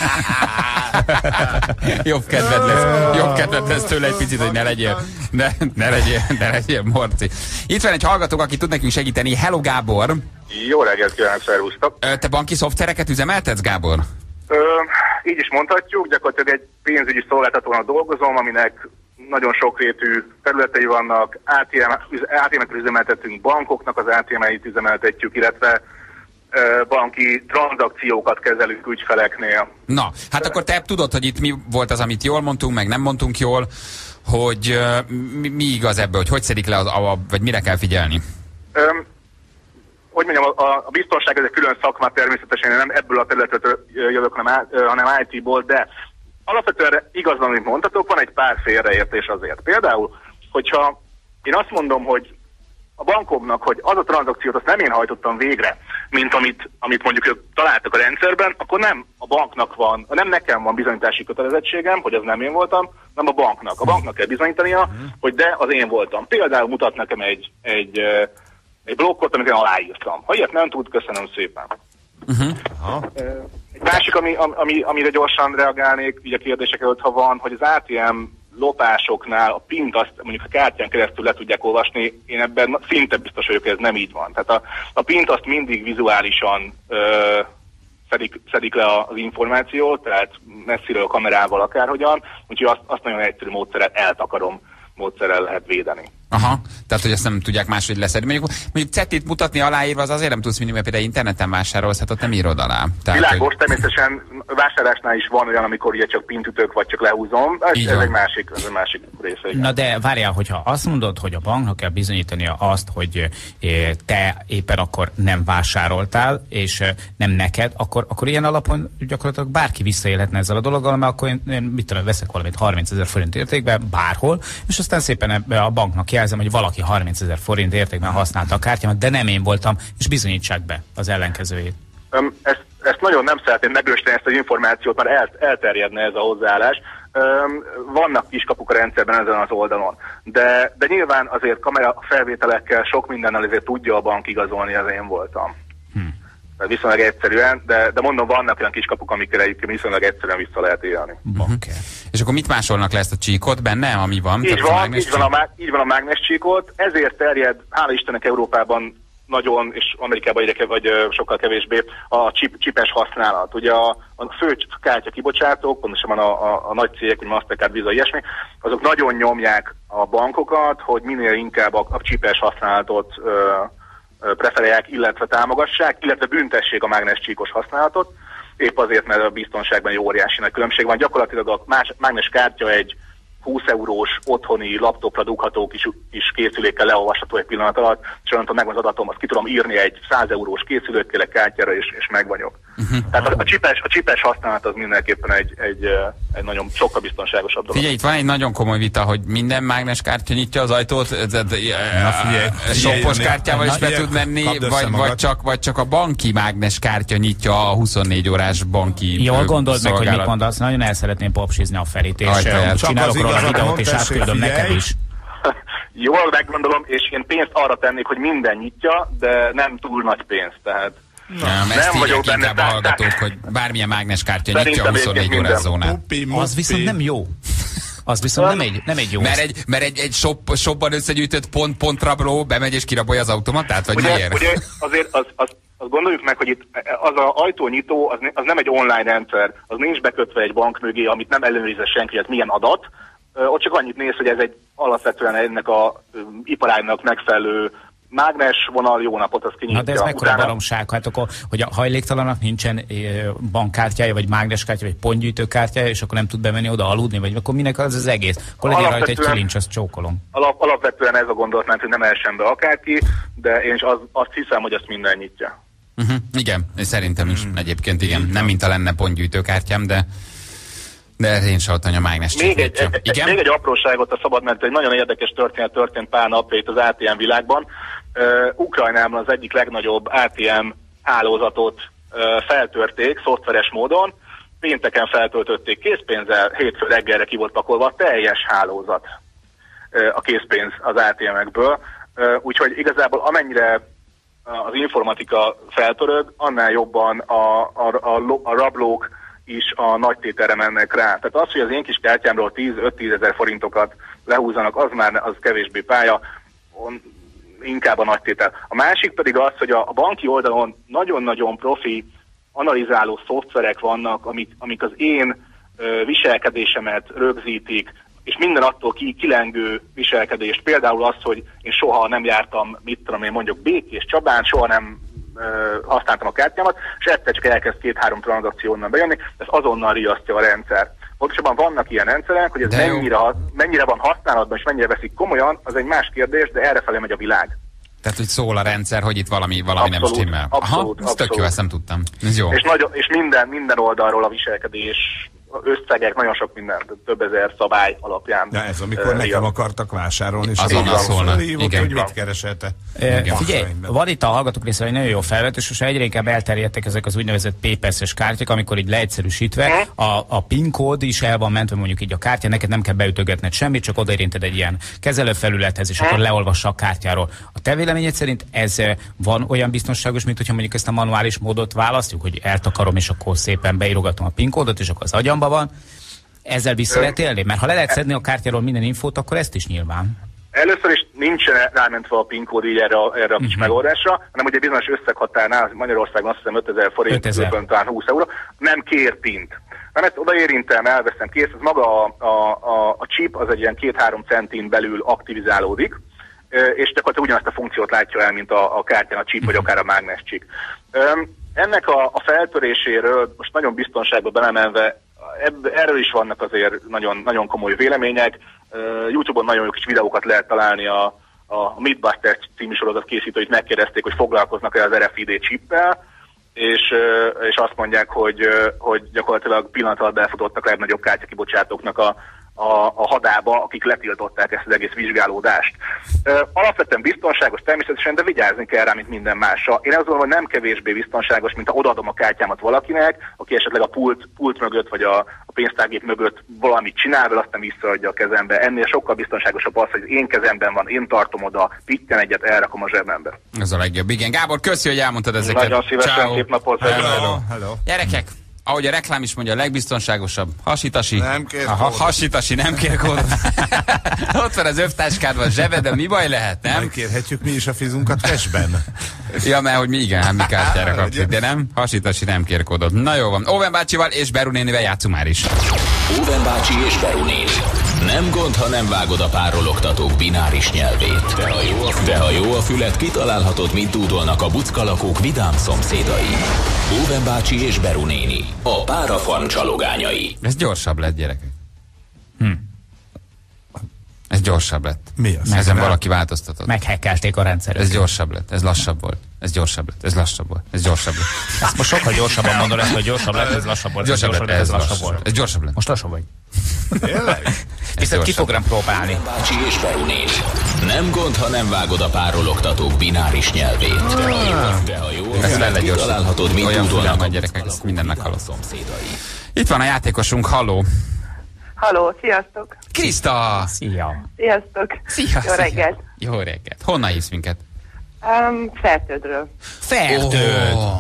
Speaker 2: jobb kedved lesz. Jobb kedved lesz tőle egy picit, hogy ne legyél, ne, ne legyél, ne legyél morci. Itt van egy hallgató, aki tud nekünk segíteni. Hello, Gábor!
Speaker 6: Jó reggelt kívánok, szervusztok!
Speaker 2: Te banki szoftvereket üzemeltetsz, Gábor?
Speaker 6: Ö, így is mondhatjuk, gyakorlatilag egy pénzügyi szolgáltatónak dolgozom, aminek nagyon sokrétű területei vannak, á té em-et üzemeltetünk, bankoknak az á té em-eit üzemeltetjük, illetve ö, banki tranzakciókat kezelünk ügyfeleknél.
Speaker 2: Na, hát akkor te tudod, hogy itt mi volt az, amit jól mondtunk, meg nem mondtunk jól, hogy uh, mi, mi igaz ebből, hogy hogy szedik le, az, a, vagy mire kell figyelni?
Speaker 6: Ö, hogy mondjam, a, a biztonság ez egy külön szakma, természetesen én nem ebből a területről jövök, hanem, hanem í té-ból, de alapvetően igaz, amit mondtatok, van egy pár félreértés azért. Például, hogyha én azt mondom, hogy a bankomnak, hogy az a tranzakciót azt nem én hajtottam végre, mint amit, amit mondjuk ők találtak a rendszerben, akkor nem a banknak van, nem nekem van bizonyítási kötelezettségem, hogy ez nem én voltam, nem a banknak. A banknak kell bizonyítania, hogy de az én voltam. Például mutat nekem egy, egy, egy blokkot, amit én aláírtam. Ha ilyet nem tud, köszönöm szépen. Uh-huh. Egy másik, ami, ami, amire gyorsan reagálnék, így a kérdések előtt, ha van, hogy az á té em lopásoknál a pint azt mondjuk a kártyán keresztül le tudják olvasni, én ebben szinte biztos vagyok, hogy ez nem így van. Tehát a, a pint azt mindig vizuálisan ö, szedik, szedik le az információt, tehát messziről a kamerával akárhogyan, úgyhogy azt, azt nagyon egyszerű módszerrel eltakarom módszerrel lehet védeni.
Speaker 2: Aha, tehát hogy ezt nem tudják máshogy leszedni. Mondjuk, mondjuk cettit mutatni aláírva, az azért nem tudsz mindig, mert például interneten vásárolsz, hát ott nem írod alá. Tehát,
Speaker 6: világos,
Speaker 2: hogy...
Speaker 6: természetesen vásárlásnál is van olyan, amikor ugye csak pintütök, vagy csak lehúzom. Ez, ez egy másik, ez egy másik része. Igen.
Speaker 3: Na de várjál, hogyha azt mondod, hogy a banknak kell bizonyítania azt, hogy te éppen akkor nem vásároltál, és nem neked, akkor, akkor ilyen alapon gyakorlatilag bárki visszaélhetne ezzel a dologgal, mert akkor én, én mit tudom, veszek valamit harmincezer forint értékben, bárhol, és aztán szépen ebbe a banknak jelzem, hogy valaki harmincezer forint értékben használta a kártyámat, de nem én voltam, és bizonyítsák be az ellenkezőjét.
Speaker 6: Um, ezt, ezt nagyon nem szeretném megrösteni, ezt az információt, már el, elterjedne ez a hozzáállás. Um, vannak kiskapuk a rendszerben ezen az oldalon, de, de nyilván azért kamera felvételekkel sok mindennel azért tudja a bank igazolni, az én voltam. Hmm. Tehát viszonylag egyszerűen, de, de mondom, vannak olyan kiskapuk, amikkel egyébként viszonylag egyszerűen vissza lehet élni.
Speaker 2: Uh-huh. Okay. És akkor mit másolnak le ezt a csíkot benne, ami van?
Speaker 6: Így van, így van, a má, így van a mágnes csíkot, ezért terjed, hála Istennek Európában nagyon, és Amerikában egyre vagy sokkal kevésbé a chip, chipes használat. Ugye a, a fő kártya kibocsátók, pontosabban a, a, a nagy cégek, mint Mastercard, Visa, ilyesmi, azok nagyon nyomják a bankokat, hogy minél inkább a, a chipes használatot ö, ö, preferálják, illetve támogassák, illetve büntessék a mágnes csíkos használatot, épp azért, mert a biztonságban egy óriási nagy különbség van. Gyakorlatilag a más, mágnes kártya egy húsz eurós otthoni laptopra dugható kis, kis készülékkel leolvasható egy pillanat alatt, és onnantól megvan az adatom, azt ki tudom írni egy száz eurós készülékkel, kártyára, és, és meg vagyok. Uh-huh. Tehát a, a, csipes, a csipes használat az mindenképpen egy, egy, egy nagyon sokkal biztonságosabb dolog.
Speaker 2: Figyelj, itt van egy nagyon komoly vita, hogy minden mágnes kártya nyitja az ajtót, soppos kártyával is be tud menni, vagy, vagy, csak, vagy csak a banki mágnes kártya nyitja a huszonnégy órás banki
Speaker 3: Jól gondold meg, hogy mit mondasz, nagyon el szeretném popsizni a Ferit, és csinálok róla a videót, és átküldöm neked is.
Speaker 6: Jól meggondolom, és én pénzt arra tennék, hogy minden nyitja, de nem túl nagy pénz, tehát
Speaker 2: nem, nem ezt vagyok benne inkább a hallgatók, hogy bármilyen mágneskártya nyitja a huszonnégy órás zónát.
Speaker 3: Az viszont nem jó. Az viszont nem egy, nem egy jó.
Speaker 2: Mert egy, mert egy, egy shop, shopban összegyűjtött pont-pont rabló bemegy és kirabolja az automatát, vagy
Speaker 6: ugye,
Speaker 2: miért?
Speaker 6: Ugye azért az, az, az gondoljuk meg, hogy itt az a ajtónyitó, az, az nem egy online rendszer, az nincs bekötve egy bank mögé, amit nem ellenőrizze senki, hogy ez milyen adat. Ott csak annyit néz, hogy ez egy alapvetően ennek a iparágnak megfelelő mágnes vonal, jó napot, az kinyitja.
Speaker 3: Na de ez mekkora utána... baromság, hát akkor, hogy a hajléktalannak nincsen bankkártyája, vagy mágneskártya, vagy pontgyűjtőkártyája, és akkor nem tud bemenni oda aludni, vagy akkor minek az az egész? Akkor legyen rajta egy kilincs, azt csókolom.
Speaker 6: Alap, alapvetően ez a gondolatment, hogy nem elsen be akárki, de én is az, azt hiszem, hogy ezt minden nyitja.
Speaker 2: Uh-huh. Igen, szerintem is mm. egyébként igen. Nem mint a lenne pontgyűjtőkártyám, de de én sem adtam a mágnes
Speaker 6: még egy, egy, egy, még egy apróságot a szabad, mert egy nagyon érdekes történet történt pár napja itt az á té em világban. Uh, Ukrajnában az egyik legnagyobb á té em hálózatot uh, feltörték szoftveres módon, pénteken feltöltötték készpénzzel, hétfő reggelre ki volt pakolva a teljes hálózat, uh, a készpénz az á té emekből. Uh, úgyhogy igazából amennyire az informatika feltörög, annál jobban a, a, a, a rablók is a nagy tételre mennek rá. Tehát az, hogy az én kis kártyámról tíz-öt-tíz ezer forintokat lehúzanak, az már az kevésbé pálya, inkább a nagy tétel. A másik pedig az, hogy a banki oldalon nagyon-nagyon profi analizáló szoftverek vannak, amik, amik az én ö, viselkedésemet rögzítik, és minden attól ki, kilengő viselkedést. Például az, hogy én soha nem jártam, mit tudom én mondjuk Békés Csabán, soha nem használtam a kártyámat, és egyszer csak elkezd két-három tranzakció onnan bejönni, ez azonnal riasztja a rendszer. Pontosabban vannak ilyen rendszerek, hogy ez mennyire, mennyire van használatban, és mennyire veszik komolyan, az egy más kérdés, de errefelé megy a világ.
Speaker 2: Tehát, hogy szól a rendszer, hogy itt valami, valami
Speaker 6: abszolút,
Speaker 2: nem stimmel.
Speaker 6: Abszolút,
Speaker 2: Aha, ez tök jó, ezt nem tudtam. Ez jó.
Speaker 6: És, nagyon, és minden, minden oldalról a viselkedés, összegek, nagyon sok minden, több ezer szabály alapján.
Speaker 4: Ja, ez amikor uh, nekem igen. akartak vásárolni, és
Speaker 2: azonnal szólnak.
Speaker 4: Hívott, hogy mit kereselte.
Speaker 3: E, figyelj, van itt a hallgatók részéről egy nagyon jó felvetés, és egyre inkább elterjedtek ezek az úgynevezett pé pé es-es kártyák, amikor így leegyszerűsítve a, a PIN kód is el van mentve mondjuk így a kártya, neked nem kell beütögetned semmit, csak odaérinted egy ilyen kezelőfelülethez, és akkor leolvassa a kártyáról. A te véleményed szerint ez van olyan biztonságos, mint hogyha mondjuk ezt a manuális módot választjuk, hogy eltakarom, és akkor szépen beírogatom a PIN kódot, és akkor az agyamba van. Ezzel vissza lehet élni? Mert ha le lehet szedni a kártyáról minden infót, akkor ezt is nyilván.
Speaker 6: Először is nincsen rámentve a PIN kód így erre, erre a kis uh-huh. megoldásra, hanem ugye bizonyos összeghatárnál, Magyarországon azt hiszem ötezer forint, ötezer. Talán húsz euró, nem kér pint. Nem, ezt odaérintem, elveszem, kész, ez maga a, a, a, a chip, az egy ilyen két-három centin belül aktivizálódik, és gyakorlatilag ugyanazt a funkciót látja el, mint a, a kártyán a chip, uh-huh. vagy akár a mágnes chip. Ennek a, a feltöréséről most nagyon biztonságba belemenve, ebb, erről is vannak azért nagyon, nagyon komoly vélemények. Uh, YouTube-on nagyon jó kis videókat lehet találni, a, a Mythbusters című sorozat készítőit megkérdezték, hogy foglalkoznak-e az er ef i dé chippel, és, uh, és azt mondják, hogy, uh, hogy gyakorlatilag pillanat alatt belefutottak legnagyobb kártyakibocsátóknak a, a, a hadába, akik letiltották ezt az egész vizsgálódást. Ö, alapvetően biztonságos természetesen, de vigyázni kell rá, mint minden másra. Én azt gondolom, hogy nem kevésbé biztonságos, mint ha odaadom a kártyámat valakinek, aki esetleg a pult, pult mögött, vagy a, a pénztárgép mögött valamit csinál, vele aztán visszaadja a kezembe. Ennél sokkal biztonságosabb az, hogy az én kezemben van, én tartom oda, pitten egyet, elrakom a zsebembe.
Speaker 2: Ez a legjobb. Igen, Gábor, köszi, hogy elmondtad ezeket.
Speaker 6: Nagyon szívesen,
Speaker 2: Ciao.
Speaker 6: szép napot.
Speaker 2: Hello.
Speaker 4: Hello, hello.
Speaker 2: Gyerekek, ahogy a reklám is mondja, a legbiztonságosabb. Hasitasi.
Speaker 4: Nem kér
Speaker 2: Aha,
Speaker 4: kódot.
Speaker 2: hasitasi, nem kér kódot. Ott van az övtáskád, zsebed, mi baj lehet, nem?
Speaker 4: Nem kérhetjük mi is a fizunkat cashben.
Speaker 2: Ja, mert hogy mi igen, hát mi kártyára
Speaker 4: Á,
Speaker 2: kapjuk, de nem? Hasitasi nem kér kódot. Na jó van. Óven bácsival és Beru nénivel játszunk már is.
Speaker 1: Óven bácsi és Beru néni. Nem gond, ha nem vágod a párologtatók bináris nyelvét. De ha jó a, de ha jó a fület, kitalálhatod, mit dúdolnak a buckalakók vidám szomszédai. Óven bácsi és Beru néni. A párafarm csalogányai.
Speaker 2: Ez gyorsabb lett, gyerekek. Hm. Ez gyorsabb lett.
Speaker 4: Mi az?
Speaker 2: Ezen
Speaker 4: Nem.
Speaker 2: valaki változtatott.
Speaker 3: Meghekkelték a rendszeret.
Speaker 2: Ez gyorsabb lett, ez lassabb volt. Ez gyorsabb lett, ez lassabb volt. Ez gyorsabb lett.
Speaker 3: Ezt most sokkal gyorsabban mondod, ezt, hogy gyorsabb lett, ez lassabb volt.
Speaker 2: Gyorsabb lett, ez
Speaker 3: lassabb
Speaker 2: lassabb
Speaker 3: volt.
Speaker 2: Ez gyorsabb lett.
Speaker 3: Most lassabb vagy.
Speaker 4: Tényleg?
Speaker 3: Viszont ki
Speaker 2: gyorsabb.
Speaker 3: fog rám próbálni.
Speaker 1: Bácsi és Beru néni. Nem gond, ha nem vágod a párologtatók bináris nyelvét. De ha jó, de ha jó a
Speaker 2: Ez
Speaker 1: fület,
Speaker 2: le
Speaker 1: kitalálhatod, mit
Speaker 2: Olyan
Speaker 1: dúdolnak
Speaker 2: fülem
Speaker 1: a
Speaker 2: van, gyerekek, ezt minden
Speaker 1: vidám
Speaker 2: meghallott.
Speaker 1: szomszédai.
Speaker 2: Itt van a játékosunk, halló.
Speaker 7: Halló, sziasztok!
Speaker 2: Kriszta!
Speaker 3: Szia.
Speaker 7: Sziasztok!
Speaker 2: Szia!
Speaker 7: Jó
Speaker 2: szia.
Speaker 7: reggelt!
Speaker 2: Jó reggelt. Honnan hívsz minket?
Speaker 7: Um, Fertődről.
Speaker 3: Fertőd.
Speaker 2: Ó.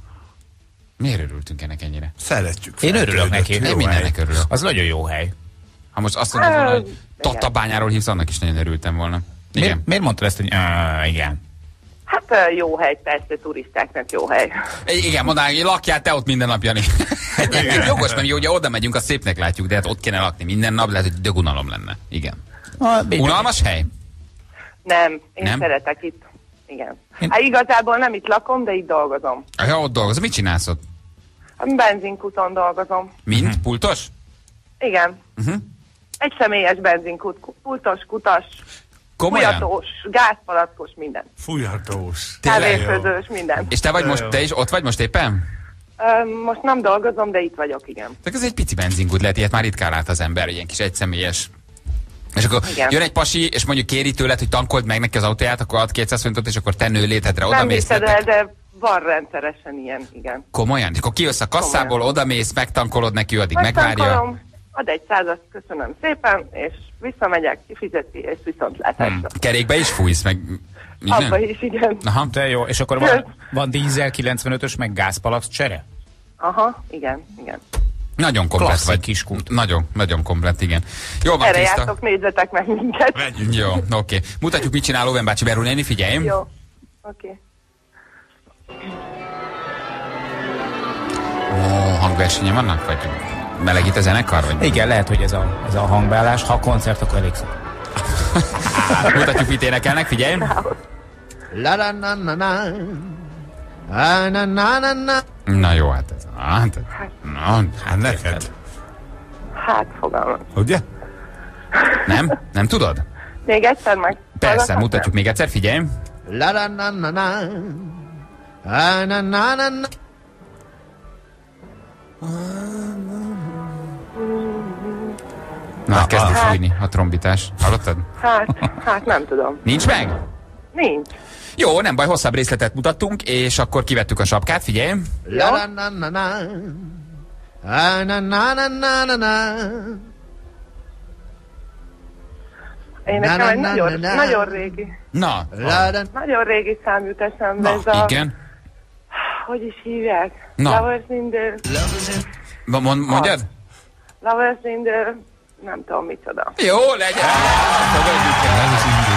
Speaker 2: Miért örültünk ennek ennyire?
Speaker 4: Szeretjük.
Speaker 3: Én örülök
Speaker 4: Fertődöt.
Speaker 3: neki.
Speaker 2: Én
Speaker 4: Jó
Speaker 2: mindennek
Speaker 4: hely.
Speaker 2: örülök.
Speaker 3: Az nagyon jó hely.
Speaker 2: Ha most azt mondod volna, hogy
Speaker 7: igen.
Speaker 2: Tatabányáról hívsz, annak is nagyon örültem volna.
Speaker 3: Miért,
Speaker 2: Igen.
Speaker 3: miért mondtad ezt, hogy uh, igen?
Speaker 7: Hát uh, jó hely, persze, turistáknak jó hely.
Speaker 2: Igen, mondanám, hogy lakjál te ott minden nap, Jani. Egyébként jogos, mert ugye oda megyünk, azt szépnek látjuk, de hát ott kéne lakni minden nap, lehet, hogy dögunalom lenne. Igen. Unalmas hely?
Speaker 7: Nem, én
Speaker 2: Nem?
Speaker 7: szeretek itt. Igen.
Speaker 3: Én-
Speaker 7: Hát igazából nem itt lakom, de itt dolgozom.
Speaker 2: Ja, ott dolgozom. Mit csinálsz ott?
Speaker 7: A benzinkuton dolgozom.
Speaker 2: Mint?
Speaker 3: Mhm.
Speaker 2: Pultos?
Speaker 7: Igen.
Speaker 2: Uh-huh.
Speaker 7: Egy személyes benzinkut, ku- pultos, kutas,
Speaker 2: Komolyan?
Speaker 7: fújatós, gázpalackos, minden.
Speaker 4: Fújatós.
Speaker 7: Kávéfőzős, minden.
Speaker 2: És te vagy
Speaker 4: De
Speaker 2: most,
Speaker 4: jó.
Speaker 2: te is ott vagy most éppen?
Speaker 7: Uh, most nem dolgozom, de itt vagyok, igen.
Speaker 2: Tehát ez egy pici benzinkút lehet, ilyet már ritkán lát az ember, ilyen kis egyszemélyes. És akkor
Speaker 7: Igen.
Speaker 2: jön egy pasi, és mondjuk kéri tőled, hogy tankold meg neki az autóját, akkor ad kétszáz forintot, és akkor te nőlétedre oda
Speaker 7: Nem
Speaker 2: mész.
Speaker 7: hiszed
Speaker 2: nektek-
Speaker 7: el, de van rendszeresen ilyen, igen.
Speaker 2: Komolyan? És akkor kijössz a kasszából, oda mész, megtankolod neki, ő addig megvárja.
Speaker 7: Megtankolom, ad egy százast, köszönöm szépen, és visszamegyek, kifizeti, és viszontlátásra.
Speaker 2: Hmm. Kerékbe is fújsz, meg
Speaker 7: Abba
Speaker 2: minden?
Speaker 7: is, igen.
Speaker 2: Aha.
Speaker 3: De jó, és akkor van, van dízel kilencvenötös, meg gázpalack csere?
Speaker 7: Aha, igen, igen.
Speaker 2: Nagyon komplett
Speaker 3: Klasszik
Speaker 2: vagy.
Speaker 3: kiskút.
Speaker 2: Nagyon, nagyon komplett, igen. Jó van,
Speaker 7: Erre
Speaker 2: Kriszta.
Speaker 7: jártok, nézzetek meg minket.
Speaker 2: Jó, oké. Okay. Mutatjuk, mit csinál Óven bácsi, Beru néni, figyelj.
Speaker 7: Jó, oké.
Speaker 2: Ó, hangversenyen vannak, vagy melegít a zenekar? Vagy?
Speaker 3: Igen, lehet, hogy ez a, ez a hangbeállás. Ha a koncert, akkor elég szó.
Speaker 2: Mutatjuk, mit énekelnek, figyelj.
Speaker 8: La la na na na. Ah, na na na na.
Speaker 2: Na jó, hát ez. Hát, na,
Speaker 4: Hát neked.
Speaker 7: Hát fogalmam.
Speaker 4: Ugye?
Speaker 2: nem? Nem tudod?
Speaker 7: Még egyszer meg.
Speaker 2: Persze,
Speaker 7: hallgatnak?
Speaker 2: mutatjuk még egyszer, figyelj.
Speaker 8: La la na na na. Ah, na na na na.
Speaker 2: Na, hát kezd
Speaker 7: hát.
Speaker 2: fújni a trombitás. Hallottad?
Speaker 7: Hát, hát nem tudom.
Speaker 2: Nincs meg?
Speaker 7: Nincs.
Speaker 2: Jó, nem baj, hosszabb részletet mutattunk, és akkor kivettük a sapkát, figyelj.
Speaker 8: La la na na na. Ah, na na na na na na.
Speaker 7: Én
Speaker 8: Na,
Speaker 7: nekem
Speaker 8: na,
Speaker 7: egy
Speaker 8: na,
Speaker 7: nagyon,
Speaker 8: na, na.
Speaker 7: nagyon régi,
Speaker 2: Na,
Speaker 8: La la.
Speaker 7: nagyon régi szám jut eszembe.
Speaker 2: na,
Speaker 7: Ez a,
Speaker 2: igen.
Speaker 7: hogy is hívják?
Speaker 2: Na.
Speaker 7: Lovers in the...
Speaker 2: Ma- Mond, mondjad?
Speaker 7: Lovers in the... Nem tudom micsoda.
Speaker 2: Jó, legyen! Fogadjuk el.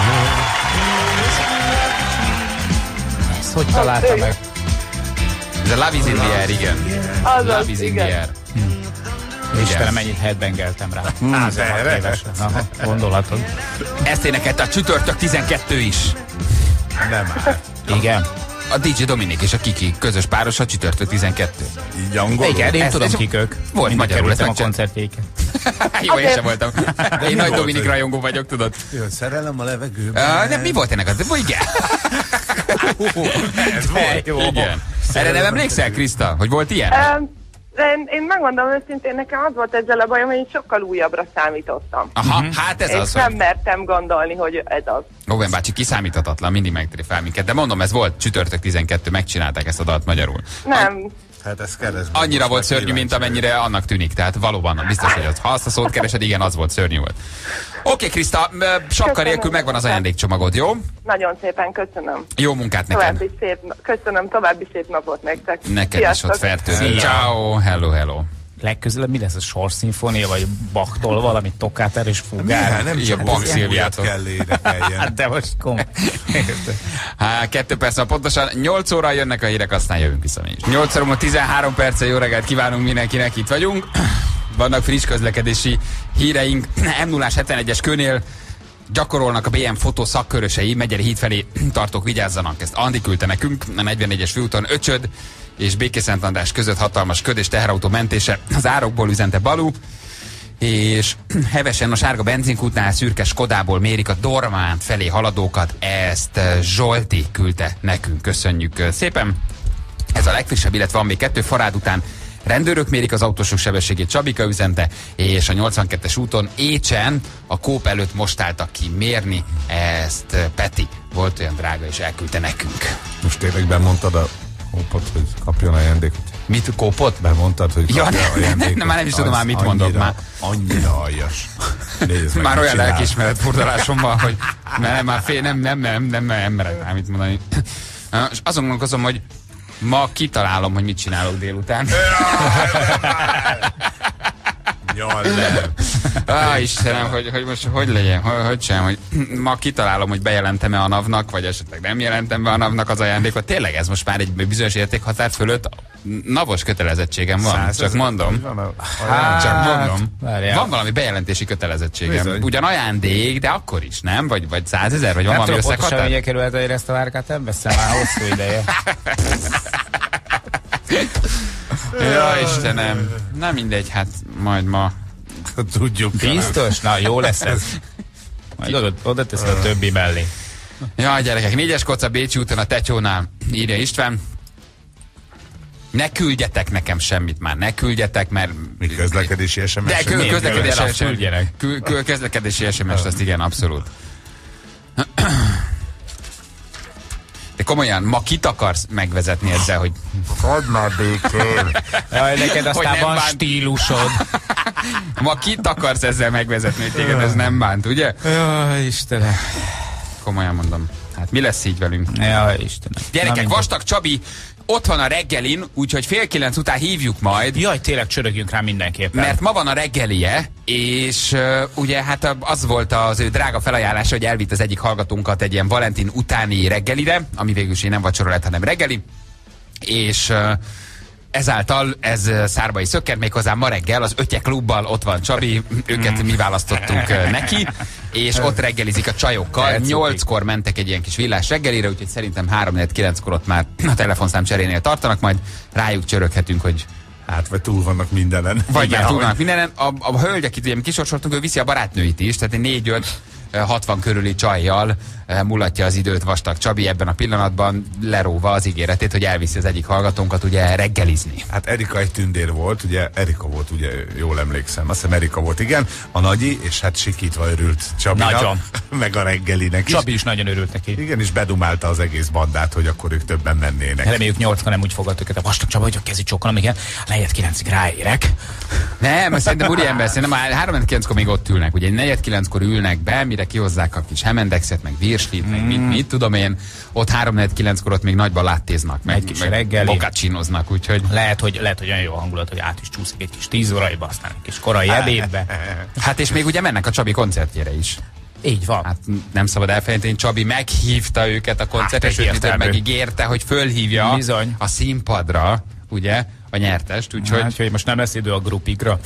Speaker 3: Ezt hogy találta meg?
Speaker 2: Ez a Love is in the air, igen.
Speaker 7: Azaz,
Speaker 2: Love is in the
Speaker 7: igen.
Speaker 2: air.
Speaker 3: Istenem, mennyit headbangeltem rá.
Speaker 4: de
Speaker 3: Évesen. Aha, gondolhatod.
Speaker 2: Ezt énekelte a csütörtök tizenkettő is.
Speaker 4: Nem már.
Speaker 3: Igen.
Speaker 2: A dé dzsé Dominik és a Kiki közös páros a csütörtök tizenkettő.
Speaker 4: Így angolul.
Speaker 3: Igen, én
Speaker 2: Ez-
Speaker 3: tudom,
Speaker 2: ez-
Speaker 3: kik ők.
Speaker 2: Volt
Speaker 3: Mindig
Speaker 2: magyarul, ezt
Speaker 3: kerültem a
Speaker 2: megcsin-
Speaker 3: koncertjéket.
Speaker 2: Jó, én sem voltam. Én
Speaker 4: mi
Speaker 2: nagy
Speaker 4: volt,
Speaker 2: Dominik
Speaker 4: hogy-
Speaker 2: rajongó vagyok, tudod.
Speaker 4: Jó, szerelem a levegőben.
Speaker 2: Uh, nem, mi volt ennek? Az? Igen.
Speaker 4: Ez volt.
Speaker 3: Jó.
Speaker 2: Igen. Erre nem emlékszel, Kriszta, hogy volt ilyen?
Speaker 7: Um, Én, én megmondom őszintén, nekem az volt ezzel a bajom, hogy én sokkal újabbra számítottam.
Speaker 2: Aha, mm-hmm. hát ez
Speaker 7: és
Speaker 2: az.
Speaker 7: nem
Speaker 2: hogy...
Speaker 7: mertem gondolni, hogy ez az.
Speaker 2: Róben bácsi kiszámíthatatlan, mindig megtrifál minket. De mondom, ez volt csütörtök tizenkettő, megcsinálták ezt a dalt magyarul.
Speaker 7: Nem.
Speaker 4: Hát ez keresd.
Speaker 2: Annyira volt szörnyű, mint amennyire annak tűnik. Tehát valóban biztos, hogy az. Ha azt a szót keresed, igen, az volt, szörnyű volt. Oké, okay, Kriszta, sapka nélkül megvan az ajándékcsomagod, jó?
Speaker 7: Nagyon szépen köszönöm.
Speaker 2: Jó munkát neked.
Speaker 7: További szép, köszönöm, további szép napot nektek.
Speaker 2: Neked is ott fertőző. Ciao, hello, hello.
Speaker 3: Legközelebb mi lesz a sorszimfónia, vagy Bachtól valami toccata és fugár?
Speaker 4: Milyen, nem csak
Speaker 2: Bach Szilviától
Speaker 4: kell énekeljen.
Speaker 3: Hát de most kom.
Speaker 2: Hát kettő perc, na pontosan nyolc óra jönnek a hírek, aztán jövünk vissza mi is. nyolc óra tizenhárom perccel jó reggelt kívánunk mindenkinek, itt vagyunk. Vannak friss közlekedési híreink. em nullás hetvenegyes kőnél gyakorolnak a bé em fotó szakkörösei, Megyeri híd felé tartók, vigyázzanak. Ezt Andi küldte nekünk, a negyvennégyes főúton Öcsöd és Békészent András között hatalmas köd és teherautó mentése az árokból, üzente Balú, és hevesen a sárga benzinkútnál szürke Skodából mérik a Dormánt felé haladókat, ezt Zsolti küldte nekünk, köszönjük szépen. Ez a legfrissebb, illetve van még kettő Farád után rendőrök mérik az autósok sebességét, Csabika üzente, és a nyolcvankettes úton Écsen a Kóp előtt most álltak ki mérni, ezt Peti volt olyan drága, és elküldte nekünk.
Speaker 4: Most tényleg bemondtad a Kópot, hogy kapjon ajándékot?
Speaker 2: Mit, Kópot?
Speaker 4: Bemondtad, hogy
Speaker 2: Ja,
Speaker 4: kapja
Speaker 2: nem,
Speaker 4: ajándékot.
Speaker 2: nem, már nem is tudom már mit
Speaker 4: annyira,
Speaker 2: mondok már.
Speaker 4: Annyira aljas. Nézd meg,
Speaker 2: Már
Speaker 4: mit
Speaker 2: olyan
Speaker 4: csinál.
Speaker 2: lelkiismeret furdalásom van, hogy nem, már fél, nem, nem, nem, nem, nem merek rá mit mondani. És azon gondolkozom, hogy ma kitalálom, hogy mit csinálok délután.
Speaker 4: Jaj, nem.
Speaker 2: Á, Istenem, hogy, hogy most hogy legyen, hogy, hogy sem, hogy ma kitalálom, hogy bejelentem-e a NAV-nak, vagy esetleg nem jelentem be a NAV-nak az ajándékot. Tényleg ez most már egy bizonyos értékhatár fölött navos kötelezettségem van, csak mondom. Hát, csak mondom.
Speaker 3: Várjál.
Speaker 2: Van valami bejelentési kötelezettségem.
Speaker 4: Bizony.
Speaker 2: Ugyan ajándék, de akkor is, nem? Vagy, vagy százezer, vagy van
Speaker 3: Nem
Speaker 2: valami
Speaker 3: tudom pontosan,
Speaker 2: összeghatár?
Speaker 3: mennyi került, hogy ezt a várkát nem veszem már hosszú ideje.
Speaker 2: Ja, Istenem. Na mindegy, hát majd ma.
Speaker 4: Tudjuk.
Speaker 3: Biztos? Na, jó lesz ez. Majd oda, oda teszed a többi mellé.
Speaker 2: Ja, gyerekek, négyes koca Bécsi úton a Tetyónál, írja István. Ne küldjetek nekem semmit már, ne küldjetek, mert...
Speaker 4: Mi közlekedési es em es?
Speaker 2: De kö,
Speaker 3: Miért
Speaker 2: közlekedési
Speaker 3: küldjenek?
Speaker 2: es em es,
Speaker 3: Küldjenek.
Speaker 2: kö, kö, közlekedési es em es, azt igen, abszolút. De komolyan, ma kit akarsz megvezetni ezzel, hogy...
Speaker 4: Add már békén.
Speaker 3: Jaj, neked aztán
Speaker 2: nem
Speaker 3: van
Speaker 2: bánt.
Speaker 3: stílusod.
Speaker 2: Ma kit akarsz ezzel megvezetni, hogy téged ez nem bánt, ugye?
Speaker 3: Jaj, Istenem.
Speaker 2: Komolyan mondom. Hát mi lesz így velünk?
Speaker 3: Jaj, Istenem.
Speaker 2: Gyerekek, Vastag Csabi ott van a reggelin, úgyhogy fél kilenc után hívjuk majd.
Speaker 3: Jaj, tényleg csörögjünk rá mindenképpen.
Speaker 2: Mert ma van a reggelie, és uh, ugye hát az volt az ő drága felajánlása, hogy elvitt az egyik hallgatónkat egy ilyen Valentin utáni reggelire, ami végül is nem vacsora lett, hanem reggeli, és uh, ezáltal ez Szárbai Szökker, méghozzá ma reggel az Ötye Klubbal ott van Csabi, őket mi választottunk uh, neki, és ott reggelizik a csajokkal. Nyolckor mentek egy ilyen kis villás reggelire, úgyhogy szerintem három kilenckor ott már a telefonszám cserénél tartanak, majd rájuk csöröghetünk, hogy
Speaker 4: Hát, vagy túl vannak mindenen.
Speaker 2: vagy
Speaker 4: Igen,
Speaker 2: már túl
Speaker 4: ahogy-
Speaker 2: vannak mindenen. A, a hölgy, akit ugye mi kisorsoltunk, ő viszi a barátnőit is, tehát egy négy-öt hatvan körüli csajjal eh, mulatja az időt Vastag Csabi ebben a pillanatban, leróva az ígéretét, hogy elviszi az egyik hallgatónkat ugye reggelizni.
Speaker 4: Hát Erika egy tündér volt, ugye Erika volt, ugye jól emlékszem, azt hiszem Erika volt, igen, a nagyi, és hát sikítva örült Csabinak,
Speaker 3: Nagyon.
Speaker 4: meg a reggelinek is.
Speaker 3: Csabi is nagyon örült neki.
Speaker 4: Igen, és bedumálta az egész bandát, hogy akkor ők többen mennének.
Speaker 3: Reméljük nyolckor nem úgy fogadt őket a Vastag Csaba, hogy a kezi csokkolom, igen, negyed kilencig ráérek.
Speaker 2: Nem, azt szerintem úriember, szerintem már három kilenckor még ott ülnek, ugye negyed kilenckor ülnek be, mire kihozzák a kis Hemendexet, meg virslit, meg mit, mit tudom én, ott három kilenckor ott még nagyban láttéznak, meg,
Speaker 3: Egy kis
Speaker 2: meg
Speaker 3: reggeli.
Speaker 2: bocaccinoznak, úgyhogy...
Speaker 3: Lehet, hogy, lehet, hogy olyan jó hangulat, hogy át is csúszik egy kis tíz óraiba, aztán egy kis korai ebédbe.
Speaker 2: Hát és még ugye mennek a Csabi koncertjére is.
Speaker 3: Így van.
Speaker 2: Hát nem szabad elfelejteni, Csabi meghívta őket a koncertre,
Speaker 3: Hát,
Speaker 2: sőt, mit
Speaker 3: egyértelmű.
Speaker 2: megígérte, hogy fölhívja
Speaker 3: Bizony.
Speaker 2: a színpadra, ugye, a nyertest, úgyhogy
Speaker 3: Hát, hogy most nem lesz idő a grupikra.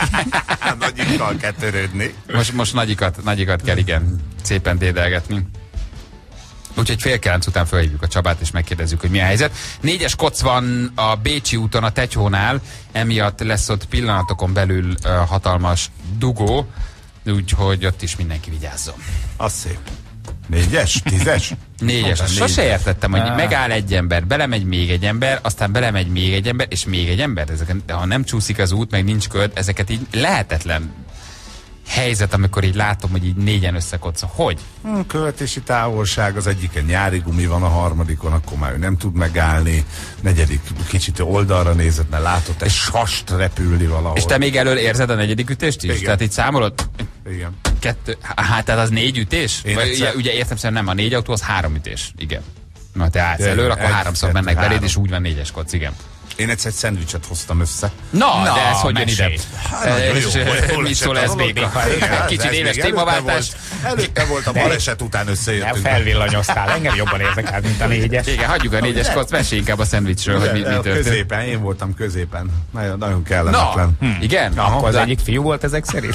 Speaker 4: Nagyikkal kell törődni.
Speaker 2: most, most nagyikat, nagyikat kell, igen, szépen dédelgetni. Úgyhogy fél kilenc után felhívjuk a Csabát, és megkérdezzük, hogy mi a helyzet. Négyes koc van a Bécsi úton, a Tetyónál, emiatt lesz ott pillanatokon belül uh, hatalmas dugó, úgyhogy ott is mindenki vigyázzon.
Speaker 4: Az szép. Négyes? Tízes?
Speaker 2: Négyes.
Speaker 4: Négy.
Speaker 2: Sose értettem, hogy megáll egy ember, belemegy még egy ember, aztán belemegy még egy ember, és még egy ember. Ezeken, ha nem csúszik az út, meg nincs köd, ezeket így lehetetlen helyzet, amikor így látom, hogy így négyen összekodsz. Hogy?
Speaker 4: Hmm, követési távolság, az egyiken nyári gumi van, a harmadikon, akkor már ő nem tud megállni, negyedik kicsit oldalra nézett, mert látott egy sast repülni valahol.
Speaker 2: És te még elől érzed a negyedik ütést is?
Speaker 4: Igen.
Speaker 2: Tehát így számolod?
Speaker 4: Igen.
Speaker 2: Kettő, hát tehát az négy ütés?
Speaker 4: Én
Speaker 2: Vagy,
Speaker 4: egyszer-
Speaker 2: ugye, ugye értem szerint nem, a négy autó az három ütés. Igen. Na te állsz
Speaker 4: Igen,
Speaker 2: elől, akkor
Speaker 4: egy,
Speaker 2: háromszor
Speaker 4: kettő,
Speaker 2: mennek beléd,
Speaker 4: három.
Speaker 2: és úgy van négyes kodsz, igen.
Speaker 4: Én egyszer egy szendvicset hoztam össze.
Speaker 2: Na,
Speaker 3: Na,
Speaker 2: de ez hogy jön ide?
Speaker 3: mesélj.
Speaker 4: Hát, nagyon
Speaker 2: És,
Speaker 4: jó,
Speaker 2: eh,
Speaker 4: hol
Speaker 2: mit
Speaker 4: esett
Speaker 2: szól
Speaker 4: a
Speaker 2: ez
Speaker 4: dolog?
Speaker 2: még?
Speaker 4: Igen, ez
Speaker 2: Kicsit
Speaker 4: még
Speaker 2: éles
Speaker 4: előtte
Speaker 2: témaváltás.
Speaker 4: volt- Előtte volt a baleset, után
Speaker 3: De
Speaker 4: összejöttünk.
Speaker 3: felvillanyoztál, engem jobban érdekel, mint a négyes.
Speaker 2: Igen, hagyjuk a négyes kodsz, mesélj inkább a szendvicsről, hogy mi, mi történt.
Speaker 4: Középen, én voltam középen. Nagyon, nagyon kellemetlen.
Speaker 2: Na, igen?
Speaker 3: Akkor az
Speaker 2: Lá-
Speaker 3: egyik fiú volt ezek szerint?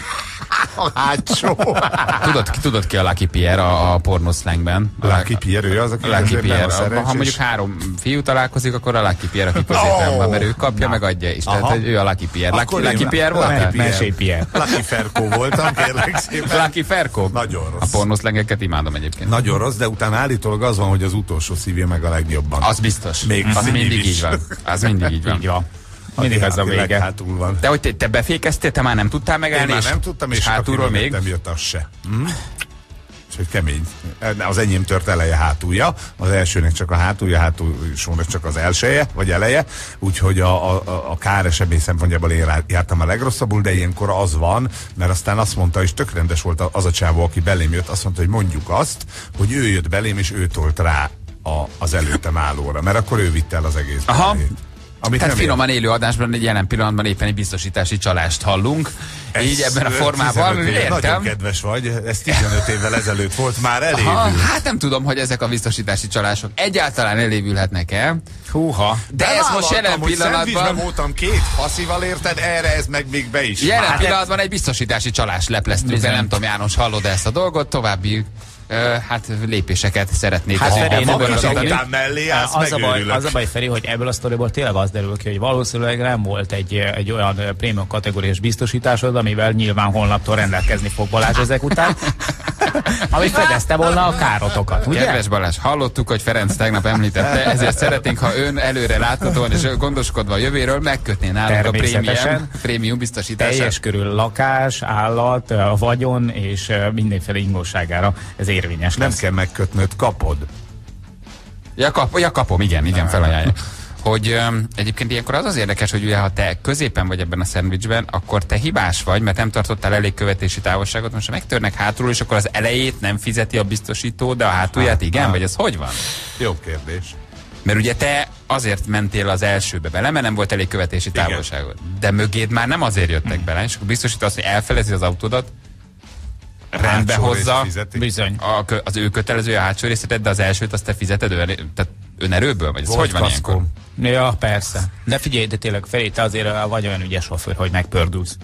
Speaker 4: A hátsó.
Speaker 2: Tudod, ki- tudod ki a Lucky Pierre a, a pornoszlangben?
Speaker 4: A Lucky Pierre, ő az, aki
Speaker 2: A Lucky
Speaker 4: azért nem a
Speaker 2: Pierre.
Speaker 4: szerencsés.
Speaker 2: Ha mondjuk három fiú találkozik, akkor a Lucky Pierre, aki középen
Speaker 4: Ó,
Speaker 2: van, mert ő kapja,
Speaker 4: na.
Speaker 2: meg adja is. Tehát
Speaker 4: Aha.
Speaker 2: hogy ő a Lucky Pierre. Lucky,
Speaker 4: Akkor én
Speaker 2: Lucky Pierre
Speaker 4: Lucky
Speaker 2: voltál?
Speaker 4: Pierre.
Speaker 3: Mesélj, Pierre.
Speaker 4: Lucky Ferkó voltam, kérlek szépen.
Speaker 2: Lucky Ferkó?
Speaker 4: Nagyon rossz.
Speaker 2: A pornoszlengeket imádom egyébként.
Speaker 4: Nagyon rossz, de utána állítólag az van, hogy az utolsó szívja meg a legjobban.
Speaker 2: Az biztos.
Speaker 4: Még
Speaker 2: az
Speaker 4: szív
Speaker 2: mindig
Speaker 4: is.
Speaker 2: így van. Az mindig így van.
Speaker 3: Így van. Mindig ez a
Speaker 4: Aki
Speaker 3: vége.
Speaker 4: leghátul van.
Speaker 2: De hogy te, te befékeztél, te már nem tudtál
Speaker 4: Én
Speaker 2: megállni,
Speaker 4: már
Speaker 2: és,
Speaker 4: nem tudtam, és,
Speaker 2: és hátulról még?
Speaker 4: Nem jött az se. Hm? És hogy kemény. Az enyém tört eleje hátulja, az elsőnek csak a hátulja, hátulsónak csak az elsője, vagy eleje, úgyhogy a, a, a káresemény szempontjából én rá- jártam a legrosszabbul, de ilyenkor az van, mert aztán azt mondta, és tök rendes volt az a csávó, aki belém jött, azt mondta, hogy mondjuk azt, hogy ő jött belém, és ő tolt rá a, az előttem állóra, mert akkor ő vitt el az egész
Speaker 2: Aha.
Speaker 4: belét. Amit
Speaker 2: Tehát
Speaker 4: nem
Speaker 2: finoman élő adásban egy jelen pillanatban éppen egy biztosítási csalást hallunk.
Speaker 4: Ez
Speaker 2: Így ebben a formában,
Speaker 4: tizenöt éve, Nagyon
Speaker 2: értem.
Speaker 4: kedves vagy, ez tizenöt évvel ezelőtt volt, már elévül.
Speaker 2: Aha, hát nem tudom, hogy ezek a biztosítási csalások egyáltalán elévülhetnek-e.
Speaker 3: Húha.
Speaker 2: De ez most jelen
Speaker 4: hogy szendvicsben
Speaker 2: pillanatban...
Speaker 4: voltam két faszival, érted? Erre ez meg még be is.
Speaker 2: Jelen
Speaker 3: Hát-
Speaker 2: pillanatban egy biztosítási csalás lepleztünk, de
Speaker 3: Bizony.
Speaker 2: nem tudom, János, hallod ezt a dolgot? További ö, hát lépéseket szeretnék
Speaker 3: Hát
Speaker 2: az
Speaker 3: Feri,
Speaker 2: ügyben
Speaker 3: maga
Speaker 4: Maga
Speaker 2: foganatosítani.
Speaker 4: után mellé állsz,
Speaker 3: Az a, baj,
Speaker 4: megőrülök.
Speaker 3: az a baj, Feri, hogy ebből a sztoriból tényleg az derül ki, hogy valószínűleg nem volt egy, egy olyan prémium kategóriás biztosításod, amivel nyilván holnaptól rendelkezni fog Balázs ezek után, ami fedezte volna a károtokat, ugye?
Speaker 2: Kedves Balázs, hallottuk, hogy Ferenc tegnap említette, ezért szeretnénk, ha ön előre láthatóan és gondoskodva a jövőről megkötné nálunk a prémium,
Speaker 3: Természetesen.
Speaker 2: prémium biztosítását.
Speaker 3: Teljes körül lakás, állat, a vagyon és mindenféle ingóságára ez érvényes
Speaker 4: Nem
Speaker 3: lesz.
Speaker 4: kell megkötnöd, kapod.
Speaker 2: Ja, kap, ja kapom, igen, igen, felajánlja. Hogy öm, egyébként ilyenkor az az érdekes, hogy ugye, ha te középen vagy ebben a szendvicsben, akkor te hibás vagy, mert nem tartottál elég követési távolságot, most ha megtörnek hátulról, és akkor az elejét nem fizeti a biztosító, de a hátulját igen,
Speaker 4: hát.
Speaker 2: vagy ez hogy van?
Speaker 4: Jó kérdés.
Speaker 2: Mert ugye te azért mentél az elsőbe bele, mert nem volt elég követési
Speaker 4: Igen.
Speaker 2: távolságot. De mögéd már nem azért jöttek bele, és akkor biztosító azt, hogy elfelezi az autódat, rendbe
Speaker 4: Hátsó részt
Speaker 2: hozza
Speaker 4: fizeti.
Speaker 3: Bizony.
Speaker 2: a, kö- az ő kötelező a hátsó részletet, de az elsőt azt te fizeted ön, tehát önerőből? Vagy ez
Speaker 4: Volt
Speaker 2: hogy van
Speaker 4: kaszkó.
Speaker 2: ilyenkor?
Speaker 3: Ja, persze. De figyelj, de tényleg, Feri, te azért vagy olyan ügyes sofőr, hogy megpördülsz.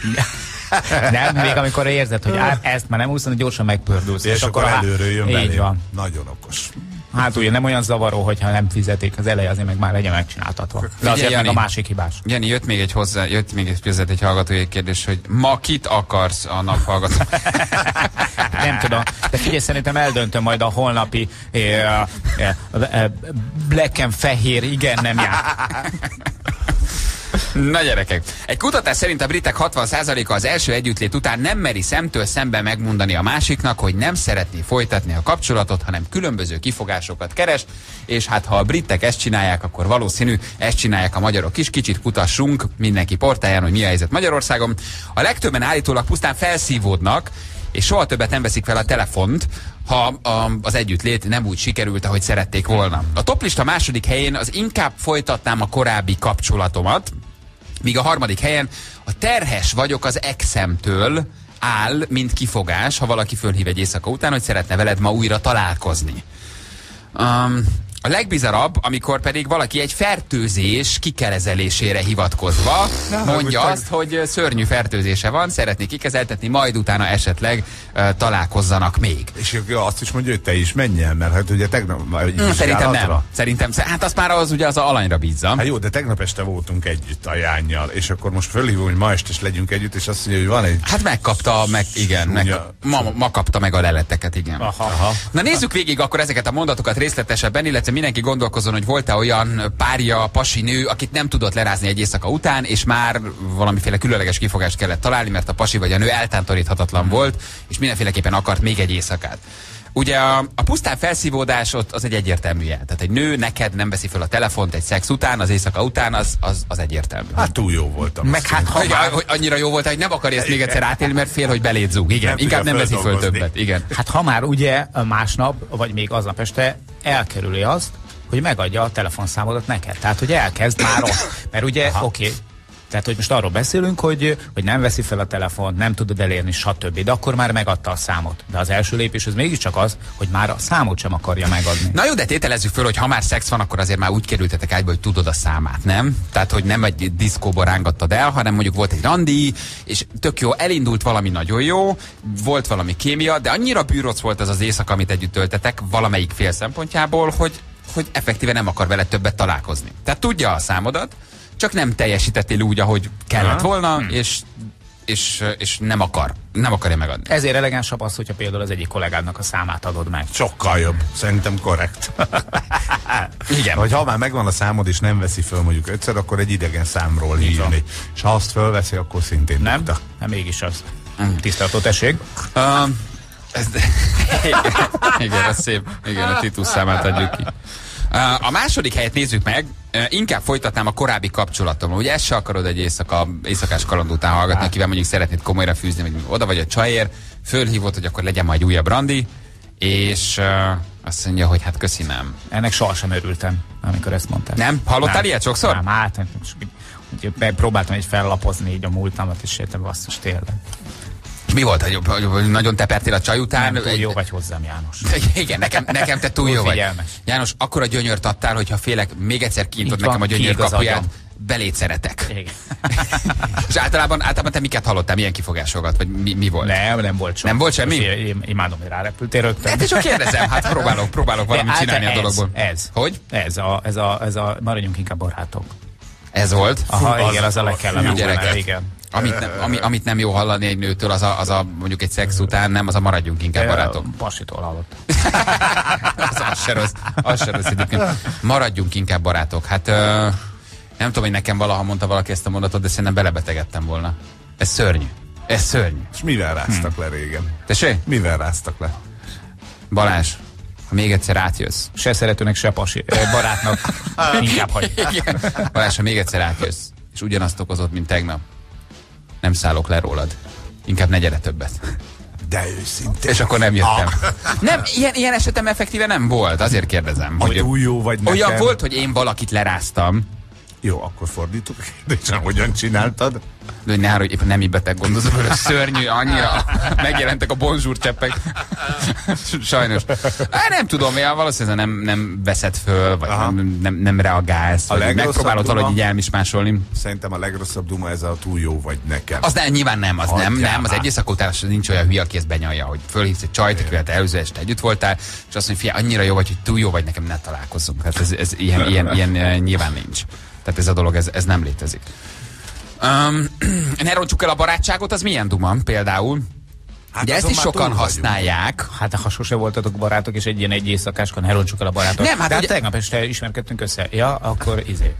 Speaker 3: Nem, még amikor érzed, hogy á, ezt már nem úszani, gyorsan megpördülsz.
Speaker 4: És, és akkor
Speaker 3: á-
Speaker 4: előről jön
Speaker 3: Így
Speaker 4: belém.
Speaker 3: van.
Speaker 4: Nagyon okos.
Speaker 3: Hát ugye nem olyan zavaró, hogyha nem fizetik az eleje, azért meg már legyen megcsináltatva. De
Speaker 2: Figyelj,
Speaker 3: azért meg
Speaker 2: Jani.
Speaker 3: a másik hibás.
Speaker 2: Jani, jött még egy hozzá, jött még egy között egy hallgatói kérdés, hogy ma kit akarsz a naphallgató?
Speaker 3: Nem tudom. De figyelj, szerintem eldöntöm majd a holnapi eh, eh, eh, black and fehér, igen, nem jár.
Speaker 2: Na gyerekek, egy kutatás szerint a britek hatvan százaléka az első együttlét után nem meri szemtől szembe megmondani a másiknak, hogy nem szeretné folytatni a kapcsolatot, hanem különböző kifogásokat keres, és hát ha a britek ezt csinálják, akkor valószínű, ezt csinálják a magyarok is. Kicsit kutassunk mindenki portáján, hogy mi a helyzet Magyarországon. A legtöbben állítólag pusztán felszívódnak, és soha többet nem veszik fel a telefont, ha a, az együttlét nem úgy sikerült, ahogy szerették volna. A toplista második helyén az inkább folytatnám a korábbi kapcsolatomat, míg a harmadik helyen a terhes vagyok az exemtől áll, mint kifogás, ha valaki fölhív egy éjszaka után, hogy szeretne veled ma újra találkozni. Um, A legbizarabb, amikor pedig valaki egy fertőzés kikezelésére hivatkozva
Speaker 4: Na,
Speaker 2: mondja
Speaker 4: most
Speaker 2: azt, hogy szörnyű fertőzése van, szeretné kikezeltetni, majd utána esetleg uh, találkozzanak még.
Speaker 4: És azt is mondja, hogy te is menj el, mert hát ugye tegnap...
Speaker 2: Hmm, szerintem nem. Szerintem, hát az már az ugye az a alanyra bízza.
Speaker 4: Hát jó, de tegnap este voltunk együtt a Jánnyal, és akkor most fölhívom, hogy ma este is legyünk együtt, és azt mondja, hogy van egy...
Speaker 2: Hát megkapta, meg igen, meg, ma, ma kapta meg a leleteket, igen.
Speaker 3: Aha. Aha.
Speaker 2: Na nézzük végig akkor ezeket a mondatokat részletesebben, illetve mindenki gondolkozzon, hogy volt-e olyan párja, pasi nő, akit nem tudott lerázni egy éjszaka után, és már valamiféle különleges kifogást kellett találni, mert a pasi vagy a nő eltántoríthatatlan volt, és mindenféleképpen akart még egy éjszakát. Ugye a, a pusztán felszívódás ott az egy egyértelmű jel. Tehát egy nő neked nem veszi fel a telefont egy szex után, az éjszaka után, az, az, az egyértelmű.
Speaker 4: Hát túl jó voltam.
Speaker 2: Meg hát, ha már... hogy annyira jó volt, hogy nem akarja ezt még egyszer átélni, mert fél, hogy beléd zúg. Igen,
Speaker 4: nem
Speaker 2: inkább nem veszi föl többet. Igen.
Speaker 3: Hát ha már ugye másnap, vagy még aznap este elkerüli azt, hogy megadja a telefonszámodat neked. Tehát, hogy elkezd már ott. Mert ugye, oké, okay, tehát, hogy most arról beszélünk, hogy, hogy nem veszi fel a telefont, nem tudod elérni, stb. De akkor már megadta a számot. De az első lépés az mégiscsak az, hogy már a számot sem akarja megadni.
Speaker 2: Na jó, de tételezzük föl, hogy ha már szex van, akkor azért már úgy kerültetek ágyba, hogy tudod a számát, nem? Tehát, hogy nem egy diszkóba rángattad el, hanem mondjuk volt egy randi, és tök jó, elindult valami nagyon jó, volt valami kémia, de annyira bűroc volt ez az éjszaka, amit együtt töltetek, valamelyik fél szempontjából, hogy, hogy effektíve nem akar vele többet találkozni. Tehát tudja a számodat, csak nem teljesítettél úgy, ahogy kellett volna, hmm. és, és, és nem akar. Nem akarja megadni.
Speaker 3: Ezért elegánsabb az, hogyha például az egyik kollégádnak a számát adod meg.
Speaker 4: Sokkal jobb. Szerintem korrekt.
Speaker 2: Igen.
Speaker 4: Hogy ha már megvan a számod, és nem veszi föl mondjuk ötször, akkor egy idegen számról hívni. És ha azt fölveszi, akkor szintén
Speaker 3: nem?
Speaker 4: tudta.
Speaker 3: Nem, mégis az. Hmm. Tiszteletó tessék.
Speaker 2: Uh, ez, igen, igen, ez szép. Igen, a Titus számát adjuk ki. A második helyet nézzük meg, inkább folytatnám a korábbi kapcsolatomról. Ugye ezt se akarod egy éjszaka, éjszakás kaland után hallgatni, akivel mondjuk szeretnéd komolyra fűzni, hogy oda vagy a csajér, fölhívott, hogy akkor legyen majd újabb randi, és uh, azt mondja, hogy hát köszi, nem.
Speaker 3: Ennek sohasem örültem, amikor ezt mondtál.
Speaker 2: Nem? Hallottál nem. ilyet sokszor?
Speaker 3: Nem, hát nem, próbáltam egy fellapozni így a múltamat, és értem, basszus, tényleg.
Speaker 2: Mi volt, hogy, hogy nagyon tepertél a csaj után?
Speaker 3: Nem, túl jó vagy hozzám, János.
Speaker 2: Igen, nekem, nekem te túl, túl jó figyelmes. Vagy. János, akkora gyönyört adtál, hogyha félek, még egyszer kinyitod nekem a gyönyör kapuját, beléd szeretek. Igen. És általában, általában te miket hallottál, milyen kifogásokat, vagy mi, mi volt?
Speaker 3: Nem, nem volt semmi.
Speaker 2: Nem volt semmi?
Speaker 3: Én imádom, hogy rárepültél rögtön.
Speaker 2: Hát csak kérdezem, hát próbálok, próbálok valamit csinálni
Speaker 3: ez,
Speaker 2: a dologból.
Speaker 3: Ez.
Speaker 2: Hogy?
Speaker 3: Ez a, ez a, ez a, maradjunk inkább barátok.
Speaker 2: Ez volt?
Speaker 3: Aha, Fú, igen, az, az a legkellemesebb.
Speaker 2: Igen. Amit, ne, ami, amit nem jó hallani egy nőtől, az a, az a mondjuk egy szex után, nem, az a maradjunk inkább barátok.
Speaker 3: Pasitól hallott.
Speaker 2: az, az se rossz, az se rossz egyébként. Maradjunk inkább barátok. Hát ö, nem tudom, hogy nekem valaha mondta valaki ezt a mondatot, de szerintem belebetegedtem volna. Ez szörnyű. Ez szörnyű.
Speaker 4: És mivel ráztak hmm. le régen?
Speaker 2: Tessék?
Speaker 4: Mivel ráztak le?
Speaker 2: Balázs, ha még egyszer átjössz.
Speaker 3: Se szeretőnek, se pasi, barátnak. Inkább hagy.
Speaker 2: Igen. Balázs, ha még egyszer átjössz, és ugyanazt okozott, mint tegnap, nem szállok le rólad. Inkább ne gyere többet.
Speaker 4: De őszintén.
Speaker 2: És akkor nem jöttem. Ah. Nem, ilyen, ilyen esetem effektíve nem volt. Azért kérdezem.
Speaker 4: Hogy túl jó vagy nekem.
Speaker 2: Olyan volt, hogy én valakit leráztam.
Speaker 4: Jó, akkor fordítok a kérdésen, hogyan csináltad?
Speaker 2: De hogy ne hogy éppen nem így beteg gondozom, hogy szörnyű, annyira megjelentek a bonjour cseppek. Sajnos. Há, nem tudom, ja, valószínűleg nem, nem veszed föl, vagy nem, nem, nem reagálsz, vagy megpróbálod valahogy így elmismásolni.
Speaker 4: Szerintem a legrosszabb duma ez a túl jó vagy nekem.
Speaker 2: Az nem, nyilván nem, az Hagyjál nem, nem. Az egy éjszaka után nincs olyan hülye, aki ezt benyalja, hogy fölhívsz egy csajt, akivel te előző este együtt voltál, és azt mondja, figyelj, annyira jó vagy, hogy túl jó vagy, nekem ne találkozzunk. Hát ez, ez ilyen, ilyen, ilyen nyilván nincs. Tehát ez a dolog, ez, ez nem létezik. Um, ne roncsuk el a barátságot, az milyen duma például? Hát ugye ezt is sokan használják.
Speaker 3: Vagyunk. Hát ha sose voltatok barátok, és egy ilyen egy éjszakáskor ne roncsuk el a barátok. Nem, hát de ugye... tegnap este ismerkedtünk össze. Ja, akkor izé.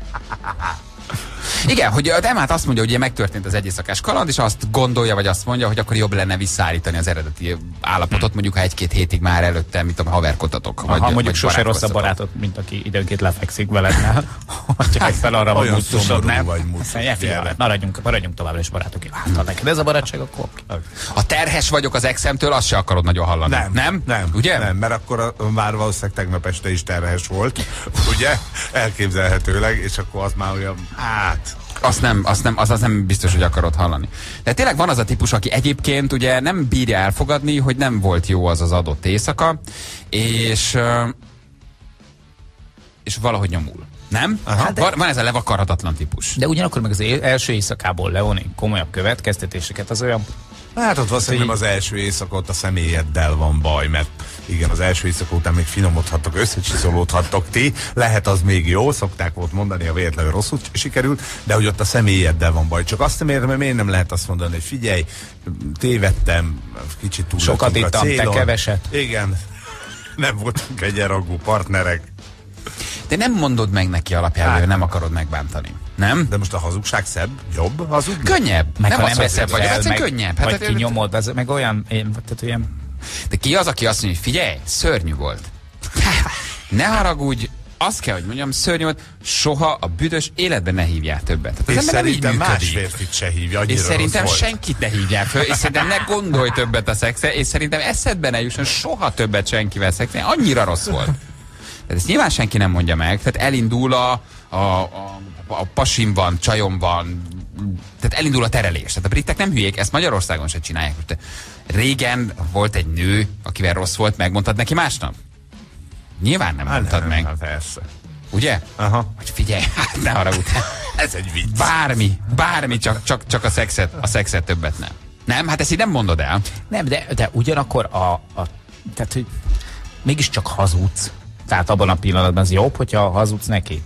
Speaker 2: Igen, hogy a Demát azt mondja, hogy ugye megtörtént az egyészakás kaland, és azt gondolja, vagy azt mondja, hogy akkor jobb lenne visszaállítani az eredeti állapotot, mondjuk ha egy-két hétig már előtte, mit tudom, haverkodtatok.
Speaker 3: Vagy, mondjuk vagy sose rosszabb barátot, mint aki időnként lefekszik veled. Csak egy fel arra van musztusod, nem? Maradjunk, maradjunk továbbra is barátok. Hát ha neked ez a barátság, akkor...
Speaker 2: A terhes vagyok az exemtől, azt se akarod nagyon hallani.
Speaker 4: Nem,
Speaker 2: nem,
Speaker 4: nem,
Speaker 2: ugye?
Speaker 4: Nem, mert akkor már valószínűleg tegnap este is terhes volt, ugye? Elképzelhetőleg, és akkor az már olyan, hát...
Speaker 2: Azt nem, azt nem, az, az nem biztos, hogy akarod hallani. De tényleg van az a típus, aki egyébként ugye nem bírja elfogadni, hogy nem volt jó az az adott éjszaka, és és valahogy nyomul. Nem?
Speaker 3: Aha.
Speaker 2: Van, van ez a levakarhatatlan típus.
Speaker 3: De ugyanakkor meg az é- első éjszakából levonni komolyabb következtetéseket, az olyan...
Speaker 4: Hát ott valószínűleg nem az első éjszaka, ott a személyeddel van baj, mert igen, az első éjszaka után még finomodhattok, összecsiszolódhattok ti, lehet az még jó, szokták volt mondani, ha véletlenül rosszul sikerült, de hogy ott a személyeddel van baj. Csak azt nem értem, hogy miért nem lehet azt mondani, hogy figyelj, tévedtem, kicsit túl
Speaker 3: Sokat ittam, te keveset.
Speaker 4: Igen, nem voltunk egyenrangú partnerek.
Speaker 2: De nem mondod meg neki alapjában, hogy nem akarod megbántani. Nem?
Speaker 4: De most a hazugság szebb, jobb hazugság?
Speaker 2: Könnyebb.
Speaker 3: Meg
Speaker 2: nem
Speaker 3: ha
Speaker 2: az,
Speaker 3: nem
Speaker 2: hogy szebb
Speaker 3: veszed
Speaker 2: vagy,
Speaker 3: fel,
Speaker 2: egyszerűen
Speaker 3: meg,
Speaker 2: könnyebb.
Speaker 3: vagy
Speaker 2: Hát,
Speaker 3: ki nyomod, az meg olyan, én, tehát olyan...
Speaker 2: De ki az, aki azt mondja, hogy figyelj, szörnyű volt. Ne haragudj, azt kell, hogy mondjam, szörnyű volt, soha a büdös életben ne hívjál többet. Tehát az
Speaker 4: És
Speaker 2: ember nem így
Speaker 4: szerintem más
Speaker 2: működik.
Speaker 4: férfit se hívja, annyira
Speaker 2: És szerintem
Speaker 4: rossz volt.
Speaker 2: senkit ne hívjál föl, és szerintem ne gondolj többet a szexre, és szerintem eszedbe ne jusson soha többet senkivel szexelni, annyira rossz volt. Tehát ezt nyilván senki nem mondja meg, tehát elindul a, a, a, a pasim van, csajom van, tehát elindul a terelés. Tehát a britek nem hülyék, ezt Magyarországon se csinálják. Régen volt egy nő, akivel rossz volt, megmondtad neki másnap? Nyilván nem mondtad
Speaker 4: nem,
Speaker 2: meg.
Speaker 4: Hát persze.
Speaker 2: Ugye?
Speaker 4: Aha.
Speaker 2: Hogy figyelj, hát ne haragudj.
Speaker 4: Ez egy vicc.
Speaker 2: Bármi, bármi, csak, csak, csak a szexet, a szexet többet nem. Nem? Hát ezt így nem mondod el.
Speaker 3: Nem, de, de ugyanakkor a, a... Tehát, hogy mégiscsak hazudsz. Tehát abban a pillanatban az jobb, hogyha hazudsz neki.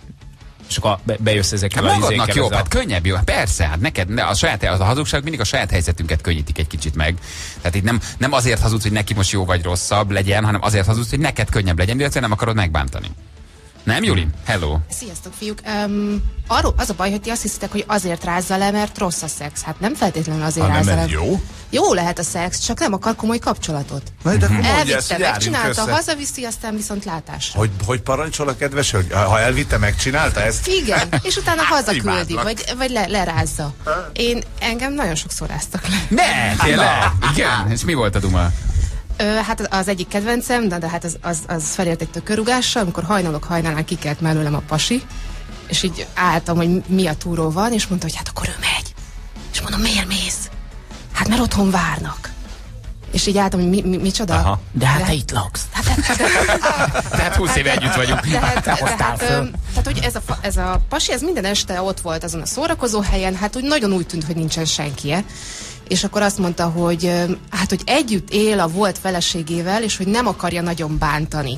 Speaker 3: És akkor be, bejössz ezekkel
Speaker 2: Hát
Speaker 3: a
Speaker 2: magadnak
Speaker 3: izékkel,
Speaker 2: jobb,
Speaker 3: ez a-
Speaker 2: hát könnyebb jó. Persze, hát neked ne, a saját az a hazugság mindig a saját helyzetünket könnyítik egy kicsit meg. Tehát itt nem, nem azért hazudsz, hogy neki most jó vagy rosszabb legyen, hanem azért hazudsz, hogy neked könnyebb legyen, illetve nem akarod megbántani. Nem, Juli? Hello.
Speaker 9: Sziasztok, fiúk! Um, arról az a baj, hogy ti azt hiszitek, hogy azért rázza le, mert rossz a szex. Hát nem feltétlenül azért
Speaker 4: Ha nem,
Speaker 9: rázza le.
Speaker 4: ez jó?
Speaker 9: Jó lehet a szex, csak nem akar komoly kapcsolatot.
Speaker 4: Na, de akkor mondja ezt,
Speaker 9: Elvitte,
Speaker 4: hogy járjunk
Speaker 9: megcsinálta,
Speaker 4: össze.
Speaker 9: hazaviszi, aztán viszont látásra.
Speaker 4: Hogy, hogy parancsol a kedves, hogy ha elvitte, megcsinálta ezt?
Speaker 9: Igen, és utána hazaküldi,
Speaker 4: imádlak.
Speaker 9: vagy, vagy le, lerázza. Én, engem nagyon sokszor ráztak le.
Speaker 2: Ne, tényleg? Igen? És mi volt a duma?
Speaker 9: Ö, hát az, az egyik kedvencem, de, de hát az, az, az felért egy tökörugással, amikor hajnalok hajnalán kikelt mellőlem a pasi, és így álltam, hogy mi a túró van, és mondta, hogy hát akkor ő megy. És mondom, miért mész? Hát mert otthon várnak. És így álltam, hogy mi, mi, micsoda?
Speaker 4: Aha.
Speaker 3: De hát te itt laksz.
Speaker 9: Hát, hát, hát,
Speaker 2: Tehát húsz éve együtt vagyunk.
Speaker 9: De hát, de
Speaker 3: hoztál
Speaker 9: hát,
Speaker 3: föl.
Speaker 9: ö, tehát, hogy ez a, fa- ez a pasi, ez minden este ott volt azon a szórakozó helyen, hát úgy nagyon úgy tűnt, hogy nincsen senkie. És akkor azt mondta, hogy ö, hát, hogy együtt él a volt feleségével, és hogy nem akarja nagyon bántani.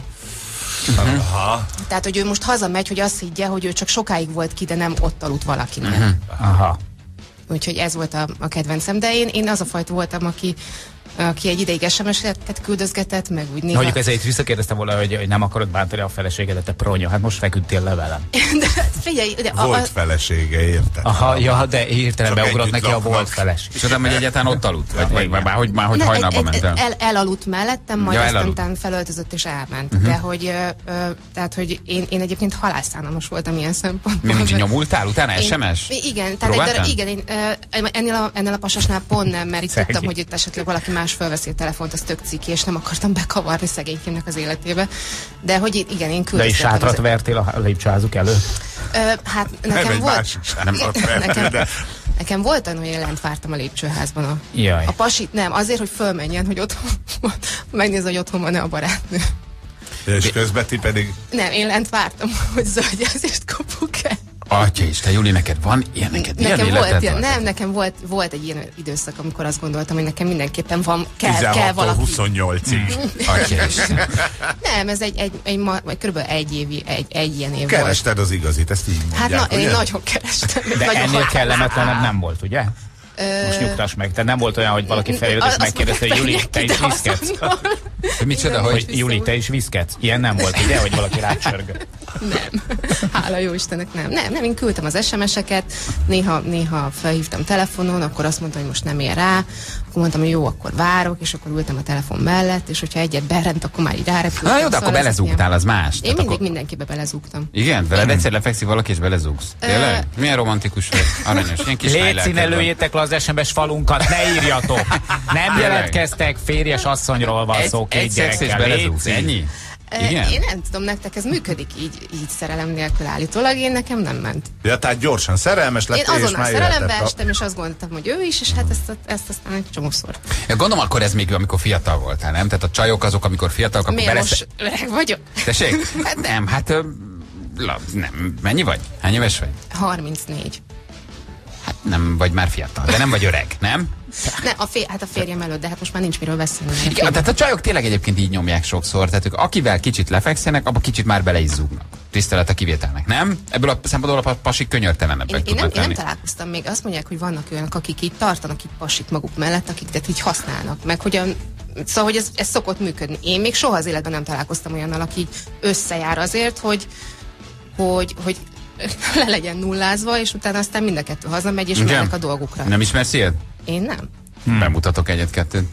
Speaker 4: Aha.
Speaker 9: Tehát, hogy ő most hazamegy, hogy azt higgye, hogy ő csak sokáig volt ki, de nem ott aludt valakinél.
Speaker 2: Mhm.
Speaker 3: Aha.
Speaker 9: Úgyhogy ez volt a, a kedvencem. De én, én az a fajta voltam, aki, aki egy ideig es em es-eket küldözgetett, meg úgy néha...
Speaker 3: Mondjuk ezért visszakérdeztem volna, hogy, hogy nem akarod bántani a feleségedet, te pronyó. Hát most feküdtél le velem.
Speaker 9: De figyelj, de a,
Speaker 4: Volt
Speaker 9: a,
Speaker 4: felesége, érted?
Speaker 3: Aha, ja, de hirtelen
Speaker 4: Csak
Speaker 3: beugrott
Speaker 4: együtt
Speaker 3: neki a
Speaker 4: laknak.
Speaker 3: volt feleség.
Speaker 2: És oda, hogy egyáltalán ott aludt? Vagy, vagy, vagy már, hogy, már, hogy
Speaker 9: ne,
Speaker 2: hajnalba
Speaker 9: egy-
Speaker 2: ment
Speaker 9: egy-
Speaker 2: el?
Speaker 9: el, elaludt mellettem, majd
Speaker 2: Ja,
Speaker 9: aztán
Speaker 2: elaludt.
Speaker 9: utána felöltözött és elment. Uh-huh. De hogy, ö, ö, tehát, hogy én, én egyébként halászánamos voltam ilyen szempontból.
Speaker 2: Mi, mi nyomultál utána?
Speaker 9: Én-
Speaker 2: es em es?
Speaker 9: Igen, tehát egy
Speaker 2: Próbáltál?
Speaker 9: darab, igen, én, ö, ennél, a, ennél a pasasnál pont nem, mert itt
Speaker 3: Szegény.
Speaker 9: tudtam, hogy itt esetleg valaki más felveszi a telefont, az tök ciki, és nem akartam bekavarni szegénykémnek az életébe. De hogy itt, igen, én
Speaker 3: De is
Speaker 9: küldözgettem.
Speaker 3: sátrat
Speaker 9: az-
Speaker 3: vertél a lépcsőházuk előtt?
Speaker 9: Ö, hát
Speaker 4: Nem
Speaker 9: nekem
Speaker 4: egy
Speaker 9: volt...
Speaker 4: másik sátrat vertél,
Speaker 9: nekem,
Speaker 4: de-
Speaker 9: nekem volt olyan, hogy én lent vártam a lépcsőházban a,
Speaker 3: Jaj.
Speaker 9: a pasit, nem, azért, hogy fölmenjen, hogy otthon megnézze, hogy otthon van-e a barátnő.
Speaker 4: És közben ti pedig...
Speaker 9: Nem, én lent vártam, hogy zöldjelzést kapok-e.
Speaker 2: Atya Isten, Juli, neked van ilyen, neked ilyen
Speaker 9: Nekem volt
Speaker 2: életed
Speaker 9: ilyen,
Speaker 2: van?
Speaker 9: nem, nekem volt, volt egy ilyen időszak, amikor azt gondoltam, hogy nekem mindenképpen van, kell, kell
Speaker 4: tizenhattól
Speaker 9: valaki.
Speaker 4: huszonnyolcig.
Speaker 2: Atya Isten.
Speaker 9: Nem, ez egy, egy, egy, ma, vagy körülbelül egy évi, egy, egy ilyen év volt.
Speaker 4: Kerested az igazit, ezt így
Speaker 9: Hát
Speaker 4: mondják,
Speaker 9: na, én
Speaker 4: ugye?
Speaker 9: nagyon kerestem.
Speaker 3: De
Speaker 9: nagyon
Speaker 3: ennél
Speaker 9: határozott.
Speaker 3: kellemetlenebb nem volt, ugye?
Speaker 9: Ö,
Speaker 3: Most nyugtass meg. Tehát nem volt olyan, hogy valaki feljött és
Speaker 9: azt
Speaker 3: megkérdezte, hogy
Speaker 9: mondják,
Speaker 3: Juli, te
Speaker 9: ki,
Speaker 3: is
Speaker 9: de
Speaker 3: viszketsz?
Speaker 9: azonnal.
Speaker 2: Hogy micsoda,
Speaker 9: Igen,
Speaker 2: hogy...
Speaker 3: Hogy Juli, te is viszketsz? Ilyen nem volt, ugye? Hogy valaki rácsörgött.
Speaker 9: Nem. Hála jó Istennek, nem. Nem, nem, én küldtem az es em es-eket, néha, néha felhívtam telefonon, akkor azt mondta, hogy most nem ér rá, akkor mondtam, hogy jó, akkor várok, és akkor ültem a telefon mellett, és hogyha egyet berent, akkor már így rárepültem.
Speaker 2: Na jó, de akkor
Speaker 9: Szóval ez
Speaker 2: belezúgtál,
Speaker 9: ilyen-
Speaker 2: az más.
Speaker 9: Én
Speaker 2: Tehát
Speaker 9: mindig
Speaker 2: akkor...
Speaker 9: mindenkibe belezúgtam.
Speaker 2: Igen, veled egyszer lefekszik valaki, és belezúgsz. Tényleg? Milyen romantikus vagy. Aranyos, ilyen kis
Speaker 3: Légy
Speaker 2: highlighted
Speaker 3: színe,
Speaker 2: van.
Speaker 3: lőjétek le az es em es falunkat, ne írjatok! Nem jelentkeztek, férjes asszonyról van szó,
Speaker 2: Egy, egy
Speaker 3: két
Speaker 2: szex és
Speaker 3: gyerekkel.
Speaker 2: belezúgsz,
Speaker 3: Légy
Speaker 2: ennyi?
Speaker 9: Ö,
Speaker 2: Igen?
Speaker 9: Én nem tudom, nektek ez működik így, így szerelem nélkül állítólag, én nekem nem ment.
Speaker 4: Ja, tehát gyorsan szerelmes
Speaker 9: Én
Speaker 4: lettél, és
Speaker 9: azonnal
Speaker 4: már
Speaker 9: szerelembe
Speaker 4: jöhetett a...
Speaker 9: estem, és azt gondoltam, hogy ő is, és hát ezt, ezt aztán egy csomószor.
Speaker 2: Ja, gondolom, akkor ez még amikor fiatal voltál, nem? Tehát a csajok azok, amikor fiatalok, akkor
Speaker 9: Miért
Speaker 2: belesz...
Speaker 9: most öreg vagyok?
Speaker 2: Tessék? Hát nem, hát ö, La, nem. Mennyi vagy? Hány éves vagy?
Speaker 9: harmincnégy.
Speaker 2: Hát nem vagy már fiatal, de nem vagy öreg, nem?
Speaker 9: Ne, a fér, hát a férjem előtt, de hát most már nincs miről beszélni.
Speaker 2: Igen, tehát a csajok tényleg egyébként így nyomják sokszor, tehát ők akivel kicsit lefekszenek, abba kicsit már bele is zúgnak. Tisztelet a kivételnek, nem? Ebből a szempontból a pasik könyörtelenebbek
Speaker 9: Én, én, nem,
Speaker 2: tudnak
Speaker 9: én nem
Speaker 2: lenni.
Speaker 9: találkoztam még. Azt mondják, hogy vannak olyanok, akik így tartanak így pasit maguk mellett, akiket így használnak. Meg hogyan, szóval, hogy ez, ez szokott működni. Én még soha az életben nem találkoztam olyannal, aki így összejár azért, hogy, hogy, hogy le legyen nullázva, és utána aztán mind a kettő hazamegy, és mennek a dolgukra.
Speaker 2: Nem ismersz ilyet?
Speaker 9: Én nem.
Speaker 2: Hmm. Bemutatok egyet-kettőt.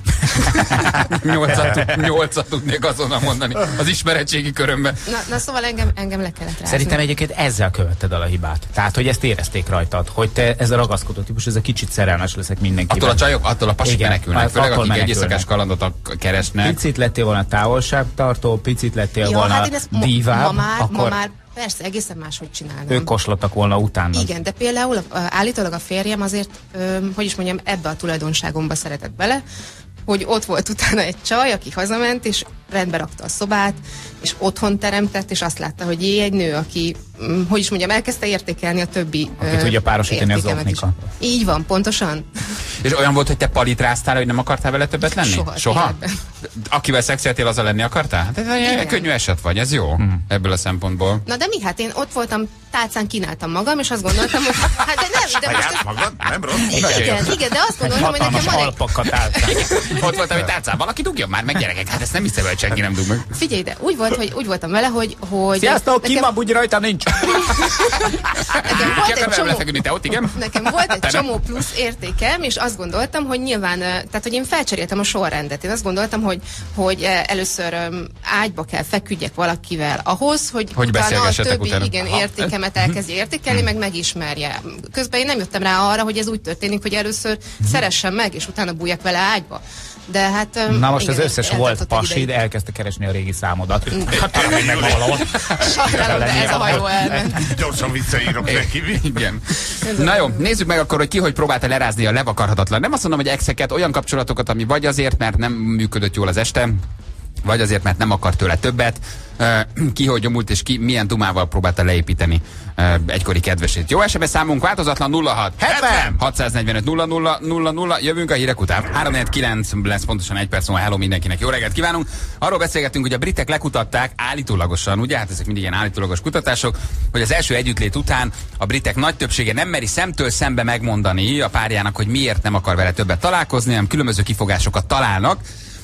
Speaker 2: nyolcat, nyolcat tudnék azonnal mondani az ismeretségi körömben.
Speaker 9: Na, na szóval engem, engem le kellett rázni.
Speaker 3: Szerintem egyébként ezzel követted el a hibát. Tehát, hogy ezt érezték rajtad, hogy te ez a ragaszkodó típus, ez a kicsit szerelmes leszek mindenkivel.
Speaker 2: Attól a csajok, attól a pasik
Speaker 3: Igen,
Speaker 2: menekülnek,
Speaker 3: hát
Speaker 2: főleg
Speaker 3: attól
Speaker 2: akik egy
Speaker 3: menekülnek.
Speaker 2: éjszakás kalandot keresnek.
Speaker 3: Picit lettél volna távolságtartó, picit lettél
Speaker 9: ja,
Speaker 3: volna
Speaker 9: hát én ezt ma,
Speaker 3: dívább,
Speaker 9: ma, már,
Speaker 3: akkor
Speaker 9: ma már persze egészen máshogy csinálnám.
Speaker 3: ők koslottak volna utána.
Speaker 9: Igen, de például a, a, állítólag a férjem azért, ö, hogy is mondjam, ebbe a tulajdonságomba szeretett bele, hogy ott volt utána egy csaj, aki hazament, és rendbe rakta a szobát, és otthon teremtett, és azt látta, hogy jé, egy nő, aki, hm, hogy is mondjam, elkezdte értékelni a többi
Speaker 3: Aki tudja párosítani az
Speaker 9: értékemet is.
Speaker 3: opnika.
Speaker 9: Így van, pontosan.
Speaker 2: És olyan volt, hogy te palitráztál, hogy nem akartál vele többet lenni?
Speaker 9: Soha,
Speaker 2: Soha?
Speaker 9: életben.
Speaker 2: Akivel szexeltél, azzal lenni akartál? Hát ez egy könnyű eset vagy, ez jó hmm. ebből a szempontból.
Speaker 9: Na de mi? Hát én ott voltam, tálcán kínáltam magam, és azt gondoltam, hogy hát de nem, de most
Speaker 4: Saját
Speaker 9: ez,
Speaker 4: magad? Nem rossz?
Speaker 9: igen, igen, de azt gondoltam, hogy nekem
Speaker 3: Hatalmas
Speaker 9: van egy...
Speaker 3: alpakat álltál.
Speaker 2: Ott voltam, hogy tárcán, valaki dugjon már meg, gyerekek, hát ezt nem hiszem, hogy senki nem dug meg.
Speaker 9: Figyelj, de úgy volt, hogy úgy voltam vele, hogy... hogy
Speaker 3: Sziasztok, ki ma bugy rajta nincs.
Speaker 9: nekem volt
Speaker 2: Ki
Speaker 9: egy
Speaker 2: akar velem
Speaker 9: csomó,
Speaker 2: lefeküdni, te ott, igen?
Speaker 9: nekem volt egy
Speaker 2: Te nem?
Speaker 9: csomó plusz értékem, és azt gondoltam, hogy nyilván, tehát hogy én felcseréltem a sorrendet. Én azt gondoltam, hogy, hogy először um, ágyba kell feküdjek valakivel ahhoz, hogy,
Speaker 2: Hogy
Speaker 9: utána a
Speaker 2: beszélgessetek
Speaker 9: többi
Speaker 2: utána.
Speaker 9: igen,
Speaker 2: Aha.
Speaker 9: értékemet elkezdje értékelni, meg megismerje. Közben én nem jöttem rá arra, hogy ez úgy történik, hogy először szeressem meg, és utána bújjak vele ágyba. De hát... um,
Speaker 3: Na most
Speaker 9: igen,
Speaker 3: az összes
Speaker 9: eltartott
Speaker 3: volt
Speaker 9: egy
Speaker 3: pasid,
Speaker 9: ideig.
Speaker 3: elkezdte keresni a régi számodat. Hát talán még megvan valahol.
Speaker 9: Sajnálom, de ez a hajó elment.
Speaker 4: Gyorsan visszaírok neki.
Speaker 2: Igen. Na jó, nézzük meg akkor, hogy ki hogy próbálta lerázni a levakarhatatlan. Nem azt mondom, hogy exeket, olyan kapcsolatokat, ami vagy azért, mert nem működött jól az este, vagy azért, mert nem akart tőle többet, ki hogy gyomult és ki milyen dumával próbálta leépíteni egykori kedvesét. Jó, es em es számunk változatlan nulla hat hetven hatszáznegyvenöt nulla nulla nulla nulla. Jövünk a hírek után. három kilenc lesz pontosan egy perc múlva. Hello mindenkinek, jó reggelt kívánunk. Arról beszélgettünk, hogy a britek lekutatták állítólagosan, ugye, hát ezek mindig ilyen állítólagos kutatások, hogy az első együttlét után a britek nagy többsége nem meri szemtől szembe megmondani a párjának, hogy miért nem akar vele többet találkozni, hanem különböző kifogásokat találnak,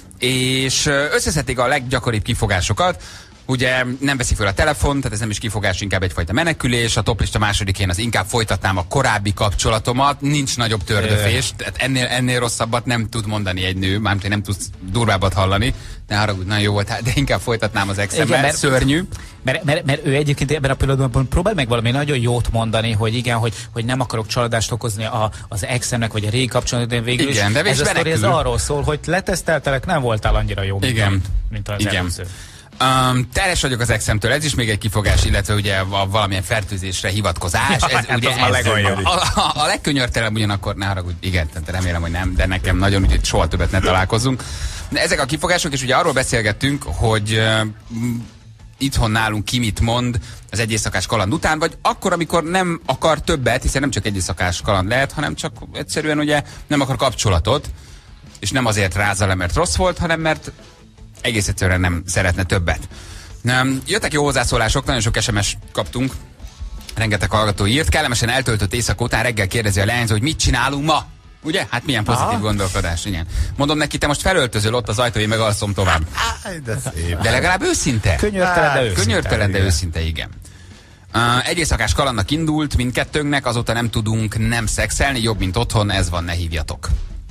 Speaker 2: és összeszedték a leggyakoribb kifogásokat. Ugye nem veszi fel a telefon, tehát ez nem is kifogás, inkább egyfajta menekülés. A toplista másodikén az inkább folytatnám a korábbi kapcsolatomat, nincs nagyobb tördöfés, tehát ennél, ennél rosszabbat nem tud mondani egy nő, mármint, hogy nem tudsz durvábbat hallani. Ne haragudj, nagyon jó volt, de inkább folytatnám az exemmel, mert szörnyű.
Speaker 3: Mert, mert, mert ő egyébként ebben a pillanatban próbál meg valami nagyon jót mondani, hogy igen, hogy, hogy nem akarok családást okozni a, az exemnek, vagy a régi kapcsolatban, végül
Speaker 2: Igen,
Speaker 3: is.
Speaker 2: de
Speaker 3: Ez a sztori, ez
Speaker 2: menekül.
Speaker 3: arról szól, hogy leteszteltelek, nem voltál annyira jó, mint,
Speaker 2: Igen.
Speaker 3: amit, mint az
Speaker 2: Igen.
Speaker 3: előző.
Speaker 2: Um, teres vagyok az exemtől, ez is még egy kifogás, illetve ugye a valamilyen fertőzésre hivatkozás. Ez,
Speaker 3: Hát
Speaker 2: ugye
Speaker 3: az már
Speaker 2: ez
Speaker 3: legaljabb.
Speaker 2: a, a, a legkönyörtelebb ugyanakkor, ne haragudj, igen, tehát remélem, hogy nem, de nekem nagyon, úgyhogy soha többet ne találkozunk. De ezek a kifogások, és ugye arról beszélgettünk, hogy uh, itthon nálunk ki mit mond az egy éjszakás kaland után, vagy akkor, amikor nem akar többet, hiszen nem csak egy éjszakás kaland lehet, hanem csak egyszerűen ugye nem akar kapcsolatot, és nem azért rázza le, mert rossz volt, hanem mert egész egyszerűen nem szeretne többet. Nem, jöttek jó hozzászólások, nagyon sok es em es kaptunk, rengeteg hallgató írt, kellemesen eltöltött éjszaka után reggel kérdezi a leányzó, hogy mit csinálunk ma? Ugye? Hát milyen pozitív Aha. gondolkodás, igen. Mondom neki, te most felöltözöl ott az ajtó, én meg alszom tovább.
Speaker 4: Áj, de szép.
Speaker 2: De legalább őszinte.
Speaker 3: Könyörtelen, de őszinte.
Speaker 2: Könyörtelen, de
Speaker 4: igen.
Speaker 2: őszinte, igen. Uh, egy éjszakás kalandnak indult mindkettőnknek, azóta nem tudunk nem szexelni, jobb, mint otthon, ez van, ne hívjatok.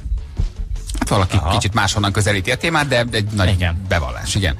Speaker 2: Hát valaki Aha. kicsit máshonnan közelíti a témát, de egy nagy
Speaker 3: Igen.
Speaker 2: bevallás, igen.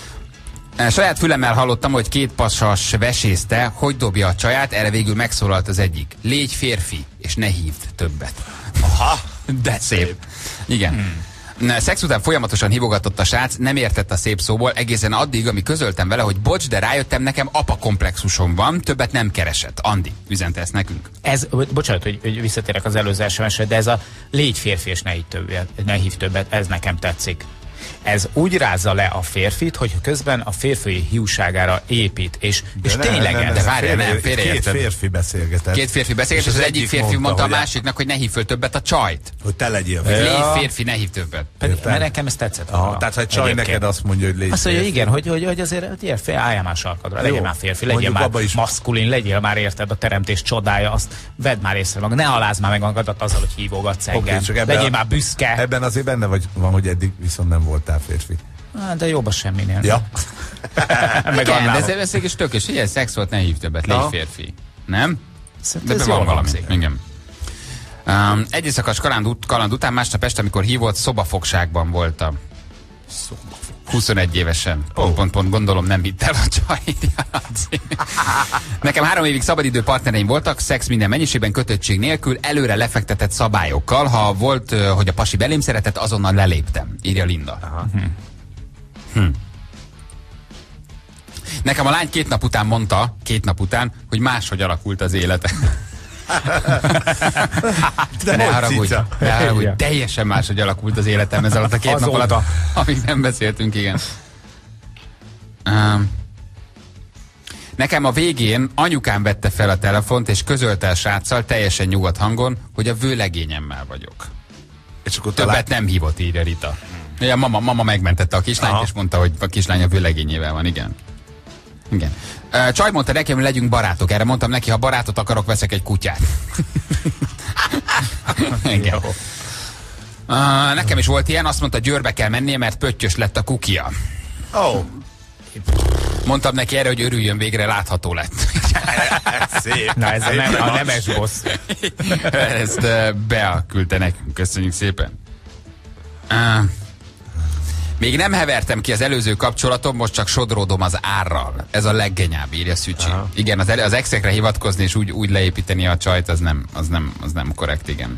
Speaker 2: Saját fülemmel hallottam, hogy két pasas vesézte, hogy dobja a csaját, erre végül megszólalt az egyik. Légy férfi, és ne hívd többet. Aha, de szép. Igen. Hmm. Szex után folyamatosan hívogatott a srác, nem értett a szép szóból, egészen addig, amíg közöltem vele, hogy bocs, de rájöttem, nekem apa komplexusom van, többet nem keresett. Andi üzente ezt nekünk.
Speaker 3: Ez, bocsánat, hogy, hogy visszatérek az előző es em esre, de ez a légy férfi és ne hívd többet, ne hívd többet, ez nekem tetszik. Ez úgy rázza le a férfit, hogy közben a férfi hiúságára épít, és, és
Speaker 4: ne,
Speaker 3: tényleg
Speaker 4: ne, ne,
Speaker 3: ez.
Speaker 2: De várjál,
Speaker 4: félre-
Speaker 2: nem, félreérted.
Speaker 4: Két férfi beszélgetett.
Speaker 2: Két férfi beszélget, és az, az egyik férfi mondta, mondta a másiknak, hogy ne hív föl többet a csajt.
Speaker 4: Hogy te legyél.
Speaker 2: Légy
Speaker 3: Ja.
Speaker 2: férfi, ne hív többet.
Speaker 3: Pedig,
Speaker 4: Értem.
Speaker 3: mert nekem ez tetszett.
Speaker 4: Aha,
Speaker 3: volna.
Speaker 4: tehát ha egy csaj
Speaker 3: Egyébként.
Speaker 4: neked azt mondja, hogy légy
Speaker 3: Azt mondja,
Speaker 4: férfi.
Speaker 3: igen, hogy, hogy, hogy azért hogy ilyen fél, álljál már sarkadra, legyél
Speaker 4: Jó.
Speaker 3: már férfi, legyél
Speaker 4: Mondjuk
Speaker 3: már
Speaker 4: abba is-
Speaker 3: maszkulin, legyél már, érted, a teremtés csodája, azt vedd már észre magad, ne alázd már meg magadat azzal, hogy hívogatsz engem.
Speaker 4: Oké, csak ebben
Speaker 3: Legyél
Speaker 4: a-
Speaker 3: már büszke.
Speaker 4: Ebben azért benne vagy, van, hogy eddig viszont nem voltál férfi.
Speaker 3: Ah, de jobb a semminél.
Speaker 4: Ja.
Speaker 3: meg
Speaker 2: Igen, de
Speaker 3: annál.
Speaker 2: ez, ez egy tökös, ilyen szex volt, ne hív többet, légy
Speaker 4: Na.
Speaker 2: férfi. Nem?
Speaker 3: Szerintem
Speaker 2: De
Speaker 3: ez
Speaker 2: van
Speaker 3: jól
Speaker 2: valami.
Speaker 3: hangzik.
Speaker 2: Igen. Um, egy éjszakas kaland, ut- kaland után másnap este, amikor hívott, szobafogságban voltam. huszonegy évesen. Pont, pont, pont, gondolom nem vitt el a csaj. Nekem három évig szabadidő partnereim voltak, szex minden mennyiségben, kötöttség nélkül, előre lefektetett szabályokkal. Ha volt, ö, hogy a pasi belém szeretett, azonnal leléptem, írja Linda. Hm. Hm. Nekem a lány két nap után mondta, két nap után, hogy máshogy alakult az élete.
Speaker 4: De
Speaker 2: ne
Speaker 4: hogy
Speaker 2: haragudj,
Speaker 4: cica?
Speaker 2: ne haragudj,
Speaker 3: Igen.
Speaker 2: teljesen máshogy alakult az életem ez alatt a két
Speaker 3: Azóta.
Speaker 2: nap alatt, amíg nem beszéltünk, igen. Um, nekem a végén anyukám vette fel a telefont, és közölte a sráccal teljesen nyugodt hangon, hogy a vőlegényemmel vagyok.
Speaker 4: És akkor
Speaker 2: Többet
Speaker 4: talán...
Speaker 2: nem hívott, írja Rita. Ja, mama, mama megmentette a kislányt,
Speaker 4: Aha.
Speaker 2: és mondta, hogy a kislány a vőlegényével van, igen. Igen. Ö, Csaj mondta nekem, hogy legyünk barátok. Erre mondtam neki, ha barátot akarok, veszek egy kutyát. Igen. Uh, nekem is volt ilyen, azt mondta, Győrbe kell mennie, mert pöttyös lett a kukia.
Speaker 4: Ó,
Speaker 2: Mondtam neki erre, hogy örüljön, végre látható lett.
Speaker 4: szép.
Speaker 3: Na ez a, nem, a nemes bossz.
Speaker 2: Ezt uh, Bea küldte nekünk, köszönjük szépen. Uh, még nem hevertem ki az előző kapcsolatom, most csak sodródom az árral. Ez a leggenyább, írja Szücsi.
Speaker 4: Aha.
Speaker 2: Igen, az, az exekre hivatkozni és úgy, úgy leépíteni a csajt, az nem, az nem, az nem korrekt, igen.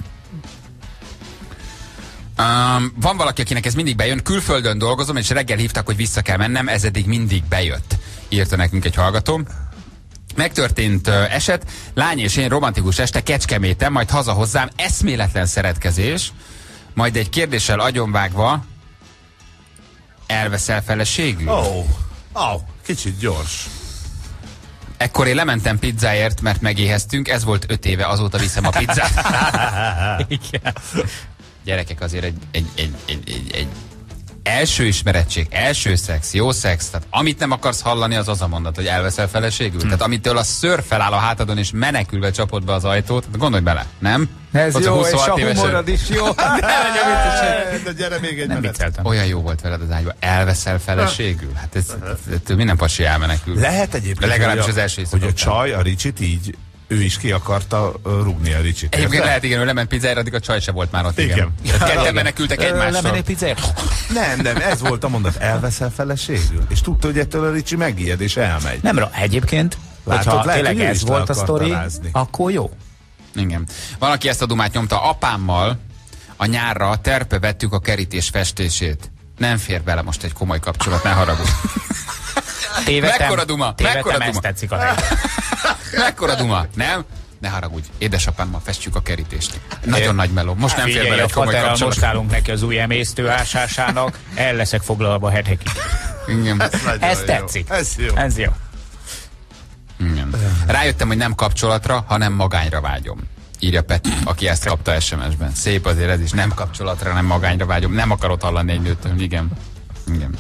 Speaker 2: Um, van valaki, akinek ez mindig bejön. Külföldön dolgozom, és reggel hívtak, hogy vissza kell mennem, ez eddig mindig bejött. Írta nekünk egy hallgató. Megtörtént uh, eset, lány és én romantikus este Kecskeméten, majd haza hozzám, eszméletlen szeretkezés, majd egy kérdéssel agyonvágva, elveszel feleségül?
Speaker 4: Ó, ó, kicsit gyors.
Speaker 2: Ekkor én lementem pizzáért, mert megéheztünk, ez volt öt éve, azóta viszem a pizzát.
Speaker 3: Igen.
Speaker 2: Gyerekek, azért egy, egy, egy, egy, egy, egy első ismerettség, első szex, jó szex, tehát amit nem akarsz hallani, az az a mondat, hogy elveszel feleségül. Hm. Tehát amitől a szőr feláll a hátadon, és menekülve csapod be az ajtót, gondolj bele, nem?
Speaker 3: Ez
Speaker 2: Ott
Speaker 3: jó, és
Speaker 2: huszonhat
Speaker 3: a
Speaker 2: évesen.
Speaker 3: humorod is jó.
Speaker 4: De gyere még egy
Speaker 3: Nem
Speaker 4: menet.
Speaker 3: vicceltem.
Speaker 2: Olyan jó volt veled az ágyba. Elveszel feleségül? Hát ez, ez minden pasi elmenekül.
Speaker 4: Lehet egyébként,
Speaker 2: Legalábbis
Speaker 4: hogy
Speaker 2: az
Speaker 4: a,
Speaker 2: első
Speaker 4: hogy a
Speaker 2: éjszaka
Speaker 4: csaj, a Ricsit így, ő is ki akarta uh, rúgni a Ricsit.
Speaker 2: Egyébként
Speaker 4: érted?
Speaker 2: lehet, igen, ő lement pizzára, addig a csaj se volt már ott, igen.
Speaker 4: Igen.
Speaker 2: Tehát ketten menekültek egymással.
Speaker 3: Lemenni pizzáért?
Speaker 4: Nem, nem, ez volt a mondat, elveszel feleségül. És tudta, hogy ettől a Ricsi megijed, és elmegy.
Speaker 3: Nem, egyébként,
Speaker 4: Látod,
Speaker 3: hogyha
Speaker 4: lehet,
Speaker 3: tényleg
Speaker 4: hogy ő
Speaker 3: ez
Speaker 4: is le
Speaker 3: volt a
Speaker 4: akart
Speaker 3: sztori,
Speaker 4: talázni.
Speaker 3: akkor jó.
Speaker 2: Igen. Van, aki ezt a dumát nyomta. Apámmal a nyárra terpe vettük a kerítés festését. Nem fér bele most egy komoly kapcsolat, ne haragudj.
Speaker 3: Tévedtem,
Speaker 2: Mekkora duma?
Speaker 3: tévedtem,
Speaker 2: Mekkora
Speaker 3: ezt
Speaker 2: duma?
Speaker 3: tetszik a helyzet.
Speaker 2: Mekkora duma, nem? Ne haragudj, édesapámmal festjük a kerítést. Nagyon nagy meló. Most nem fér
Speaker 3: Figyelj,
Speaker 2: bele
Speaker 3: a
Speaker 2: egy komoly
Speaker 3: faterral
Speaker 2: kapcsolat.
Speaker 3: most állunk neki az új emésztőásásának, el leszek foglalva hetekig.
Speaker 2: Igen.
Speaker 4: Nagyon
Speaker 3: Ez
Speaker 4: jó.
Speaker 3: tetszik.
Speaker 4: Ez jó.
Speaker 3: Ez jó.
Speaker 2: Igen. Rájöttem, hogy nem kapcsolatra, hanem magányra vágyom. Írja Peti, aki ezt kapta es em es-ben. Szép azért ez is. Nem kapcsolatra, hanem magányra vágyom. Nem akarod hallani egy nőtől. Igen. Igen.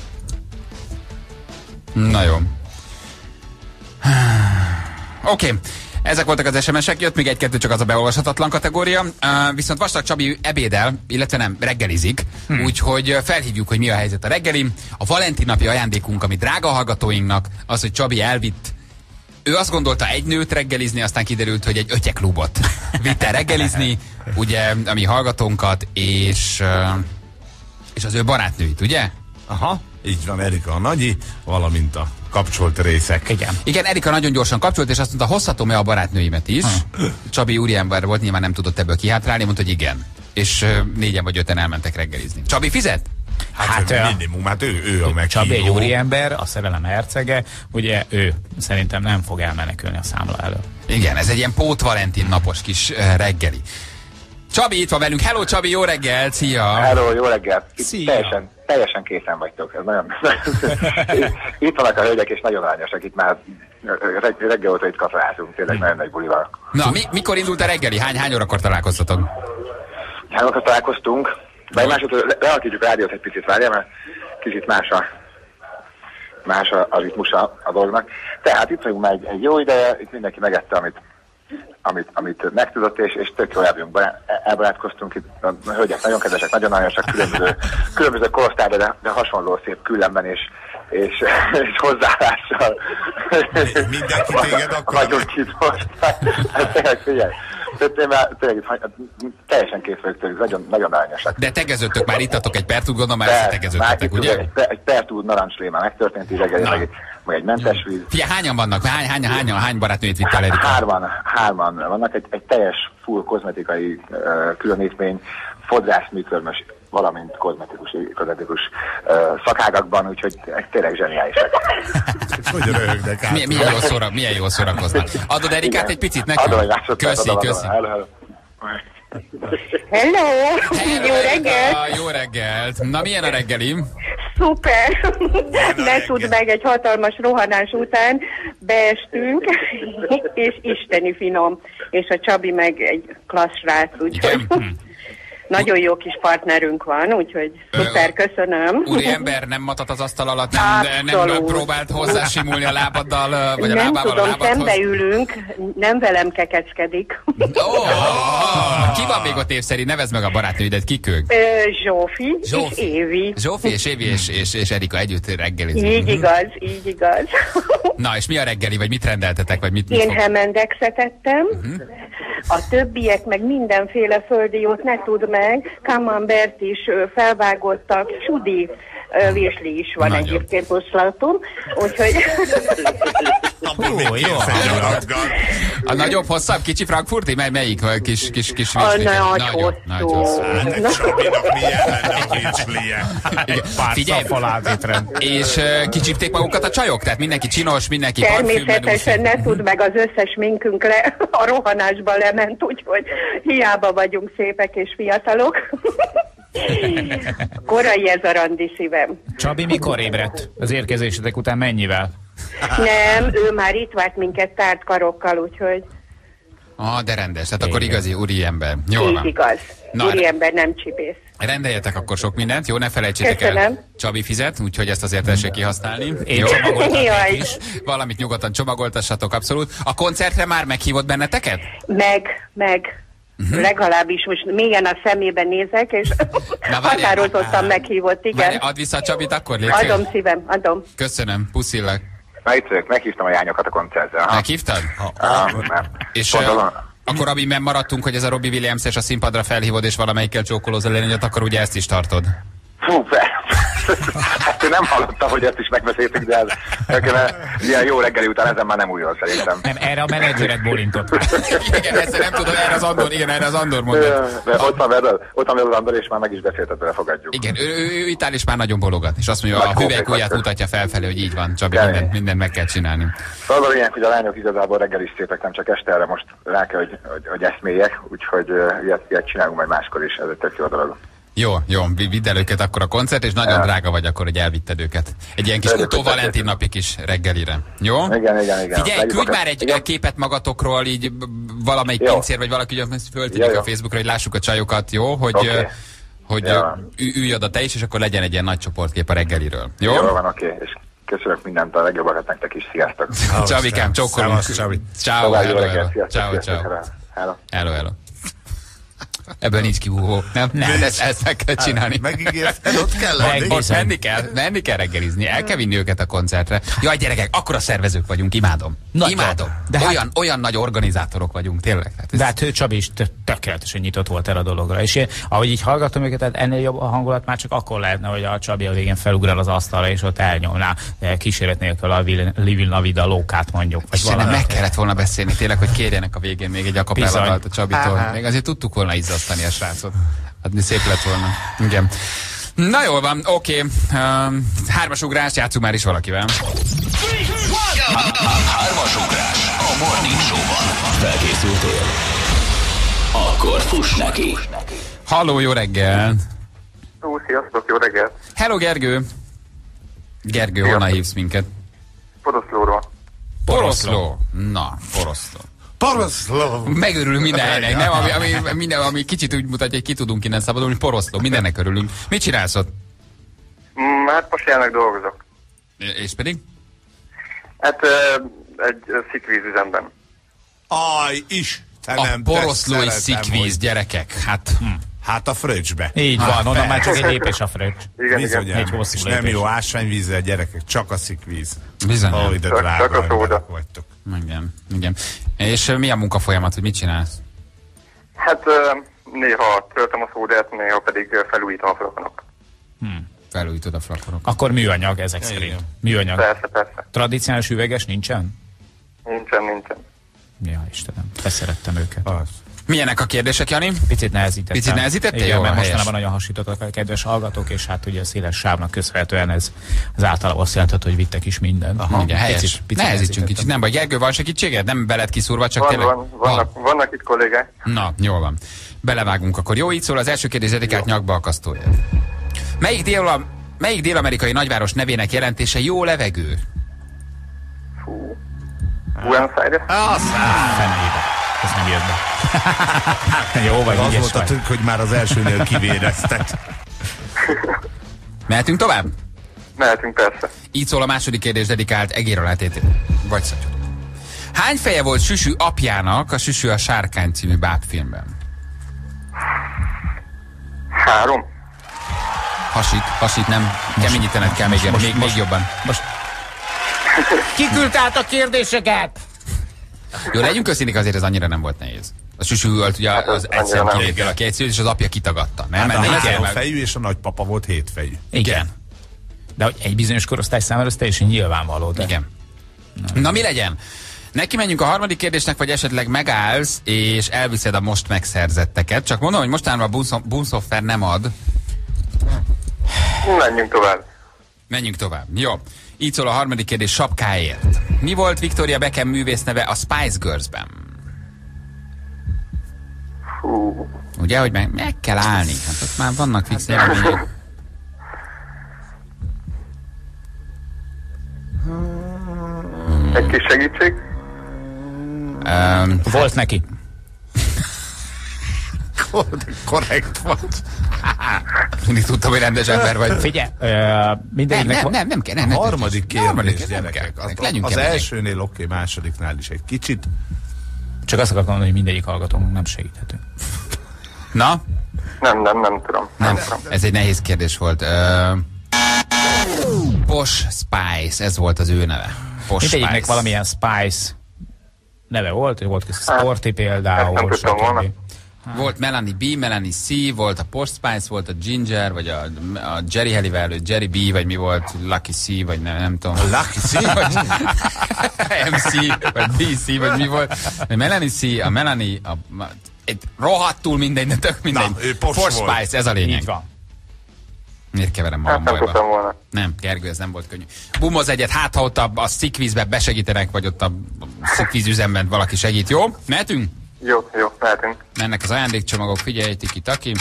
Speaker 2: Na jó. Oké. Okay. Ezek voltak az es em es-ek, jött még egy-kettő, csak az a beolvashatatlan kategória. Uh, viszont Vastag Csabi ebédel, illetve nem, reggelizik, hmm. úgyhogy felhívjuk, hogy mi a helyzet a reggelim. A Valentin napi ajándékunk, ami drága hallgatóinknak, az, hogy Csabi elvitt. Ő azt gondolta egy nőt reggelizni, aztán kiderült, hogy egy ötyeklubot vitte reggelizni, ugye, a mi hallgatónkat, és, uh, és az ő barátnőit, ugye?
Speaker 4: Aha, így van, Erika a nagyi, valamint a kapcsolt részek.
Speaker 3: Igen.
Speaker 2: Igen, Erika nagyon gyorsan kapcsolt, és azt mondta, hozhatom-e a barátnőimet is? Ha. Csabi úriember volt, nyilván nem tudott ebből kihátrálni, mondta, hogy igen. És uh, négyen vagy öten elmentek reggelizni. Csabi fizet?
Speaker 4: Hát,
Speaker 3: Hát,
Speaker 4: hát
Speaker 3: ö,
Speaker 4: minimum, hát ő, ő a
Speaker 3: Csabi egy
Speaker 4: meghívó.
Speaker 3: úriember, a szerelem hercege, ugye ő szerintem nem fog elmenekülni a számla elől.
Speaker 2: Igen, ez egy ilyen pót Valentin napos kis uh, reggeli. Csabi itt van velünk. Hello Csabi, jó reggel, szia!
Speaker 10: Hello, jó reggel.
Speaker 3: Szia.
Speaker 10: Teljesen, teljesen készen vagytok. Ez nagyon... Itt vannak a hölgyek, és nagyon arányosak. Itt már reg reggel óta itt katalázunk. Tényleg nagyon nagy bulival.
Speaker 2: Na, mi, mikor indult a reggeli? Hány, hány órakor találkoztatok?
Speaker 10: Hány órakor találkoztunk? Bár másodszor lealakítjuk a rádiót egy picit, várjál, mert kicsit más a, más a, a ritmusa a dolognak. Tehát itt vagyunk már egy, egy jó ideje, itt mindenki megette, amit amit, amit megtudott, és, és tök jól elbünk, elbarátkoztunk, itt a hölgyek nagyon kedvesek, nagyon aranyosak, különböző, különböző korosztályban, de, de hasonló szép küllemben, és, és, és hozzáállással.
Speaker 4: Mindenki téged akkor?
Speaker 10: Nagyon kitolt. Hát tényleg, figyelj. Tényleg, teljesen kész vagyok tőlük, nagyon, nagyon aranyosak.
Speaker 2: De tegeződtök már, ittatok egy pertút, gondolom már összetegeződtetek, ugye?
Speaker 10: Egy, egy pertút narancsléma már megtörtént, így reggel, meg, meg egy mentes víz.
Speaker 2: Figyelj, hányan vannak? Hány, hány, hány, hány barátnőt vitt el, Erika?
Speaker 10: Hárman, hárman vannak, egy, egy teljes full kozmetikai uh, különítmény, fodrász, műkörmös, valamint kozmetikus, kozmetikus uh, szakágakban, úgyhogy tényleg zseniálisak.
Speaker 4: Hogy röhögnek át?
Speaker 2: Milyen, milyen, jól szóra, milyen jól szórakoznak. Adod Erikát egy picit nekünk?
Speaker 10: Adom egy másodperc.
Speaker 2: Köszi,
Speaker 10: adom,
Speaker 2: köszi.
Speaker 10: Adom, hello, hello.
Speaker 11: Hello!
Speaker 2: Hello,
Speaker 11: Jó reggelt!
Speaker 2: Erika, jó reggelt! Na, milyen a reggelim?
Speaker 11: Szuper! Ne tudd meg, egy hatalmas rohanás után beestünk, és isteni finom. És a Csabi meg egy klassz srác, úgyhogy nagyon jó kis partnerünk van, úgyhogy szuper, köszönöm.
Speaker 2: Úri ember nem matat az asztal alatt, nem, nem próbált hozzásimulni a lábaddal, vagy a
Speaker 11: nem
Speaker 2: lábával
Speaker 11: tudom,
Speaker 2: a lábadhoz?
Speaker 11: szembe ülünk, nem velem kekeckedik.
Speaker 2: Oh, oh, ki van még ott év szerint? Nevezd meg a barátnőidet, kik ők?
Speaker 11: Ö, Zsófi,
Speaker 2: Zsófi
Speaker 11: és Évi.
Speaker 2: Zsófi és Évi és, és, és Erika együtt reggelizünk.
Speaker 11: Így igaz, így igaz.
Speaker 2: Na, és mi a reggeli, vagy mit rendeltetek, vagy mit, mit
Speaker 11: Én
Speaker 2: fog...
Speaker 11: hemendexet ettem, uh-huh. A többiek meg mindenféle földi jót ne tudd meg, camembert is ö, felvágottak, sudi ö, virsli is van
Speaker 2: Nagyon.
Speaker 11: Egyébként oszlatom, úgyhogy...
Speaker 3: Jó, jó.
Speaker 2: A nagyobb, hosszabb, kicsi frankfurti? Mely, melyik? Kis, kis, kis
Speaker 11: A
Speaker 2: virsli?
Speaker 11: nagy
Speaker 2: Nagyon, nagy hosszú.
Speaker 4: Ennek Csabinak milyen lenne a virslie?
Speaker 3: Pár
Speaker 2: Figyelj,
Speaker 3: szafalázétrend.
Speaker 2: és uh, kicsipték magukat a csajok? Tehát mindenki csinos, mindenki
Speaker 11: Természetesen ne tudd meg, az összes minkünk le, a rohanásba lement, úgyhogy hiába vagyunk szépek és fiatalok. Korai ez a randi szívem.
Speaker 3: Csabi mikor ébredt? Az érkezésetek után mennyivel?
Speaker 11: Nem, ő már itt várt minket tárt karokkal, úgyhogy
Speaker 2: Ah, de rendes, tehát akkor igazi úri ember. Jól
Speaker 11: így
Speaker 2: van.
Speaker 11: igaz.
Speaker 2: Na,
Speaker 11: Úri ember nem csipész.
Speaker 2: rendeljetek akkor sok mindent, jó? Ne felejtsétek
Speaker 11: Köszönöm.
Speaker 2: el, Csabi fizet, úgyhogy ezt azért tessék kihasználni.
Speaker 3: Én
Speaker 2: Jó?
Speaker 3: csomagoltam
Speaker 11: Jaj.
Speaker 3: is.
Speaker 2: Valamit nyugodtan csomagoltassatok, abszolút. A koncertre már meghívott benneteket?
Speaker 11: Meg, meg. Uh-huh. Legalábbis most mélyen a szemébe nézek, és
Speaker 2: Na, várjál.
Speaker 11: határozottan meghívott, igen.
Speaker 2: Várj, add vissza a Csabit akkor, légy szíves.
Speaker 11: Adom szívem, adom.
Speaker 2: Köszönöm, puszillak.
Speaker 10: Na itt vagyok, meghívtam a jányokat a koncertre. aha.
Speaker 2: Meghívtad?
Speaker 10: Ah, nem.
Speaker 2: És
Speaker 10: Pont
Speaker 2: ö,
Speaker 10: azon-
Speaker 2: akkor amiben maradtunk, hogy ez a Robbie Williams és a színpadra felhívod, és valamelyikkel csókolóz a lényet, akkor ugye ezt is tartod.
Speaker 10: Fú, hát én nem hallottam, hogy ezt is megbeszéltük, de ez, ez, ilyen jó reggeli után ezen már nem újról szerintem.
Speaker 3: Nem, erre a menedzseret bólintott.
Speaker 2: Igen, ezt nem tudom, erre az Andor, igen, erre az Andor mondott.
Speaker 10: De ott van veled, ott van veled Andor, és már meg is beszélted vele, fogadjuk.
Speaker 2: Igen, ő, ő, ő itt áll és már nagyon bologat, és azt mondja, a hüvelyk ujját mutatja felfelé, hogy így van, Csabi, mindent, mindent meg kell csinálni.
Speaker 10: Szóval a lényeg, hogy a lányok igazából reggel is szépek, nem csak este, erre most rá kell, hogy, hogy, hogy eszméljek, úgyhogy uh, ilyet, ilyet csinálunk majd máskor is, ez egy tök jó dolog.
Speaker 2: Jó, jó, vidd el őket akkor a koncert, és nagyon
Speaker 10: Ja.
Speaker 2: drága vagy akkor, hogy elvitted őket. Egy ilyen kis
Speaker 10: Örülök,
Speaker 2: utó
Speaker 10: hogy
Speaker 2: Valentin napi kis reggelire. Jó?
Speaker 10: Igen, igen, igen.
Speaker 2: Figyelj,
Speaker 10: Legyük
Speaker 2: küldj
Speaker 10: a-
Speaker 2: már egy
Speaker 10: igen.
Speaker 2: képet magatokról, így b- valamelyik
Speaker 10: Jó.
Speaker 2: pincér, vagy valaki, hogy föltűnik
Speaker 10: Ja, jó.
Speaker 2: a Facebookra, hogy lássuk a csajokat, jó? Hogy,
Speaker 10: Oké.
Speaker 2: ö, hogy
Speaker 10: Ja.
Speaker 2: ö, ü- ülj oda te is, és akkor legyen egy ilyen nagy csoportkép a reggeliről. Jó?
Speaker 10: Jó van, oké, és köszönök mindent, a legjobbakat nektek is, sziasztok!
Speaker 2: Csabikám, csókolunk.
Speaker 4: Szevasz, Csabi.
Speaker 2: Ciao,
Speaker 10: További jó
Speaker 2: hello,
Speaker 10: reggelt,
Speaker 2: hello.
Speaker 10: sziasztok,
Speaker 2: Ciao,
Speaker 10: sziasztok,
Speaker 2: ciao.
Speaker 10: hello.
Speaker 2: Hello, hello. Ebből nincs kihúvó. Nem, nem, ezt, ezt meg kell csinálni.
Speaker 4: Megígérted, ott kell lenni.
Speaker 2: Ott menni kell, menni kell reggelizni, el kell vinni őket a koncertre. Jaj, gyerekek, akkora szervezők vagyunk, imádom.
Speaker 3: Nagyon.
Speaker 2: Imádom.
Speaker 3: De hát-
Speaker 2: olyan, olyan nagy organizátorok vagyunk, tényleg. Hát ez-
Speaker 3: De hát ő Csabi is tö- tökéletesen nyitott volt erre a dologra. És én, ahogy így hallgatom őket, tehát ennél jobb a hangulat már csak akkor lehetne, hogy a Csabi a végén felugrál az asztalra, és ott elnyomná eh, kíséret nélkül a Vil- Livil Navida lókát mondjuk. Vagy
Speaker 2: Istenem,
Speaker 3: valami.
Speaker 2: meg kellett volna beszélni tényleg, hogy kérjenek a végén még egy akapella
Speaker 3: Bizony.
Speaker 2: dalt a Csabitól. Még azért tudtuk volna izzasztani a srácot. Hát szép lett volna. Igen. Na jól van, oké. Okay. Um, hármas ugrás, játszunk már is valakivel.
Speaker 1: Hármas ugrás a Morning Show-ban. Felkészültél? Akkor fuss neki.
Speaker 2: Halló, jó reggel!
Speaker 6: Ó, sziasztok, jó reggelt!
Speaker 2: Hello, Gergő! Gergő, honnan hívsz minket?
Speaker 6: Poroszlóról.
Speaker 2: Poroszló! Na, Poroszló.
Speaker 4: Poroszló!
Speaker 2: Megörülünk mindennek, nem? Ami, ami, minden, ami kicsit úgy mutatja, hogy ki tudunk innen szabadulni. Poroszló, mindennek örülünk. Mit csinálsz ott?
Speaker 6: Mm, hát most jelenleg dolgozok.
Speaker 2: És pedig?
Speaker 6: Hát egy szikvízüzemben.
Speaker 4: Aj, Istenem,
Speaker 2: a poroszlói szikvíz, gyerekek. Hát... Hm.
Speaker 4: Hát a fröccsbe.
Speaker 3: Így van, hát, onnan már csak egy lépés a fröccs.
Speaker 6: Igen,
Speaker 4: Bizonyám.
Speaker 6: igen.
Speaker 3: Egy hosszú
Speaker 4: És
Speaker 3: lépés.
Speaker 4: nem jó ásványvízzel, gyerekek, csak a szikvíz.
Speaker 2: Bizony.
Speaker 4: Ó, ide
Speaker 6: Csak-
Speaker 4: drága
Speaker 6: csak a szóda.
Speaker 4: emberek vagytok.
Speaker 2: Igen, igen. És uh, mi a munkafolyamat, hogy mit csinálsz?
Speaker 6: Hát uh, néha töltöm a szódát, néha pedig uh, felújítom a flakonok.
Speaker 3: Hmm.
Speaker 2: Felújítod a flakonok.
Speaker 3: Akkor műanyag ezek
Speaker 4: Igen.
Speaker 3: szerint. Műanyag.
Speaker 6: Persze, persze.
Speaker 3: Tradicionális üveges nincsen?
Speaker 6: Nincsen, nincsen.
Speaker 3: Ja, Istenem, beszerettem őket.
Speaker 4: Az.
Speaker 2: Milyenek a kérdések, Jani?
Speaker 3: Picit nehezítettem.
Speaker 2: Picit nehezítettél?
Speaker 3: Igen,
Speaker 2: Jó,
Speaker 3: mert
Speaker 2: helyes.
Speaker 3: mostanában nagyon hasítottak a kedves hallgatók, és hát ugye a széles sávnak köszönhetően ez az általában azt jelentett, hogy vittek is mindent.
Speaker 2: Aha, igen, helyes.
Speaker 3: Picit, picit
Speaker 2: Nehezítsünk kicsit. Nem baj, Gergő, van segítséged? Nem beled kiszúrva, csak
Speaker 6: Van,
Speaker 2: tényleg...
Speaker 6: van, vannak, vannak itt kollégák.
Speaker 2: Na, jól van. Belevágunk akkor. Jó, így szól az első kérdés dedikát nyakba akasztója. Melyik, dél, melyik dél-amerikai nagyváros nevének jelentése jó levegő?
Speaker 6: Fú. Buenos Aires?
Speaker 3: Fenébe. Ez nem jött be. Jó, vagy
Speaker 4: Az
Speaker 3: ügyes
Speaker 4: volt a
Speaker 3: vagy.
Speaker 4: trükk, hogy már az elsőnél kivéreztek.
Speaker 2: Mehetünk tovább?
Speaker 6: Mehetünk, persze.
Speaker 2: Így szól a második kérdés dedikált egér letétét. Vagy szatyod. Hány feje volt Süsű apjának a Süsű a sárkány című bábfilmben?
Speaker 6: Három?
Speaker 2: Hasít, hasít, nem. Keményítened kell még,
Speaker 3: most-
Speaker 2: még,
Speaker 3: most-
Speaker 2: még jobban.
Speaker 3: Most kiküldt át a kérdéseket!
Speaker 2: Jó, legyünk őszinték, azért ez annyira nem volt nehéz. A Süsű volt ugye
Speaker 6: Hát az
Speaker 2: az egy
Speaker 6: annyira nem.
Speaker 2: szemkivétel, aki egy szült, és az apja kitagadta. Nem,
Speaker 4: Hát a
Speaker 2: nem, nem,
Speaker 4: három
Speaker 2: nem,
Speaker 4: fejű és a nagypapa volt hétfejű.
Speaker 3: Igen. De hogy egy bizonyos korosztály számára ez teljesen nyilvánvaló. De...
Speaker 2: Igen. Na mi legyen? Neki menjünk a harmadik kérdésnek, vagy esetleg megállsz, és elviszed a most megszerzetteket. Csak mondom, hogy mostanában a Boom Software nem ad.
Speaker 6: Menjünk tovább.
Speaker 2: Menjünk tovább. Jó. Így szól a harmadik kérdés sapkáért. Mi volt Victoria Beckham művész neve a Spice Girls-ben?
Speaker 6: Fú.
Speaker 2: Ugye, hogy meg, meg kell állni. Hát ott már vannak fix nyelvények.
Speaker 6: Egy kis segítség?
Speaker 2: Um,
Speaker 3: Volt neki.
Speaker 4: Korrekt volt.
Speaker 2: mindig tudtam, hogy rendes ember vagy.
Speaker 3: Figyelj, ö,
Speaker 2: Nem,
Speaker 3: mindegyiknek
Speaker 2: nem,
Speaker 3: van-
Speaker 2: nem, nem kell. Nem,
Speaker 4: A
Speaker 2: nem,
Speaker 4: harmadik
Speaker 2: nem,
Speaker 4: kérdés,
Speaker 2: nem,
Speaker 4: gyerekek.
Speaker 2: nem,
Speaker 4: Az,
Speaker 2: legyünk
Speaker 4: az
Speaker 2: kemények.
Speaker 4: elsőnél oké, másodiknál is egy kicsit.
Speaker 3: Csak azt akartam mondani, hogy mindegyik hallgatónk nem segíthető.
Speaker 2: Na?
Speaker 6: Nem, nem, nem tudom.
Speaker 2: Nem, ez egy nehéz kérdés volt. Uh, Posh Spice, ez volt az ő neve. Posh
Speaker 3: Mindegyiknek
Speaker 2: Spice.
Speaker 3: valamilyen Spice neve volt, volt kis Sporty például.
Speaker 6: Ezt nem tudtam
Speaker 3: stb.
Speaker 6: volna.
Speaker 2: Volt Melanie B, Melanie C, volt a Posh Spice, volt a Ginger, vagy a, a Jerry Halliwell, vagy Jerry B, vagy mi volt, Lucky C, vagy nem, nem tudom.
Speaker 4: Lucky C?
Speaker 2: Vagy M C, vagy B C, vagy mi volt. A Melanie C, a Melanie, a, a, egy rohadtul mindegy, de tök mindegy.
Speaker 4: Na, ő Posh
Speaker 2: Posh
Speaker 4: volt.
Speaker 2: Spice, ez a lényeg.
Speaker 3: Így van.
Speaker 2: Miért keverem
Speaker 6: Hát
Speaker 2: magam
Speaker 6: nem tudtam
Speaker 2: bajba?
Speaker 6: volna.
Speaker 2: Nem, Gergő, ez nem volt könnyű. Bumoz egyet, hát ha ott a, a szikvízbe besegítenek, vagy ott a szikvíz üzemben valaki segít, jó? Mehetünk?
Speaker 6: Jó, jó, mehetünk.
Speaker 2: Mennek az ajándékcsomagok, figyelj, tiki-taki.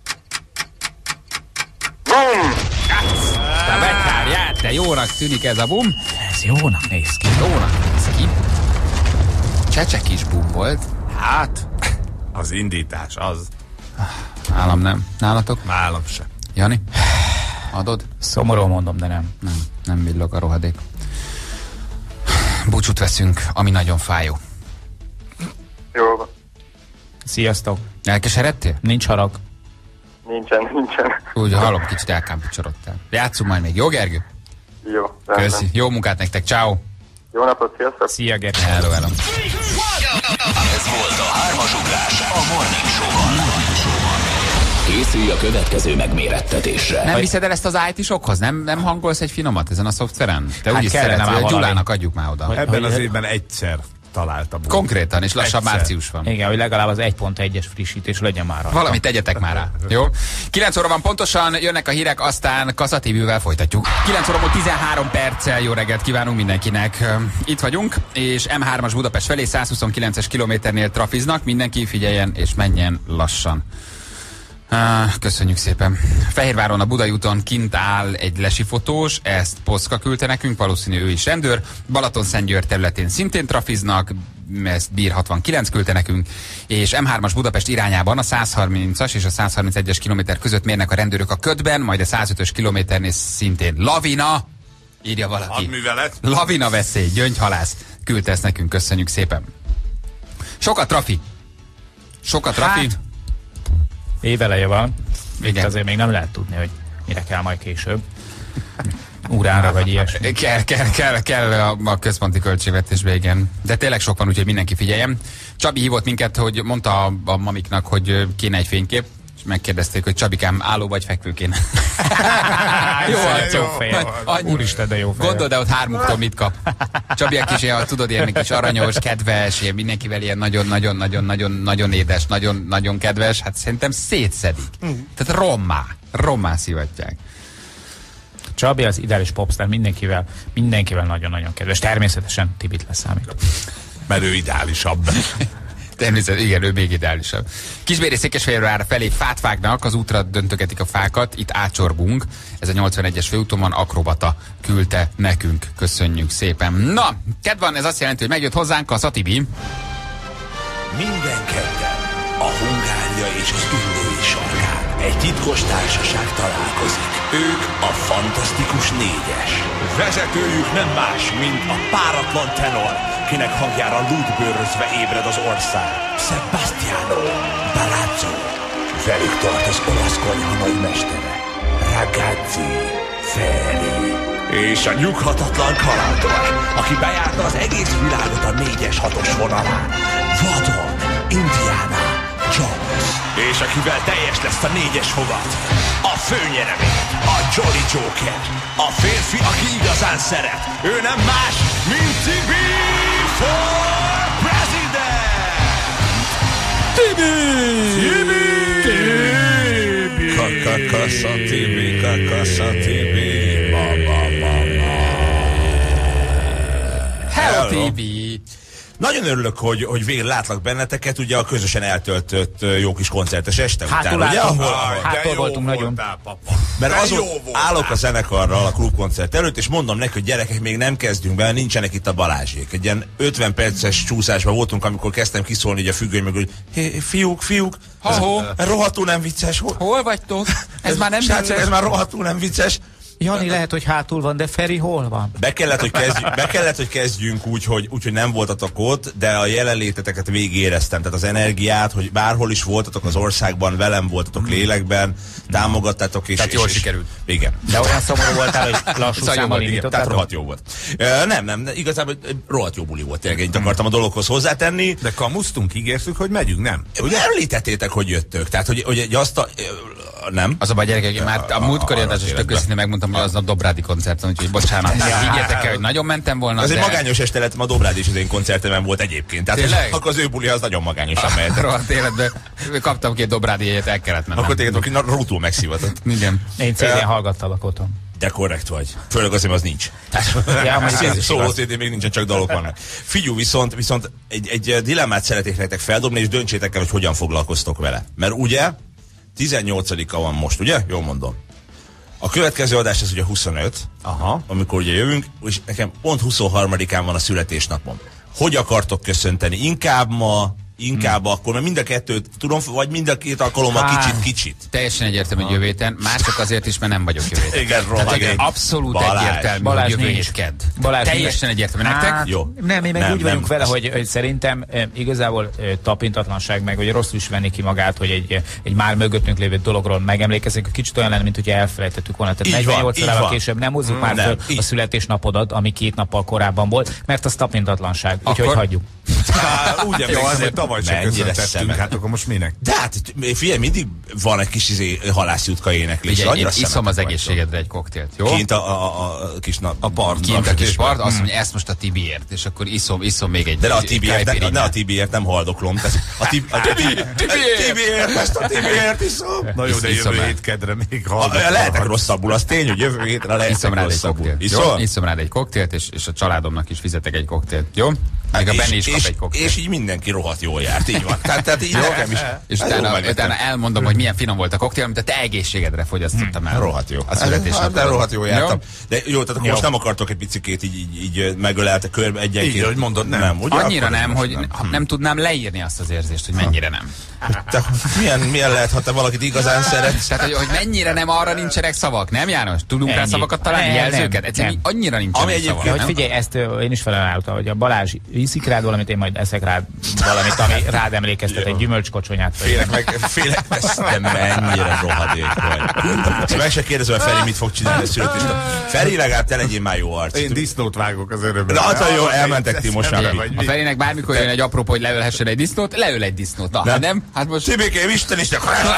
Speaker 6: Bum!
Speaker 2: Te betárját, de jónak tűnik ez a bum.
Speaker 3: Ez jónak néz ki.
Speaker 2: Jónak néz ki. Csecsek is bum volt.
Speaker 4: Hát, az indítás, az.
Speaker 2: Nálam nem. Nálatok?
Speaker 4: Nálam se.
Speaker 2: Jani? Adod?
Speaker 3: Szomorú mondom, de nem.
Speaker 2: Nem, nem villog a rohadék. Búcsút veszünk, ami nagyon fájó.
Speaker 6: Jó van.
Speaker 3: Sziasztok.
Speaker 2: Elkeseredtél?
Speaker 3: Nincs harag.
Speaker 6: Nincsen, nincsen.
Speaker 2: Úgy hallom, kicsit elkámpicsorodtál. Játszunk majd még, jó Gergő?
Speaker 6: Jó, rendben.
Speaker 2: Köszi. Jó munkát nektek, ciao.
Speaker 6: Jó napot, sziasztok!
Speaker 3: Szia, Gergő.
Speaker 2: Hello, hello.
Speaker 1: Ez volt a hármas ugrás a Morning Show-ban. Készülj a következő megmérettetésre.
Speaker 2: Nem viszed el ezt az í té-sokhoz? Nem, nem hangolsz egy finomat ezen a szoftveren? Te
Speaker 3: Hát
Speaker 2: úgyis
Speaker 3: kellene
Speaker 2: szereted,
Speaker 3: már
Speaker 2: hogy a
Speaker 3: valami.
Speaker 2: Gyulának adjuk már oda.
Speaker 3: Hogy-
Speaker 4: Ebben
Speaker 3: hogy-
Speaker 4: az évben egyszer. találta.
Speaker 2: Konkrétan, és lassan
Speaker 4: Egyszer.
Speaker 2: március van.
Speaker 3: Igen, hogy legalább az egy pont egyes frissítés legyen már rajta.
Speaker 2: Valamit tegyetek már rá, jó? kilenc óra van pontosan, jönnek a hírek, aztán Kassa té vével folytatjuk. kilenc óra múlt tizenhárom perccel jó reggelt kívánunk mindenkinek. Itt vagyunk, és em hármas Budapest felé százhuszonkilences kilométernél trafiznak, mindenki figyeljen és menjen lassan. Ah, köszönjük szépen. Fehérváron a Budai úton kint áll egy lesifotós, ezt Poszka küldte nekünk, valószínű ő is rendőr. Balatonszentgyörgy területén szintén trafiznak, ezt Bír hatvankilenc küldte nekünk, és em hármas Budapest irányában a százharmincas és a százharmincegyes kilométer között mérnek a rendőrök a ködben, majd a százötös kilométernél szintén lavina, írja valaki.
Speaker 4: Hadművelet.
Speaker 2: Lavina veszély, Gyöngyhalász küldte ezt nekünk, köszönjük szépen. Sokat trafi. Sokat trafi.
Speaker 3: Hát, éveleje van.
Speaker 2: Igen.
Speaker 3: Itt azért még nem lehet tudni, hogy mire kell majd később. Uránra vagy ilyesmi.
Speaker 2: Kell, kell, kell, kell a, a központi költségvetésbe, igen. De tényleg sok van, úgyhogy mindenki figyeljen. Csabi hívott minket, hogy mondta a, a mamiknak, hogy kéne egy fénykép, és megkérdezték, hogy Csabikám, álló vagy fekvő kéne.
Speaker 3: Jó, jó feje. Úristen, de jó feje.
Speaker 2: Gondold, de ott hármuktól mit kap. Csabiak is ilyen, tudod, ilyen kis aranyos, kedves, ilyen mindenkivel ilyen nagyon-nagyon-nagyon-nagyon-nagyon édes, nagyon-nagyon kedves, hát szerintem szétszedik. Tehát rommá, rommá szivatják.
Speaker 3: Csabi az ideális popstar, mindenkivel, mindenkivel nagyon-nagyon kedves. Természetesen Tibit leszámít.
Speaker 4: Mert ő ideálisabb.
Speaker 2: Természetesen, igen, ő még ideálisabb. Kisbéri Székesfehérvár felé fát vágnak, az útra döntögetik a fákat, itt átcsorgunk. Ez a nyolcvanegyes főúton van, Akrobata küldte nekünk. Köszönjük szépen. Na, kedv van, ez azt jelenti, hogy megjött hozzánk a Szatibi.
Speaker 12: Minden kedden a Hungária és az Üllői sarkán egy titkos társaság találkozik. Ők a Fantasztikus Négyes. Vezetőjük nem más, mint a páratlan tenor, kinek hangjára lúdbőrözve ébred az ország. Sebastiano Balazzo. Velük tart az olasz konyha nagy mestere, Ragazzi Feri. És a nyughatatlan kalandor, aki bejárta az egész világot a négyes hatos vonalán. Vadon Indiana Jones. És akivel teljes lesz a négyes fogat, a főnyeremény, a Jolly Joker, a férfi, aki igazán szeret. Ő nem más, mint Tibi for President! Tibi! Tibi! Tibi!
Speaker 4: Kakakassa Tibi, kakassa Tibi. Ma, ma, ma, ma.
Speaker 2: Hello, Tibi!
Speaker 12: Nagyon örülök, hogy, hogy végre látlak benneteket, ugye a közösen eltöltött jó kis koncertes este
Speaker 3: Hátul
Speaker 12: után, ugye?
Speaker 3: Ahol, hátul voltunk nagyon.
Speaker 12: Mert azon állok a zenekarral a klubkoncert előtt, és mondom neki, hogy gyerekek, még nem kezdünk be, nincsenek itt a Balázsék. Egy ilyen ötven perces csúszásban voltunk, amikor kezdtem kiszólni így a függöny mögül, hé, fiúk, fiúk,
Speaker 2: Ha-ho.
Speaker 12: ez rohadtul nem vicces. Hol,
Speaker 2: Hol vagytok? Ez már nem
Speaker 12: Srácok,
Speaker 2: vicces.
Speaker 12: ez már rohadtul nem vicces.
Speaker 3: Jani lehet, hogy hátul van, de Feri hol van?
Speaker 12: Be kellett, hogy kezdjünk, be kellett, hogy kezdjünk úgy, hogy, úgy, hogy nem voltatok ott, de a jelenléteteket végig éreztem. Tehát az energiát, hogy bárhol is voltatok az országban, velem voltatok lélekben, támogattátok. És,
Speaker 2: Tehát
Speaker 12: és,
Speaker 2: jól
Speaker 12: és,
Speaker 2: sikerült.
Speaker 12: Igen.
Speaker 3: De olyan szomorú voltál, hogy lassú
Speaker 12: Szóval jó
Speaker 3: számmal
Speaker 12: volt, igen.
Speaker 3: indítottátok?
Speaker 12: Tehát rohadt jó volt. Uh, nem, nem, igazából rohadt jó buli volt. Tényleg ennyit akartam a dologhoz hozzátenni.
Speaker 4: De kamusztunk, ígértük, hogy megyünk, nem?
Speaker 12: Ugye említettétek, hogy jöttök. Tehát, hogy, hogy egy azt a... Nem?
Speaker 2: Az a baj, gyerekek, már a múltkori adás is tök őszintén megmondtam, hogy aznap Dobrádi koncerten, úgyhogy bocsánat. Higgyétek el, hogy nagyon mentem volna.
Speaker 12: Ez
Speaker 2: de...
Speaker 12: egy magányos este lett, ma Dobrád is az én koncertemen volt egyébként. Tehát
Speaker 2: Tényleg?
Speaker 12: akkor az ő buli az nagyon magányosan mehet.
Speaker 2: Rohadt életben. Kaptam két Dobrádi jegyet, el kellett mennem.
Speaker 12: Akkor téged, aki rútul megszívatott.
Speaker 2: Igen.
Speaker 3: Én cé dén hallgattalak otthon.
Speaker 12: De korrekt vagy. Főleg azért, az nincs.
Speaker 3: Ja, mondjuk ez is
Speaker 12: Szóló
Speaker 3: igaz.
Speaker 12: cé dé még nincsen, csak dalok vannak. Figyú, viszont, viszont egy, egy dilemmát szeretnék nektek feldobni, és döntsétek el, hogy hogyan foglalkoztok vele. Mert ugye, tizennyolcadika van most, ugye? Jól mondom. A következő adás az ugye huszonöt, aha, amikor ugye jövünk, és nekem pont huszonharmadikán van a születésnapom. Hogy akartok köszönteni? Inkább ma, inkább hmm. akkor, mert mind a kettőt tudom, vagy mind a két alkalommal kicsit-kicsit.
Speaker 2: Teljesen egyértelmű, hogy jövő héten, már csak azért is, mert nem vagyok jövő héten.
Speaker 12: Igen,
Speaker 2: Tehát,
Speaker 12: rohadt.
Speaker 2: hogy abszolút
Speaker 12: Balázs.
Speaker 2: egyértelmű,
Speaker 3: Balázs
Speaker 2: hogy jövő
Speaker 3: nincs.
Speaker 2: hét kedd.
Speaker 3: Balázs
Speaker 2: Teljesen
Speaker 3: nincs.
Speaker 2: egyértelmű. Nektek?
Speaker 3: Hát,
Speaker 12: Jó.
Speaker 3: Nem, mi meg
Speaker 12: Nem,
Speaker 3: úgy vagyunk
Speaker 12: nem.
Speaker 3: vele, hogy, hogy szerintem e, igazából e, tapintatlanság, meg hogy rosszul is venni ki magát, hogy egy, egy már mögöttünk lévő dologról megemlékezzünk, kicsit olyan lenne, mint hogyha elfelejtettük volna. Tehát
Speaker 12: Így van,
Speaker 3: negyvennyolc
Speaker 12: így
Speaker 3: órával
Speaker 12: van.
Speaker 3: később nem hozzuk
Speaker 12: Mm,
Speaker 3: már
Speaker 12: nem,
Speaker 3: föl
Speaker 12: így.
Speaker 3: a születésnapodat, ami két nappal korábban volt, mert az tapintatlanság. Úgyhogy
Speaker 2: Akkor-
Speaker 3: hagyjuk.
Speaker 4: Há, úgy emlékszem, hogy tavaly sem köszöntettünk, hát akkor most minek?
Speaker 13: De hát figyelj, mindig van egy kis izé, halászjutka éneklés.
Speaker 2: Figyelj, én iszom az egészségedre egy koktélt, jó?
Speaker 13: Kint a, a, a kis nap, a part.
Speaker 2: Kint a kis part, azt mondja, ezt most a Tibiért, és akkor iszom, iszom még egy.
Speaker 13: De a Tibiért, ne, ne a Tibiért nem haldoklom. A Tibiért, ezt a Tibiért iszom.
Speaker 4: Na jó, de jövő hét kedre még haldoklom.
Speaker 13: Lehetek rosszabbul, az tény, hogy jövő hétre lehetek rosszabbul.
Speaker 2: Iszom rád egy koktélt, és a családomnak is fizetek egy koktélt, jó? Még a Benni is kap egy koktélt.
Speaker 13: És így mindenki rohadt jól járt, így van. Tehát, tehát így nekem is.
Speaker 2: És utána, utána elmondom, hogy milyen finom volt a koktél, amit a te egészségedre fogyasztottam el.
Speaker 13: Rohadt jó.
Speaker 2: A születésnapodon.
Speaker 13: De rohadt jó jártam. De jó, tehát akkor most nem akartok egy picikét így, így, így megölelte körbe egyenként.
Speaker 4: Így, hogy mondod, nem.
Speaker 13: nem ugye?
Speaker 2: Annyira nem, hogy nem. nem tudnám leírni azt az érzést, hogy mennyire nem.
Speaker 13: Te, milyen, milyen lehet, ha te valakit igazán szeretsz?
Speaker 2: Tehát, hogy, hogy mennyire nem, arra nincsenek szavak, nem János? Tudunk Ennyi. rá szavakat találni, nem, jelzőket? Egyszerűen annyira nincsenek
Speaker 3: Ami
Speaker 2: szavak.
Speaker 3: Hogy figyelj, ezt én is felajánlottam, hogy a Balázs iszik rád valamit, én majd eszek rád valamit, ami rád emlékeztet, egy gyümölcskocsonyát.
Speaker 13: Félek meg, félek ezt, te mennyire rohadék vagy. Szóval meg se kérdezem, hogy Feri mit fog csinálni a születésnap. Feri, legalább te legyél már jó arc.
Speaker 4: Én disznót vágok az örömben.
Speaker 13: Na, az jó, elmentek ti most.
Speaker 2: A Ferinek bármikor jön egy aprópa, hogy leölhessen egy disznót, leöl egy disznót. Na, nem? Hát most...
Speaker 13: Tibikém, Isten is,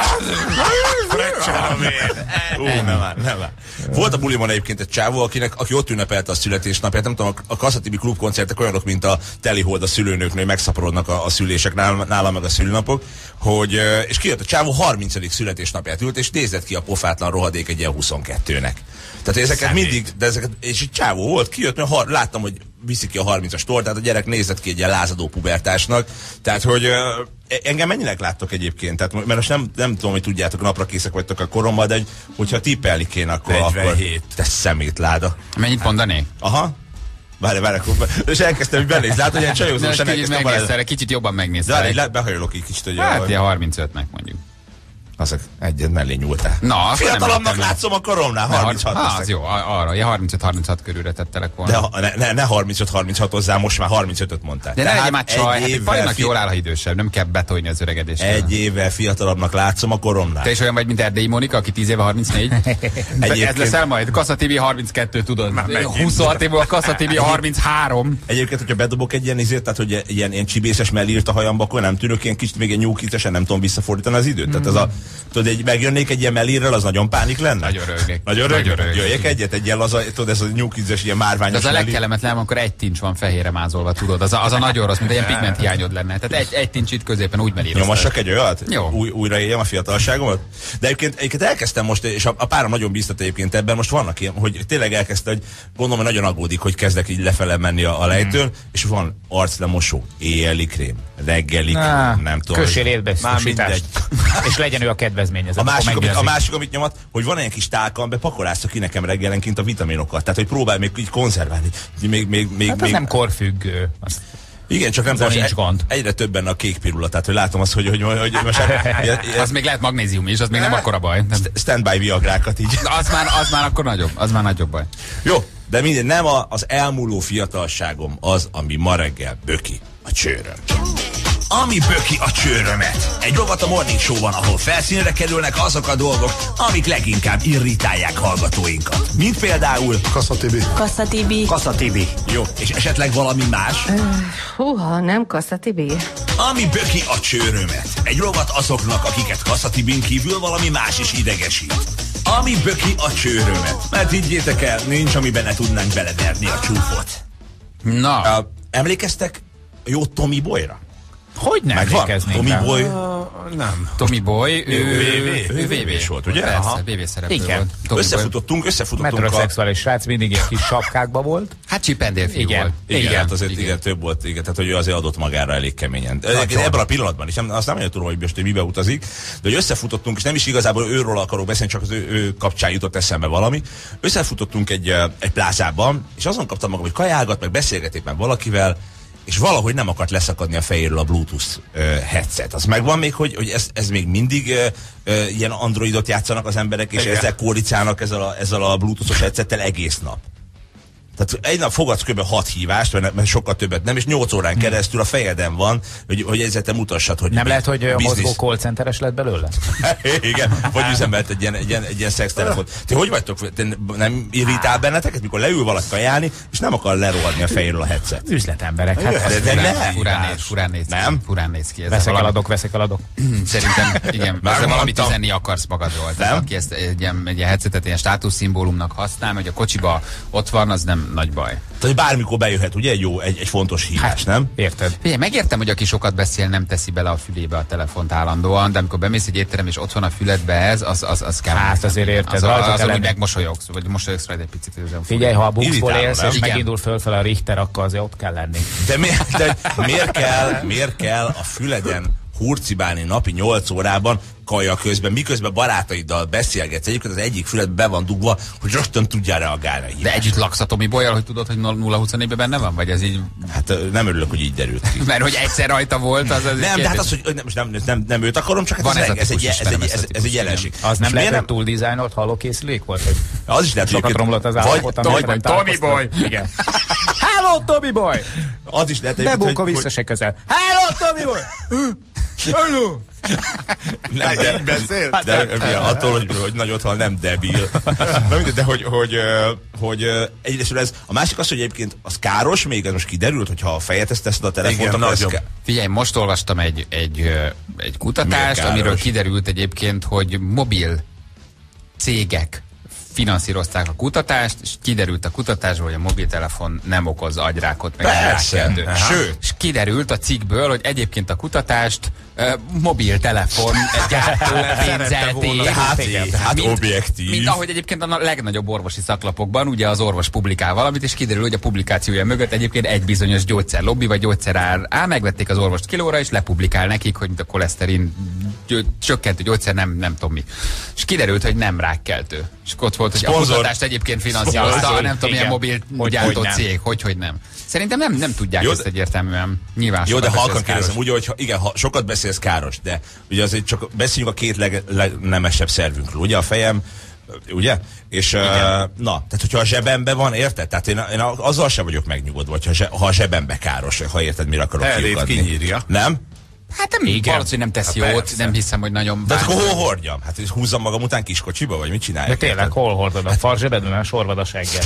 Speaker 13: nem áll, nem áll. Volt a bulimon egyébként egy csávó, akinek, aki ott ünnepelte a születésnapját, nem tudom, a Kassa-Tibi klubkoncertek olyanok, mint a telihold a szülőnőknél, megszaporodnak a, a szülések, nálam, nálam meg a szülőnapok, hogy, és kijött a csávó harmincadik születésnapját ült, és nézett ki a pofátlan rohadék egy ilyen huszonkettőnek. Tehát ezeket Szemét. mindig, de ezeket, és egy csávó volt, kijött, mert har, láttam, hogy viszi ki a harmincas tortát, a gyerek nézett ki egy ilyen lázadó pubertásnak, tehát hogy uh, engem mennyinek láttok egyébként, tehát, mert most nem, nem tudom, hogy tudjátok, napra készek vagytok a koromban, de hogyha tippelni kéne, akkor, akkor te szemétláda.
Speaker 2: Mennyit mondanék?
Speaker 13: Aha. Várj, várj, akkor. És elkezdtem, hogy benéz. Látod, hogy ilyen csajózó sem elkezdtem.
Speaker 2: Megnéztem, kicsit jobban megnéztem.
Speaker 13: De behajolok egy kicsit, hogy...
Speaker 2: Hát, ilyen harmincötnek mondjuk.
Speaker 13: Azok egyet mellé nyúltál.
Speaker 2: Na,
Speaker 13: fiatalabbnak látszom a koromnál, harminchat
Speaker 2: leszek. Az jó, arra, ilyen harmincöt harminchat körülre tettelek volna.
Speaker 13: De ne, ne harmincöt harminchat hozzá, most már harmincötöt mondtál.
Speaker 2: De ne legyen már csaj, hát Palinak fi... jól áll, ha idősebb, nem kell betolni az öregedést.
Speaker 13: Egy évvel fiatalabbnak látszom a koromnál.
Speaker 2: Te is olyan vagy, mint Erdélyi Mónika, aki tíz éve harmincnégy. Ez leszel majd, Kassa-Tibi harminckettő, tudod. huszonhat éve a Kassa-Tibi harminchárom.
Speaker 13: Egyébként, hogyha bedobok egy ilyen izért, tehát hogy ilyen, ilyen csibészes mellírt a hajamba, akkor nem tűnök ilyen kicsit, még egy nyúkítesen nem tudom visszafordítani az időt. Tehát ez a tudod, egy, megjönnék egy ilyen mellírrel, az nagyon pánik lenne?
Speaker 2: Nagyon rögnék.
Speaker 13: Nagyon rögnék. Jöjjek egyet, egy ilyen laza, tudod, ez a nyúkízes, ilyen márványos.
Speaker 2: De az a legkellemetlen, amikor egy tincs van fehérre mázolva, tudod, az a, az a nagyon rossz, mint egy ilyen pigment hiányod lenne. Tehát egy, egy tincs itt középen úgy mellíroztad.
Speaker 13: Nyomassak egy olyat?
Speaker 2: Jó.
Speaker 13: Új, újra éljem a fiatalságomat? De egyébként, egyébként elkezdtem most, és a, a párom nagyon bíztat egyébként ebben, most vannak ilyen, hogy tényleg elkezdte, hogy gondolom, hogy nagyon aggódik, hogy kezdek így lefele menni a, a lejtőn, hmm. és van arclemosó, éjjeli krém, reggeli krém, nem tudom.
Speaker 3: Kössél életbesztosítást. És legyen ő a kedvezményezett.
Speaker 13: A másik, amit, a másik, amit nyomat, hogy van egy kis tálka, amiben pakolázta ki nekem reggelenként a vitaminokat. Tehát, hogy próbál még így konzerválni. Még, még, még,
Speaker 3: hát
Speaker 13: még...
Speaker 3: nem korfüggő. Azt...
Speaker 13: Igen, csak nem tudom,
Speaker 3: nincs gond.
Speaker 13: Egyre többen a kék pirula, tehát hogy látom azt, hogy, hogy, hogy most...
Speaker 2: Az még lehet magnézium is, az még nem akkora baj.
Speaker 13: Standby viagrákat így.
Speaker 2: Az már, az már akkor nagyobb, az már nagyobb baj.
Speaker 13: Jó, de minden, nem a, az elmúló fiatalságom az, ami ma reggel böki a csőröm. Ami böki a csőrömet. Egy rovat a Morning Show-ban, ahol felszínre kerülnek azok a dolgok, amik leginkább irritálják hallgatóinkat. Mint például...
Speaker 8: Kassa-Tibi.
Speaker 14: Kassa-Tibi.
Speaker 13: Kassa-Tibi. Jó, és esetleg valami más?
Speaker 14: Uh, húha, nem Kassa-Tibi.
Speaker 13: Ami böki a csőrömet. Egy rovat azoknak, akiket Kassa-Tibin kívül valami más is idegesít. Ami böki a csőrömet. Mert higgyétek el, nincs, amiben ne tudnánk beleverni a csúfot.
Speaker 2: Na.
Speaker 13: Uh, emlékeztek jó Tommy Boyra?
Speaker 3: Hogy nem emlékeznénk?
Speaker 13: Tommy Boy?
Speaker 4: Uh, nem.
Speaker 2: Tommy Boy, ő
Speaker 13: vé vé-s volt, ugye?
Speaker 2: Persze, vé vé szereplő volt.
Speaker 13: Összefutottunk, összefutottunk.
Speaker 3: Metrosexuális srác, mindig egy kis sapkákba volt.
Speaker 2: Hát Csipendél fiú
Speaker 3: igen.
Speaker 2: volt.
Speaker 13: Igen, igen, hát azért igen. igen, több volt, igen, tehát hogy ő azért adott magára elég keményen. Ebben a pillanatban is, nem, azt nem nagyon tudom, hogy most mibe utazik, de hogy összefutottunk, és nem is igazából őről akarok beszélni, csak az ő, ő kapcsán jutott eszembe valami. Összefutottunk egy, egy plázában, és azon kaptam magam, hogy kajálgat, meg beszélgeték meg valakivel, és valahogy nem akart leszakadni a fejéről a Bluetooth uh, headset. Az megvan még, hogy, hogy ez, ez még mindig uh, uh, ilyen androidot játszanak az emberek, és igen. ezzel kóricálnak ezzel a, ezzel a Bluetooth-os headsettel egész nap. Tehát egy nap fogadsz kb. hat hívást, mert, mert sokkal többet nem, és nyolc órán keresztül a fejeden van, hogy, hogy ezzel te mutassad, hogy...
Speaker 3: Nem lehet, hogy a
Speaker 13: business.
Speaker 3: mozgó call centeres lett belőle?
Speaker 13: Igen, vagy üzemelt egy ilyen, egy ilyen, egy ilyen szextelefont. Ti hogy vagytok? Te nem irritál benneteket, mikor leül valaki kajálni, és nem akar lerohadni a fejéről a headset?
Speaker 3: Üzletemberek. Hát,
Speaker 13: de, de nem.
Speaker 2: Furán néz, furán néz ki.
Speaker 13: Nem?
Speaker 2: Furán néz ki.
Speaker 3: Veszek eladok, veszek eladok.
Speaker 2: Szerintem, igen, ezzel valamit üzenni akarsz magadról.
Speaker 13: Nem?
Speaker 2: Tehát, aki ezt egy ilyen, egy ilyen headsetet ilyen státuszszimbólumnak használ, hogy a kocsiba ott van, az nem nagy baj.
Speaker 13: Tehát bármikor bejöhet, ugye, egy jó, egy, egy fontos hívás, hát, nem?
Speaker 3: Érted?
Speaker 2: Figyelj, megértem, hogy aki sokat beszél, nem teszi bele a fülébe a telefont állandóan, de amikor bemész egy étterem és ott van a füledbe ez, az, az, az kell.
Speaker 3: Hát azért érted.
Speaker 2: Az, az, az,
Speaker 3: az
Speaker 2: úgy megmosolyogsz, vagy mosolyogsz rajta egy picit.
Speaker 3: Figyelj, ha a buxból élsz, és
Speaker 2: igen.
Speaker 3: megindul fölfele a Richter, akkor azért ott kell lenni.
Speaker 13: De, mi, de miért, kell, miért kell a füleden hurcibálni napi nyolc órában kaja közben, miközben barátaiddal beszélgetsz, egyébként az egyik füled be van dugva, hogy rögtön tudjál reagálni.
Speaker 2: De együtt laksz a Tomi Bolyal, hogy tudod, hogy nulla huszonnégyben benne van? Vagy ez így...
Speaker 13: Hát nem örülök, hogy így derült ki.
Speaker 2: Mert hogy egyszer rajta volt, az az...
Speaker 13: Nem, de hát az, hogy nem, nem, nem, nem őt akarom, csak
Speaker 2: van
Speaker 13: ez,
Speaker 2: ez,
Speaker 13: ez, egy, ez, egy, ez, ez egy jelenség.
Speaker 3: Az nem lehet, hogy túl dizájnolt hallókészülék volt? Hogy
Speaker 13: az is lehet,
Speaker 3: sokat romlott az állapot,
Speaker 2: vagy Tomi Boy!
Speaker 3: Igen. Hello, Tomi Boy!
Speaker 13: Az is lehet,
Speaker 3: hogy... Bebunka vissza se közel. Hello, Tomi Boy! Hello!
Speaker 13: Nem, de,
Speaker 4: beszél?
Speaker 13: De, de attól, hogy, hogy nagyot hal, nem debil. Na, de hogy, hogy, hogy egyrészt ez, a másik az, hogy egyébként az káros, még ez most kiderült, hogyha a fejet teszed a telefont,
Speaker 4: igen,
Speaker 13: akkor
Speaker 4: ká...
Speaker 2: Figyelj, most olvastam egy, egy, egy kutatást, amiről kiderült egyébként, hogy mobil cégek finanszírozták a kutatást, és kiderült a kutatásból, hogy a mobiltelefon nem okoz agyrákot, meg rákkeltő.
Speaker 13: Sőt.
Speaker 2: És kiderült a cikkből, hogy egyébként a kutatást uh, mobiltelefon gyártó pénzelték.
Speaker 13: Tehát, tehát
Speaker 2: mint,
Speaker 13: objektív.
Speaker 2: Mint ahogy egyébként a legnagyobb orvosi szaklapokban, ugye az orvos publikál valamit, és kiderül, hogy a publikációja mögött egyébként egy bizonyos gyógyszerlobbi, vagy gyógyszerár áll, megvették az orvost kilóra, és lepublikál nekik, hogy mint a koleszterin csökkentő gyógyszer, nem, nem tudom mi. És kiderült, hogy nem rákkeltő. És ott volt, hogy a kutatást egyébként finanszírozta, nem tudom, milyen mobil gyártó cég, hogy, hogy nem. Szerintem nem, nem tudják jó, ezt egyértelműen. Nyilván
Speaker 13: jó, de halkan kérdezem, ugye, hogy ha, igen, ha sokat beszélsz, káros, de ugye azért csak beszéljünk a két leg, legnemesebb szervünkről, ugye a fejem, ugye? És uh, na, tehát hogyha a zsebembe van, érted? Tehát én, én azzal sem vagyok megnyugodva, hogyha zse, ha a zsebembe káros, ha érted, mire akarok kiukadni.
Speaker 4: kinyírja.
Speaker 13: Nem?
Speaker 2: Hát nem, valószínűleg nem teszi hát jót, persze. Nem hiszem, hogy nagyon...
Speaker 13: De akkor hol hordjam? Hát húzzam magam után kiskocsiba, vagy mit csináljak?
Speaker 3: De tényleg, hol hordod? A farzsebedben, mert sorvad a seggel.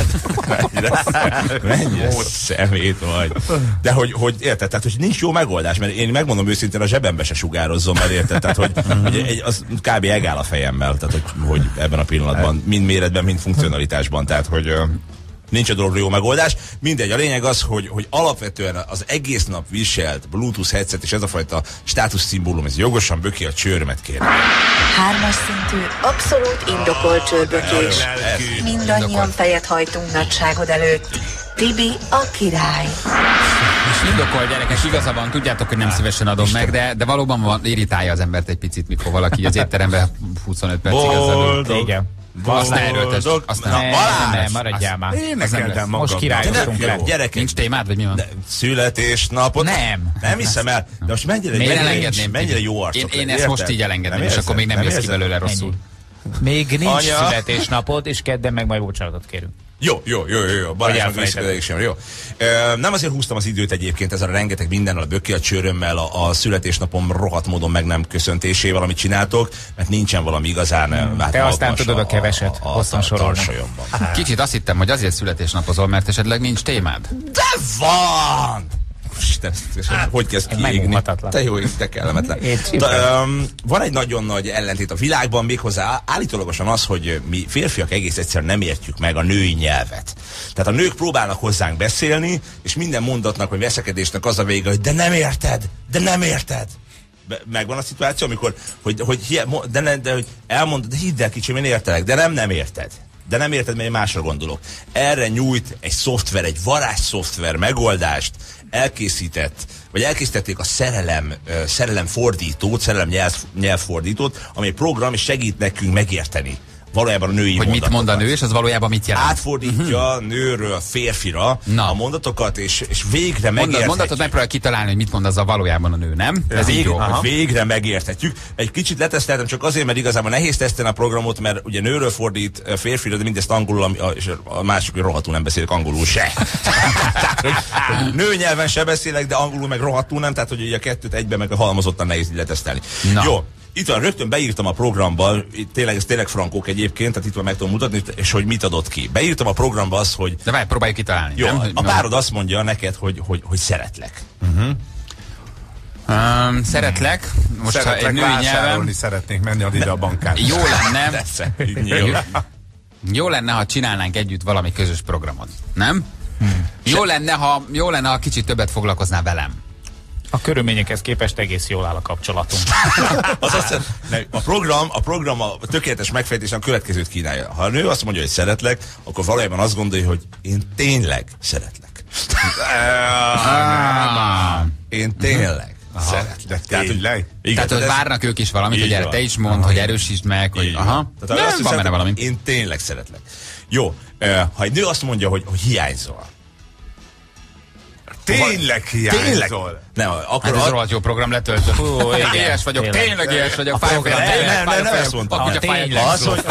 Speaker 13: Mennyire szemét vagy. De hogy, hogy érted, tehát hogy nincs jó megoldás, mert én megmondom őszintén, a zsebembe se sugározzom, mert érted, tehát hogy, hogy egy, az kb. Egál a fejemmel, tehát hogy, hogy ebben a pillanatban, mind méretben, mind funkcionalitásban, tehát hogy... Nincs a dologra jó megoldás. Mindegy, a lényeg az, hogy, hogy alapvetően az egész nap viselt Bluetooth headset és ez a fajta státuszszimbólum, ez jogosan böki a csőrömet kér.
Speaker 15: Hármas szintű, abszolút indokolt csőrbökés. Mindannyian fejet hajtunk nagyságod előtt. Tibi a király.
Speaker 2: És indokol, gyerekek, igaza van, tudjátok, hogy nem szívesen adom meg, de, de valóban van, irritálja az embert egy picit, mikor valaki az étteremben huszonöt percig ezzel.
Speaker 3: Igen.
Speaker 2: Azt ne erőltesd. Azt
Speaker 3: ne, ne, maradjál már.
Speaker 4: Énekeltem magam.
Speaker 3: Most királyoztunk le.
Speaker 13: Gyerekek.
Speaker 2: Nincs témád, vagy mi van?
Speaker 13: Születésnapot.
Speaker 2: Nem.
Speaker 13: Nem hiszem el. De most mennyire, mennyire, mennyire jó arcok.
Speaker 2: Én, én ezt most így elengedném, és akkor még nem jössz ki belőle rosszul.
Speaker 3: Még nincs születésnapod, és kedden meg majd bocsánatot kérünk.
Speaker 13: Jó, jó, jó, jó, jó. Sem, jó. Ö, nem azért húztam az időt egyébként ezzel a rengeteg mindennel, a böki, a csőrömmel, a, a születésnapom rohadt módon meg nem köszöntésével, amit csináltok, mert nincsen valami igazán... Hmm.
Speaker 3: Te aztán tudod a keveset,
Speaker 13: a, a,
Speaker 3: hosszan sorolni.
Speaker 2: Kicsit azt hittem, hogy azért születésnapozol, mert esetleg nincs témád.
Speaker 13: De van! Isten, hogy kezd kiégni? Te jó, te kellemetlen. Ta, um, van egy nagyon nagy ellentét a világban, méghozzá állítólagosan az, hogy mi férfiak egész egyszerűen nem értjük meg a női nyelvet. Tehát a nők próbálnak hozzánk beszélni, és minden mondatnak vagy veszekedésnek az a vége, hogy de nem érted, de nem érted. Be, megvan a szituáció, amikor hogy, hogy, de ne, de, hogy elmondod, de hidd el kicsim, én értelek, de nem, nem érted. De nem érted, mert én másra gondolok. Erre nyújt egy szoftver, egy varázs szoftver megoldást, elkészített, vagy elkészítették a szerelem, uh, szerelem fordítót, szerelem nyelv, nyelvfordítót, ami egy program, és segít nekünk megérteni valójában a női
Speaker 2: hogy mit mond a nő, és az valójában mit jelent.
Speaker 13: Átfordítja uh-huh. nőről férfira Na. a mondatokat, és, és végre megérthetjük.
Speaker 2: Mondatot megpróbál kitalálni, hogy mit mond az a valójában a nő, nem?
Speaker 13: Ez így jó. Végre megérthetjük. Egy kicsit leteszteltem csak azért, mert igazából nehéz tesztelni a programot, mert ugye nőről fordít férfira, de mindezt angolul, és a másik, hogy rohadtul nem beszélek angolul se. Tehát, hogy, hogy nőnyelven se beszélek, de angolul meg rohadtul nem, tehát hogy ugye a kettőt egyben meg halmozottan nehéz így letesztelni. Na. Jó. Itt van, rögtön beírtam a programba, tényleg, ez tényleg frankók egyébként, tehát itt van meg tudom mutatni, és hogy mit adott ki. Beírtam a programba azt, hogy...
Speaker 2: De várj, próbáljuk kitalálni.
Speaker 13: Jó,
Speaker 2: nem?
Speaker 13: a párod azt mondja neked, hogy, hogy, hogy szeretlek.
Speaker 2: Uh-huh. Um, szeretlek. Most
Speaker 4: szeretlek,
Speaker 2: egy női nyelven...
Speaker 4: szeretnék menni ad ide a bankát.
Speaker 2: Jó lenne...
Speaker 13: Persze,
Speaker 2: jó. Jó lenne, ha csinálnánk együtt valami közös programot. Nem? Hmm. Jó lenne, ha, jó lenne, ha kicsit többet foglalkoznál velem.
Speaker 3: A körülményekhez képest egész jól áll a kapcsolatunk.
Speaker 13: az azt, a program, a program a tökéletes megfejtésen a következőt kínálja. Ha a nő azt mondja, hogy szeretlek, akkor valójában azt gondolja, hogy én tényleg szeretlek. Én tényleg
Speaker 4: aha, szeretlek. Tehát,
Speaker 13: tényleg?
Speaker 2: Tehát, hogy várnak ők is valamit, hogy erre te is mondd, aha, hogy erősítsd meg, hogy aha,
Speaker 13: tehát,
Speaker 2: nem,
Speaker 13: azt
Speaker 2: van benne valami.
Speaker 13: Én tényleg szeretlek. Jó, ha egy nő azt mondja, hogy, hogy hiányzol.
Speaker 4: Tényleg hiányzol?
Speaker 13: Tényleg? Nem, akkor
Speaker 2: hát ez rohadt jó program letöltött. Ilyes vagyok, tényleg ilyes vagyok.
Speaker 13: Nem, nem, nem ezt mondtam. Az, hogy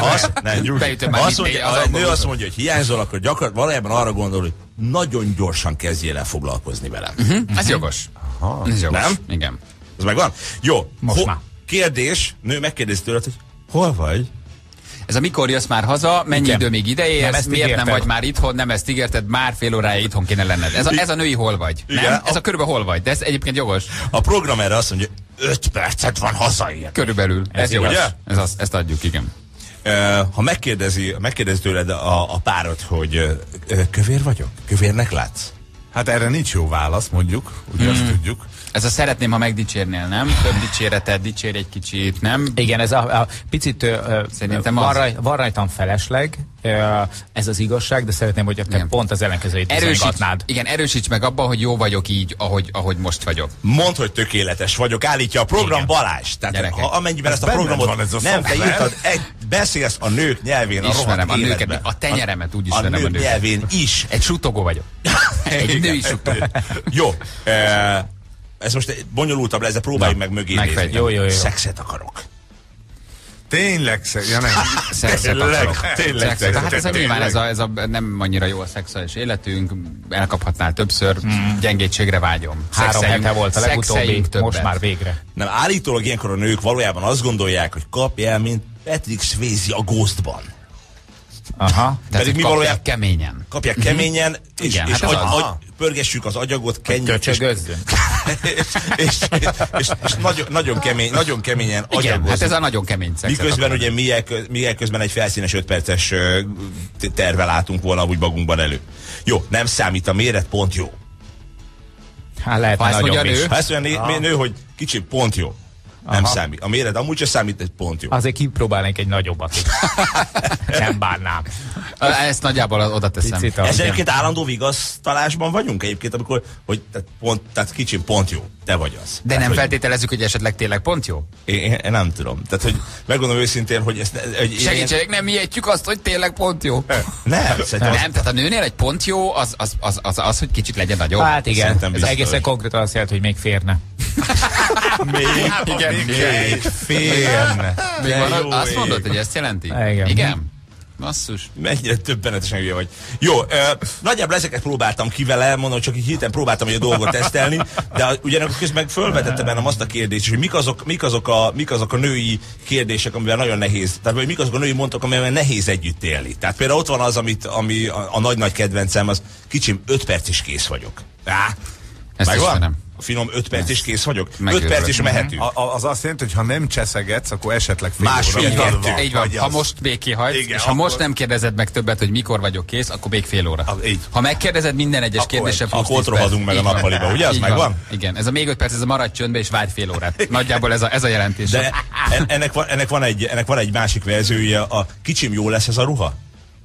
Speaker 13: a nő azt mondja, hogy hiányzol, akkor gyakorlatilag valójában arra gondol, hogy nagyon gyorsan kezdjél el foglalkozni velem.
Speaker 2: Ez jogos. Ez jogos. Nem? Igen.
Speaker 13: Ez megvan? Jó. Kérdés, nő megkérdezi tőled, hogy hol vagy?
Speaker 2: Ez a mikor jössz már haza, mennyi igen. idő még ide érsz, miért ígérted. Nem vagy már itthon, nem ezt ígérted, már fél órája itthon kéne lenned. Ez a, ez a női hol vagy, igen. Nem? Ez a körülbelül hol vagy, de ez egyébként jogos.
Speaker 13: A program erre azt mondja, öt percet van hazaér.
Speaker 2: Körülbelül, ez, ez jogos. Ez az, ezt adjuk, igen.
Speaker 13: Uh, ha megkérdezi, megkérdezi tőled a, a párod, hogy uh, kövér vagyok? Kövérnek látsz?
Speaker 4: Hát erre nincs jó válasz, mondjuk, ugye hmm. azt tudjuk.
Speaker 2: Ez a szeretném, ha megdicsérnél, nem? Több dicséretet, dicsérj egy kicsit, nem?
Speaker 3: Igen, ez a, a picit ö,
Speaker 2: szerintem
Speaker 3: van, raj, van rajtam felesleg, ö, ez az igazság, de szeretném, hogy te igen. pont az ellenkezőjét bizonygatnád.
Speaker 2: Igen, erősíts meg abban, hogy jó vagyok így, ahogy, ahogy most vagyok.
Speaker 13: Mondd, hogy tökéletes vagyok, állítja a program igen. Balázs. Tehát gyerekek. Ha amennyiben ez ezt a programot ez a nem te írtad, egy, beszélsz a nők nyelvén,
Speaker 2: ismerem
Speaker 13: a
Speaker 2: a nőket, a tenyeremet úgy ismerem a,
Speaker 13: a nők nyelvén is.
Speaker 2: Egy suttogó vagyok. Egy női suttogó.
Speaker 13: Jó. Ez most bonyolultabb lesz, de próbáljuk meg mögé nézni.
Speaker 3: Jó, jó, jó.
Speaker 13: Szexet akarok.
Speaker 4: Tényleg szex, ja nem.
Speaker 2: Szexet akarok.
Speaker 4: Tényleg
Speaker 2: szexet. Hát ez a nyilván ez a, ez a nem annyira jó a szexuális életünk, elkaphatnál többször, hmm. gyengétségre vágyom.
Speaker 3: Három hete volt a legutóbbi, most már végre.
Speaker 13: Nem, állítólag ilyenkor a nők valójában azt gondolják, hogy kapj el, mint Patrick Swayze a Ghostban.
Speaker 2: Aha, pedig mi valójában keményen.
Speaker 13: Kapják keményen, és,
Speaker 2: igen,
Speaker 13: és
Speaker 2: hát
Speaker 13: agy, agy, pörgessük az agyagot, kenjük, és, és, és, és, és nagyon, nagyon, kemény, nagyon keményen
Speaker 2: igen,
Speaker 13: agyagozni.
Speaker 2: Hát ez a nagyon kemény szex.
Speaker 13: Miközben ugye mi elközben egy felszínes öt perces tervel látunk volna úgy magunkban elő. Jó, nem számít a méret, pont jó.
Speaker 3: Hát lehetne nagyobb is.
Speaker 13: Ha ezt mondja a nő, hogy kicsi, pont jó. Nem aha. számít. A méret amúgy sem számít, egy pont jó.
Speaker 3: Azért kipróbálnék egy nagyobbat is. Nem bánnám.
Speaker 2: Ezt nagyjából oda teszem.
Speaker 13: Ez egyébként állandó vigasztalásban vagyunk egyébként, amikor, hogy tehát, pont, tehát kicsim pont jó. Te vagy az.
Speaker 2: De
Speaker 13: tehát,
Speaker 2: nem
Speaker 13: hogy...
Speaker 2: feltételezzük, hogy esetleg tényleg pont jó?
Speaker 13: Én, én, én nem tudom. Tehát, hogy megmondom őszintén, hogy ezt... Hogy
Speaker 2: segítségek, nem miértjük azt, hogy tényleg pont jó.
Speaker 13: Nem,
Speaker 2: nem, az... tehát a nőnél egy pont jó, az az, az, az, az hogy kicsit legyen nagyobb.
Speaker 3: Hát igen, ez egészen konkrétan azt jelenti, hogy még férne.
Speaker 13: még, igen, még, még férne.
Speaker 2: Még van, azt mondod, hogy ezt jelenti?
Speaker 3: Igen.
Speaker 2: Igen. Basszus.
Speaker 13: Mennyire többenetesen hülye vagy. Jó, ö, nagyjából ezeket próbáltam ki vele, mondom, csak így hirtelen próbáltam egy a dolgot tesztelni, de ugyanakkor közben felvetette bennem azt a kérdést, hogy mik azok, mik, azok a, mik azok a női kérdések, amivel nagyon nehéz, tehát vagy mik azok a női mondatok, amivel nehéz együtt élni. Tehát például ott van az, amit, ami a, a nagy-nagy kedvencem, az kicsim öt perc is kész vagyok. Á, megvan? Finom, öt perc is kész vagyok. öt perc is mehetünk.
Speaker 4: A, a, az azt jelenti, hogy ha nem cseszegetsz, akkor esetleg fél
Speaker 13: másfél
Speaker 2: óra. Így van, így van. Ha most béké hagysz, igen, és ha akkor... most nem kérdezed meg többet, hogy mikor vagyok kész, akkor még fél óra. A, ha megkérdezed minden egyes kérdésre,
Speaker 13: akkor ott rohadunk meg a nappaliba, ugye? Az megvan?
Speaker 2: Igen, ez a még öt perc, ez a maradj csöndbe és várj fél órát. Nagyjából ez a, ez a jelentés.
Speaker 13: De ennek van, ennek, van egy, ennek van egy másik verziója, a kicsim jó lesz ez a ruha?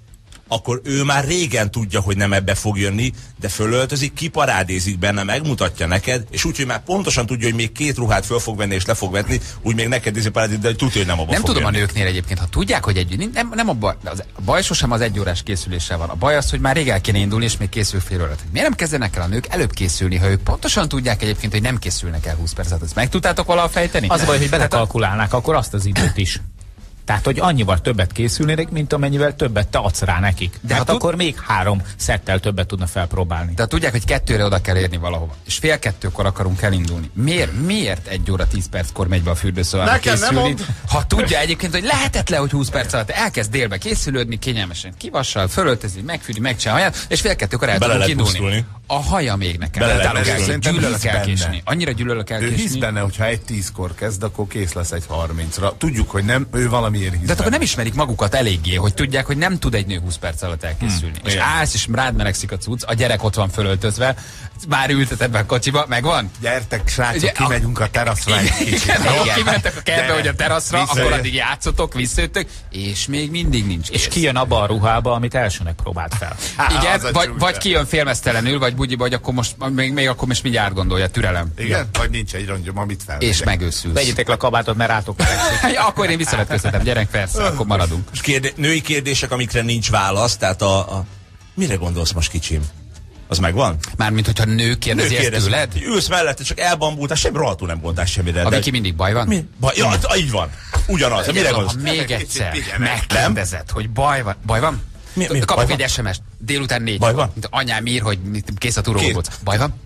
Speaker 13: akkor ő már régen tudja, hogy nem ebbe fog jönni, de fölöltözik, kiparádézik benne, megmutatja neked, és úgy, hogy már pontosan tudja, hogy még két ruhát föl fog venni és le fog vetni, úgy még neked nézi parádézik, de tudja, hogy nem abba
Speaker 2: Nem
Speaker 13: fog
Speaker 2: tudom
Speaker 13: jönni.
Speaker 2: a nőknél egyébként, ha tudják, hogy egy, nem, nem a baj, az, a baj sosem az egyórás készüléssel van. A baj az, hogy már rég el kéne indulni, és még készül fél órát. Miért nem kezdenek el a nők előbb készülni, ha ők pontosan tudják egyébként, hogy nem készülnek el húsz percet? Ezt meg tudtátok valaha fejteni?
Speaker 3: Az a baj, hogy belekalkulálnák akkor azt az időt is. Tehát, hogy annyival többet készülnének, mint amennyivel többet te adsz rá nekik. De hát
Speaker 2: tud...
Speaker 3: akkor még három szettel többet tudna felpróbálni.
Speaker 2: Tehát tudják, hogy kettőre oda kell érni valahova. És fél kettőkor akarunk elindulni. Miért, miért egy óra tíz perckor megy be a fürdőszobába készülni? Ha tudja egyébként, hogy lehetetlen, hogy húsz perc alatt elkezd délbe készülődni, kényelmesen kivassal, fölöltözni, megfűri, megcsinálja, és fél kettőkor el tudunk indulni. A haja még nekem. Gyűlölök elkésni. Annyira gyűlölök elkésni.
Speaker 4: Ő hisz benne, hogyha egy tízkor kezd, akkor kész lesz egy harmincra. Tudjuk, hogy nem, ő valamiért hisz.
Speaker 2: De akkor nem ismerik magukat eléggé, hogy tudják, hogy nem tud egy nő húsz perc alatt elkészülni. Hmm. És igen. Állsz, és rád melegszik a cucc, a gyerek ott van fölöltözve, már ültet ebben a kocsiba, megvan?
Speaker 4: Gyertek, srácok, kimegyünk a teraszra egy kicsit.
Speaker 2: Igen, igen. Kimentek a kertbe, hogy a teraszra, vissza, akkor addig játszotok, visszajöttök, és még mindig nincs.
Speaker 3: És kijön abba a ruhába, amit elsőnek próbált fel.
Speaker 2: Igen, vagy, vagy kijön félmeztelenül, vagy bugyiba, hogy akkor most, még, még akkor most mindjárt gondolja, türelem.
Speaker 4: Igen, vagy nincs egy rongyom, amit fel.
Speaker 2: És megőszülsz.
Speaker 3: Vegyétek le a kabátot, mert rátok
Speaker 2: ja, akkor én visszavetköztetem, gyerek, persze, akkor maradunk.
Speaker 13: Kérdé női kérdések, amikre nincs válasz, tehát a, a... Mire gondolsz most, kicsim? Az megvan?
Speaker 2: Mármint, hogyha nő kérdezi nő ezt tőled?
Speaker 13: Ülsz mellette, csak elbambultál, semmi rohadtul nem mondtál semmire.
Speaker 2: A Viki mindig baj van?
Speaker 13: Mi? Baj, ja, így van. Ugyanaz.
Speaker 2: De
Speaker 13: mire gondolsz?
Speaker 2: Ha még egyszer megkérdezed, hogy baj van. Baj van?
Speaker 13: Mi, mi?
Speaker 2: Kapok egy es em es-t délután négy.
Speaker 13: Baj van?
Speaker 2: Anyám ír, hogy kész a turógóc. Baj van?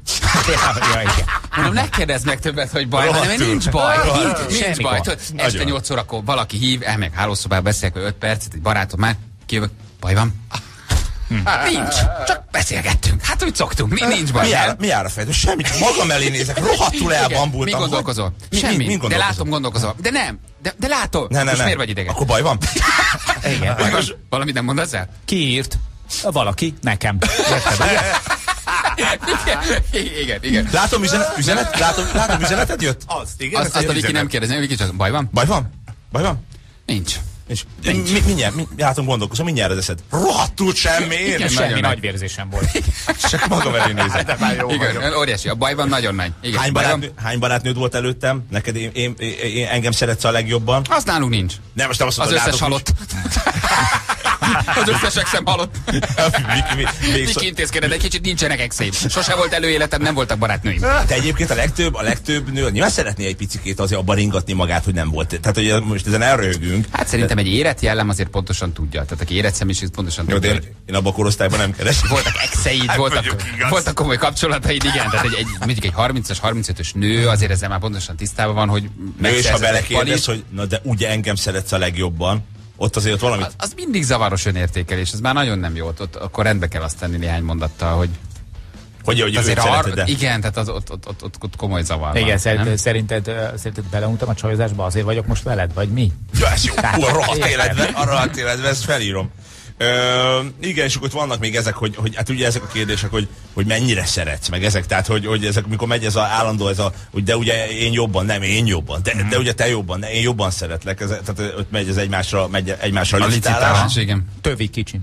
Speaker 2: Mondom, ne kérdezz meg többet, hogy baj van, mert nincs baj. Nincs baj. Este nyolc órakor valaki hív, elmegyek hálószobába, beszélek öt percet, egy barátom már, kijövök. Baj van? Hm. Nincs, csak beszélgettünk. Hát úgy szoktunk, nincs baj.
Speaker 13: Mi áll, mi áll a fejedben? Semmit, magam elé nézek, rohadtul elbambultam.
Speaker 2: Mi gondolkozol?
Speaker 13: Mi,
Speaker 2: Semmi,
Speaker 13: mi, mi gondolkozol?
Speaker 2: de látom, gondolkozol. De nem, de, de látom.
Speaker 13: Ne, ne,
Speaker 2: most
Speaker 13: ne.
Speaker 2: miért vagy idegen?
Speaker 13: Akkor baj van?
Speaker 3: Igen.
Speaker 2: Baj van? Valamit nem mondasz el?
Speaker 3: Ki írt? Valaki, nekem. Érted, ugye?
Speaker 2: igen, igen, igen.
Speaker 13: Látom, üzenet, üzenet, látom, látom üzeneted jött?
Speaker 4: Azt, igen.
Speaker 2: Azt, azt a Viki nem kérdezi, Viki csak baj van?
Speaker 13: Baj van? Baj van?
Speaker 2: Nincs.
Speaker 13: És mi, mindjárt, mi, látom, gondolkozom, mindjárt az eszed. Rohadtul semmi, én
Speaker 3: igen, semmi nagy vérzésem volt.
Speaker 13: Csak magam elé nézek.
Speaker 4: De már jó
Speaker 2: igen,
Speaker 4: vagyok.
Speaker 2: óriási, a baj van nagyon nagy. Igen,
Speaker 13: hány, barátnő, hány barátnőd volt előttem? Neked én, én, én, én engem szeretsz a legjobban?
Speaker 2: Az nálunk nincs.
Speaker 13: Nem, most nem azt
Speaker 2: az
Speaker 13: mondod,
Speaker 2: összes halott. Az összes exem halott. Viki intézkedett, egy kicsit nincsenek exeim. Sose volt előéletem, nem voltak barátnőim.
Speaker 13: De egyébként a legtöbb, a legtöbb nő nyilván szeretné egy picikét azért abban ringatni magát, hogy nem volt. Tehát, hogy most ezen elröhögünk.
Speaker 2: Hát szerintem egy érett jellem azért pontosan tudja. Tehát aki érett személyiség pontosan
Speaker 13: jó,
Speaker 2: tudja.
Speaker 13: Én, én abban a korosztályban nem keresem.
Speaker 2: Voltak exeid, hát voltak, voltak komoly kapcsolataid, igen. Tehát egy, egy, mondjuk egy harmincas, harmincötös nő azért ezzel már pontosan tisztában van, hogy
Speaker 13: nő, és ha belekérdez, hogy na de ugye engem szeretsz a legjobban, ott azért ott valamit...
Speaker 2: Az, az mindig zavaros önértékelés, ez már nagyon nem jó, ott, ott akkor rendbe kell azt tenni néhány mondattal, hogy
Speaker 13: hogy, hogy
Speaker 2: azért
Speaker 13: ar-
Speaker 2: de... Igen, tehát az, ott, ott, ott, ott, ott komoly zavar
Speaker 3: igen,
Speaker 2: van.
Speaker 3: Szerinted, szerinted, szerinted beleuntam a csajozásba, azért vagyok most veled, vagy mi?
Speaker 13: Ja, ez jó, hú, a rohadt életben, a rohadt életben, ezt felírom. Ö, igen, és akkor ott vannak még ezek, hogy, hogy hát ugye ezek a kérdések, hogy, hogy mennyire szeretsz, meg ezek, tehát hogy, hogy ezek, mikor megy ez a állandó, ez a, hogy de ugye én jobban, nem én jobban, de, mm. de ugye te jobban, ne, én jobban szeretlek, ez, tehát ott megy ez egymásra, megy egymásra
Speaker 2: a licitálás. Igen.
Speaker 3: Tövi kicsim.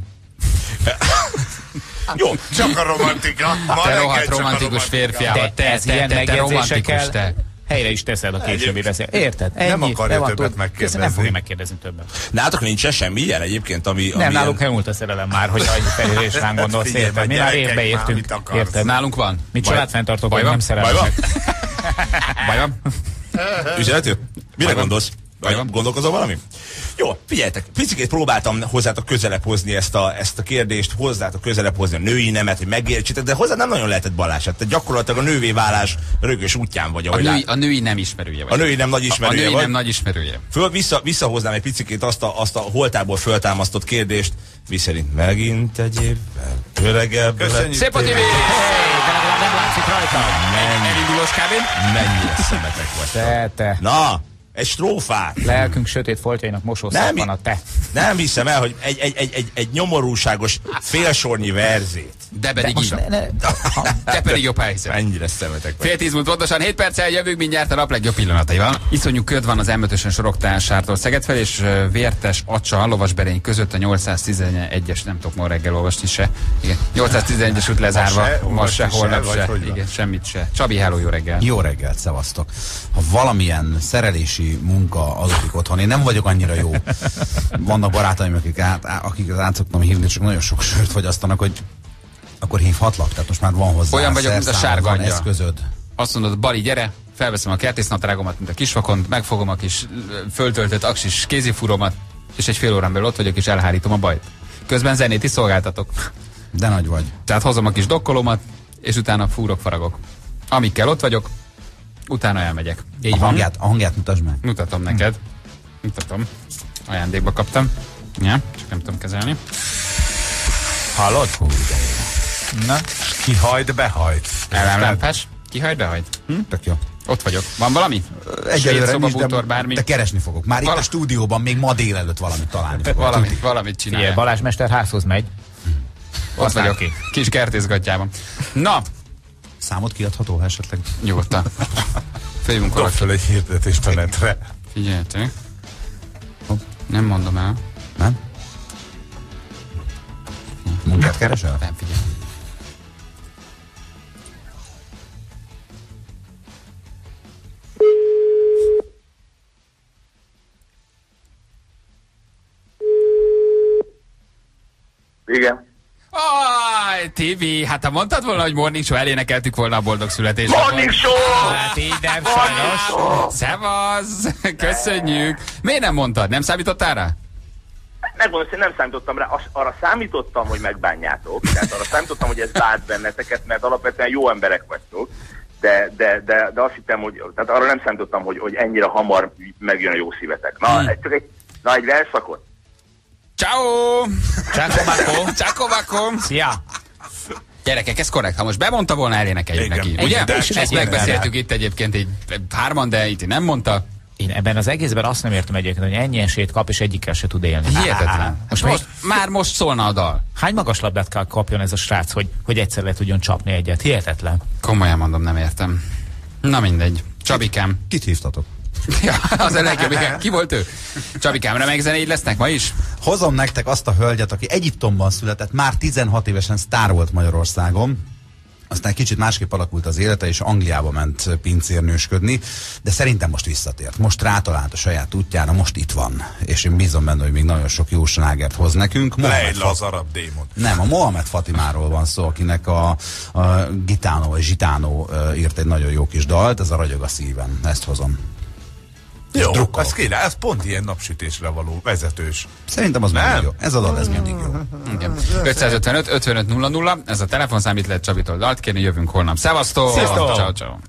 Speaker 13: Jó,
Speaker 4: csak a romantika.
Speaker 2: Te rohadt romantikus férfiával, te, te, te, te, te romantikus, te.
Speaker 3: Helyre is teszed a későbbi beszél. Érted?
Speaker 4: Ennyi, nem akarja többet megkérdezni.
Speaker 3: Nem fogja megkérdezni többet.
Speaker 13: Nálatok nincsen semmi ilyen egyébként, ami...
Speaker 3: Nem, nálunk elmúlt a szerelem már, hogy egy felére és rám gondolsz, érted? Mi már évbe értünk, érted?
Speaker 2: Nálunk van.
Speaker 3: Mi családfenntartók, hogy nem szerelmesek.
Speaker 2: Baj van?
Speaker 13: Üzenet jött? Mire gondolsz? Gondolkozol valami? Jó, figyeljetek, picikét próbáltam hozzátok közelebb hozni ezt a, ezt a kérdést, hozzátok közelebb hozni a női nemet, hogy megértsétek, de hozzá nem nagyon lehetett Balázs. Tehát gyakorlatilag a nővé válás rögös útján vagy.
Speaker 2: A női, a női nem ismerője vagy.
Speaker 13: A női nem nagy ismerője
Speaker 2: A női
Speaker 13: vagy.
Speaker 2: nem nagy ismerője.
Speaker 13: Föl, vissza, visszahoznám egy picikét azt a, azt a holtából föltámasztott kérdést, miszerint megint egy évvel öregebb.
Speaker 2: Szép a tévé!
Speaker 3: Nem látszik rajta.
Speaker 2: Elindulós kábén?
Speaker 13: Mennyire szemetek vagy.
Speaker 3: Te, te.
Speaker 13: Na! Egy strófát.
Speaker 3: Lelkünk sötét foltjainak mosószak van a te.
Speaker 13: Nem hiszem el, hogy egy, egy, egy, egy, egy nyomorúságos félsornyi verzét
Speaker 2: De pedig
Speaker 3: De
Speaker 2: így van.
Speaker 3: most ne- ne-
Speaker 2: De pedig jobb helyzet.
Speaker 13: Ennyire szemetek vagy.
Speaker 2: Fél tíz múlt pontosan, hét perccel jövünk mindjárt a nap legjobb pillanataival. Iszonyú köd van az em ötösen Soroktársától Szeged fel, és uh, Vértes Acsa, Lovasberény között a nyolcszáztizenegyes, nem tudok ma reggel olvasni se. Igen. nyolcszáztizenegyes út lezárva,
Speaker 4: Ma se,
Speaker 2: ma se, holnap
Speaker 4: se,
Speaker 2: se.
Speaker 4: vagy
Speaker 2: Igen, semmit se. Csabi, hello, jó reggel.
Speaker 16: Jó reggelt, szevasztok. Ha valamilyen szerelési munka adódik otthon, én nem vagyok annyira jó. Vannak barátaim, akik, át, akik át szoktam hívni, csak nagyon sok sört fogyasztanak, hogy akkor hívhatlak, tehát most már van hozzá.
Speaker 2: Olyan vagyok, mint a
Speaker 16: szerszámod,
Speaker 2: sárga
Speaker 16: van
Speaker 2: angyal.
Speaker 16: eszközöd.
Speaker 2: Azt mondod, Bali, gyere, felveszem a kertésznadrágomat, mint a kisvakon, megfogom a kis föltöltött aksis kézifuromat, és egy fél órán belül ott vagyok, és elhárítom a bajt. Közben zenét is szolgáltatok.
Speaker 16: De nagy vagy.
Speaker 2: Tehát hozom a kis dokkolómat, és utána fúrok, faragok. Amikkel ott vagyok, utána elmegyek.
Speaker 16: Így a, hangját, a hangját mutasd meg.
Speaker 2: Mutatom neked. Mutatom. Ajándékba kaptam. Ja, csak nem tudom kezelni.
Speaker 3: Hallod? Hú, de jó. Na,
Speaker 4: Kihajt, behajt.
Speaker 2: Ellenlámpás. Kihajt, behajt. Hm?
Speaker 16: Tök jó.
Speaker 2: Ott vagyok. Van valami?
Speaker 16: Egyelőre
Speaker 2: Svéd
Speaker 16: nincs,
Speaker 2: szobabútor,
Speaker 16: de,
Speaker 2: bármi?
Speaker 16: de keresni fogok. Már
Speaker 2: Val-
Speaker 16: itt a stúdióban még ma délelőtt valamit találni fogok.
Speaker 2: Valamit, valamit csinálja.
Speaker 3: Figyelj, Balázs Mesterházhoz megy.
Speaker 2: Ott
Speaker 3: Aztán
Speaker 2: vagyok.
Speaker 3: ki.
Speaker 2: Kis kertészgatjában. Na,
Speaker 16: Számot kiadható, ha esetleg?
Speaker 2: nyugodtan. Főjünk
Speaker 4: Dob fel egy hirdetést a netre.
Speaker 2: Figyeljetek. Nem mondom el.
Speaker 16: Nem? Munkát keresel?
Speaker 2: Nem, figyelj.
Speaker 6: Igen.
Speaker 2: Aj, Tibi, hát ha mondtad volna, hogy Morning Show, elénekeltük volna a boldog születésnapot.
Speaker 6: Morning Show!
Speaker 2: Hát így nem, sajnos. Szevasz, köszönjük. Miért nem mondtad? Nem számítottál rá?
Speaker 6: Megmondom, hogy nem számítottam rá, As, arra számítottam, hogy megbánjátok, tehát arra számítottam, hogy ez bánt benneteket, mert alapvetően jó emberek vagytok, de, de, de, de azt hittem, hogy, tehát arra nem számítottam, hogy, hogy ennyire hamar megjön a jó szívetek. Na,
Speaker 2: Hmm.
Speaker 6: egy, csak egy, na, egy verszakot.
Speaker 2: Ciao!
Speaker 3: Ciao, Marco.
Speaker 2: Ciao, Marco.
Speaker 3: Szia!
Speaker 2: Gyerekek, ez korrekt. Ha most bemondta volna, elénekeljük
Speaker 4: Igen.
Speaker 2: neki.
Speaker 4: Igen,
Speaker 2: Ugye?
Speaker 4: de
Speaker 2: Ezt
Speaker 4: egyébként
Speaker 2: megbeszéltük itt egyébként így hárman, de itt nem mondta.
Speaker 3: Én ebben az egészben azt nem értem egyébként, hogy ennyi esélyt kap, és egyikkel se tud élni.
Speaker 2: Hihetetlen.
Speaker 3: Most,
Speaker 2: Most, már most szólna a dal.
Speaker 3: Hány magas labdát kell kapjon ez a srác, hogy, hogy egyszer le tudjon csapni egyet? Hihetetlen.
Speaker 2: Komolyan mondom, nem értem. Na mindegy. Csabikám.
Speaker 16: Kit hívtatok?
Speaker 2: Ja, az a legjobb. Igen. Ki volt ő? Csabikám, remek zenéid lesznek ma is?
Speaker 16: Hozom nektek azt a hölgyet, aki Egyiptomban született, már tizenhat évesen sztár volt Magyarországon. Aztán kicsit másképp alakult az élete, és Angliába ment pincérnősködni, de szerintem most visszatért. Most rátalált a saját útjára, most itt van. És én bízom benne, hogy még nagyon sok jó slágert hoz nekünk.
Speaker 4: Lejt le
Speaker 16: Fat-
Speaker 4: az arab démon.
Speaker 16: Nem, a Mohamed Fatimáról van szó, akinek a, a Gitano, vagy Zsitánó uh, írt egy nagyon jó kis dalt, ez a Ragyog a szívem. Ezt hozom.
Speaker 4: Jó,
Speaker 16: drukkolok.
Speaker 4: az kéne, ez pont ilyen napsütésre való vezetős.
Speaker 16: Szerintem az mindig jó. Ez a dal, ez mindig jó.
Speaker 2: Igen. ötszázötvenöt ötvenöt nulla nulla, ez a telefonszám, itt lehet Csabitól dalt kérni, jövünk holnap. Szevasztok!
Speaker 3: Sziasztok!
Speaker 2: Ciao, ciao.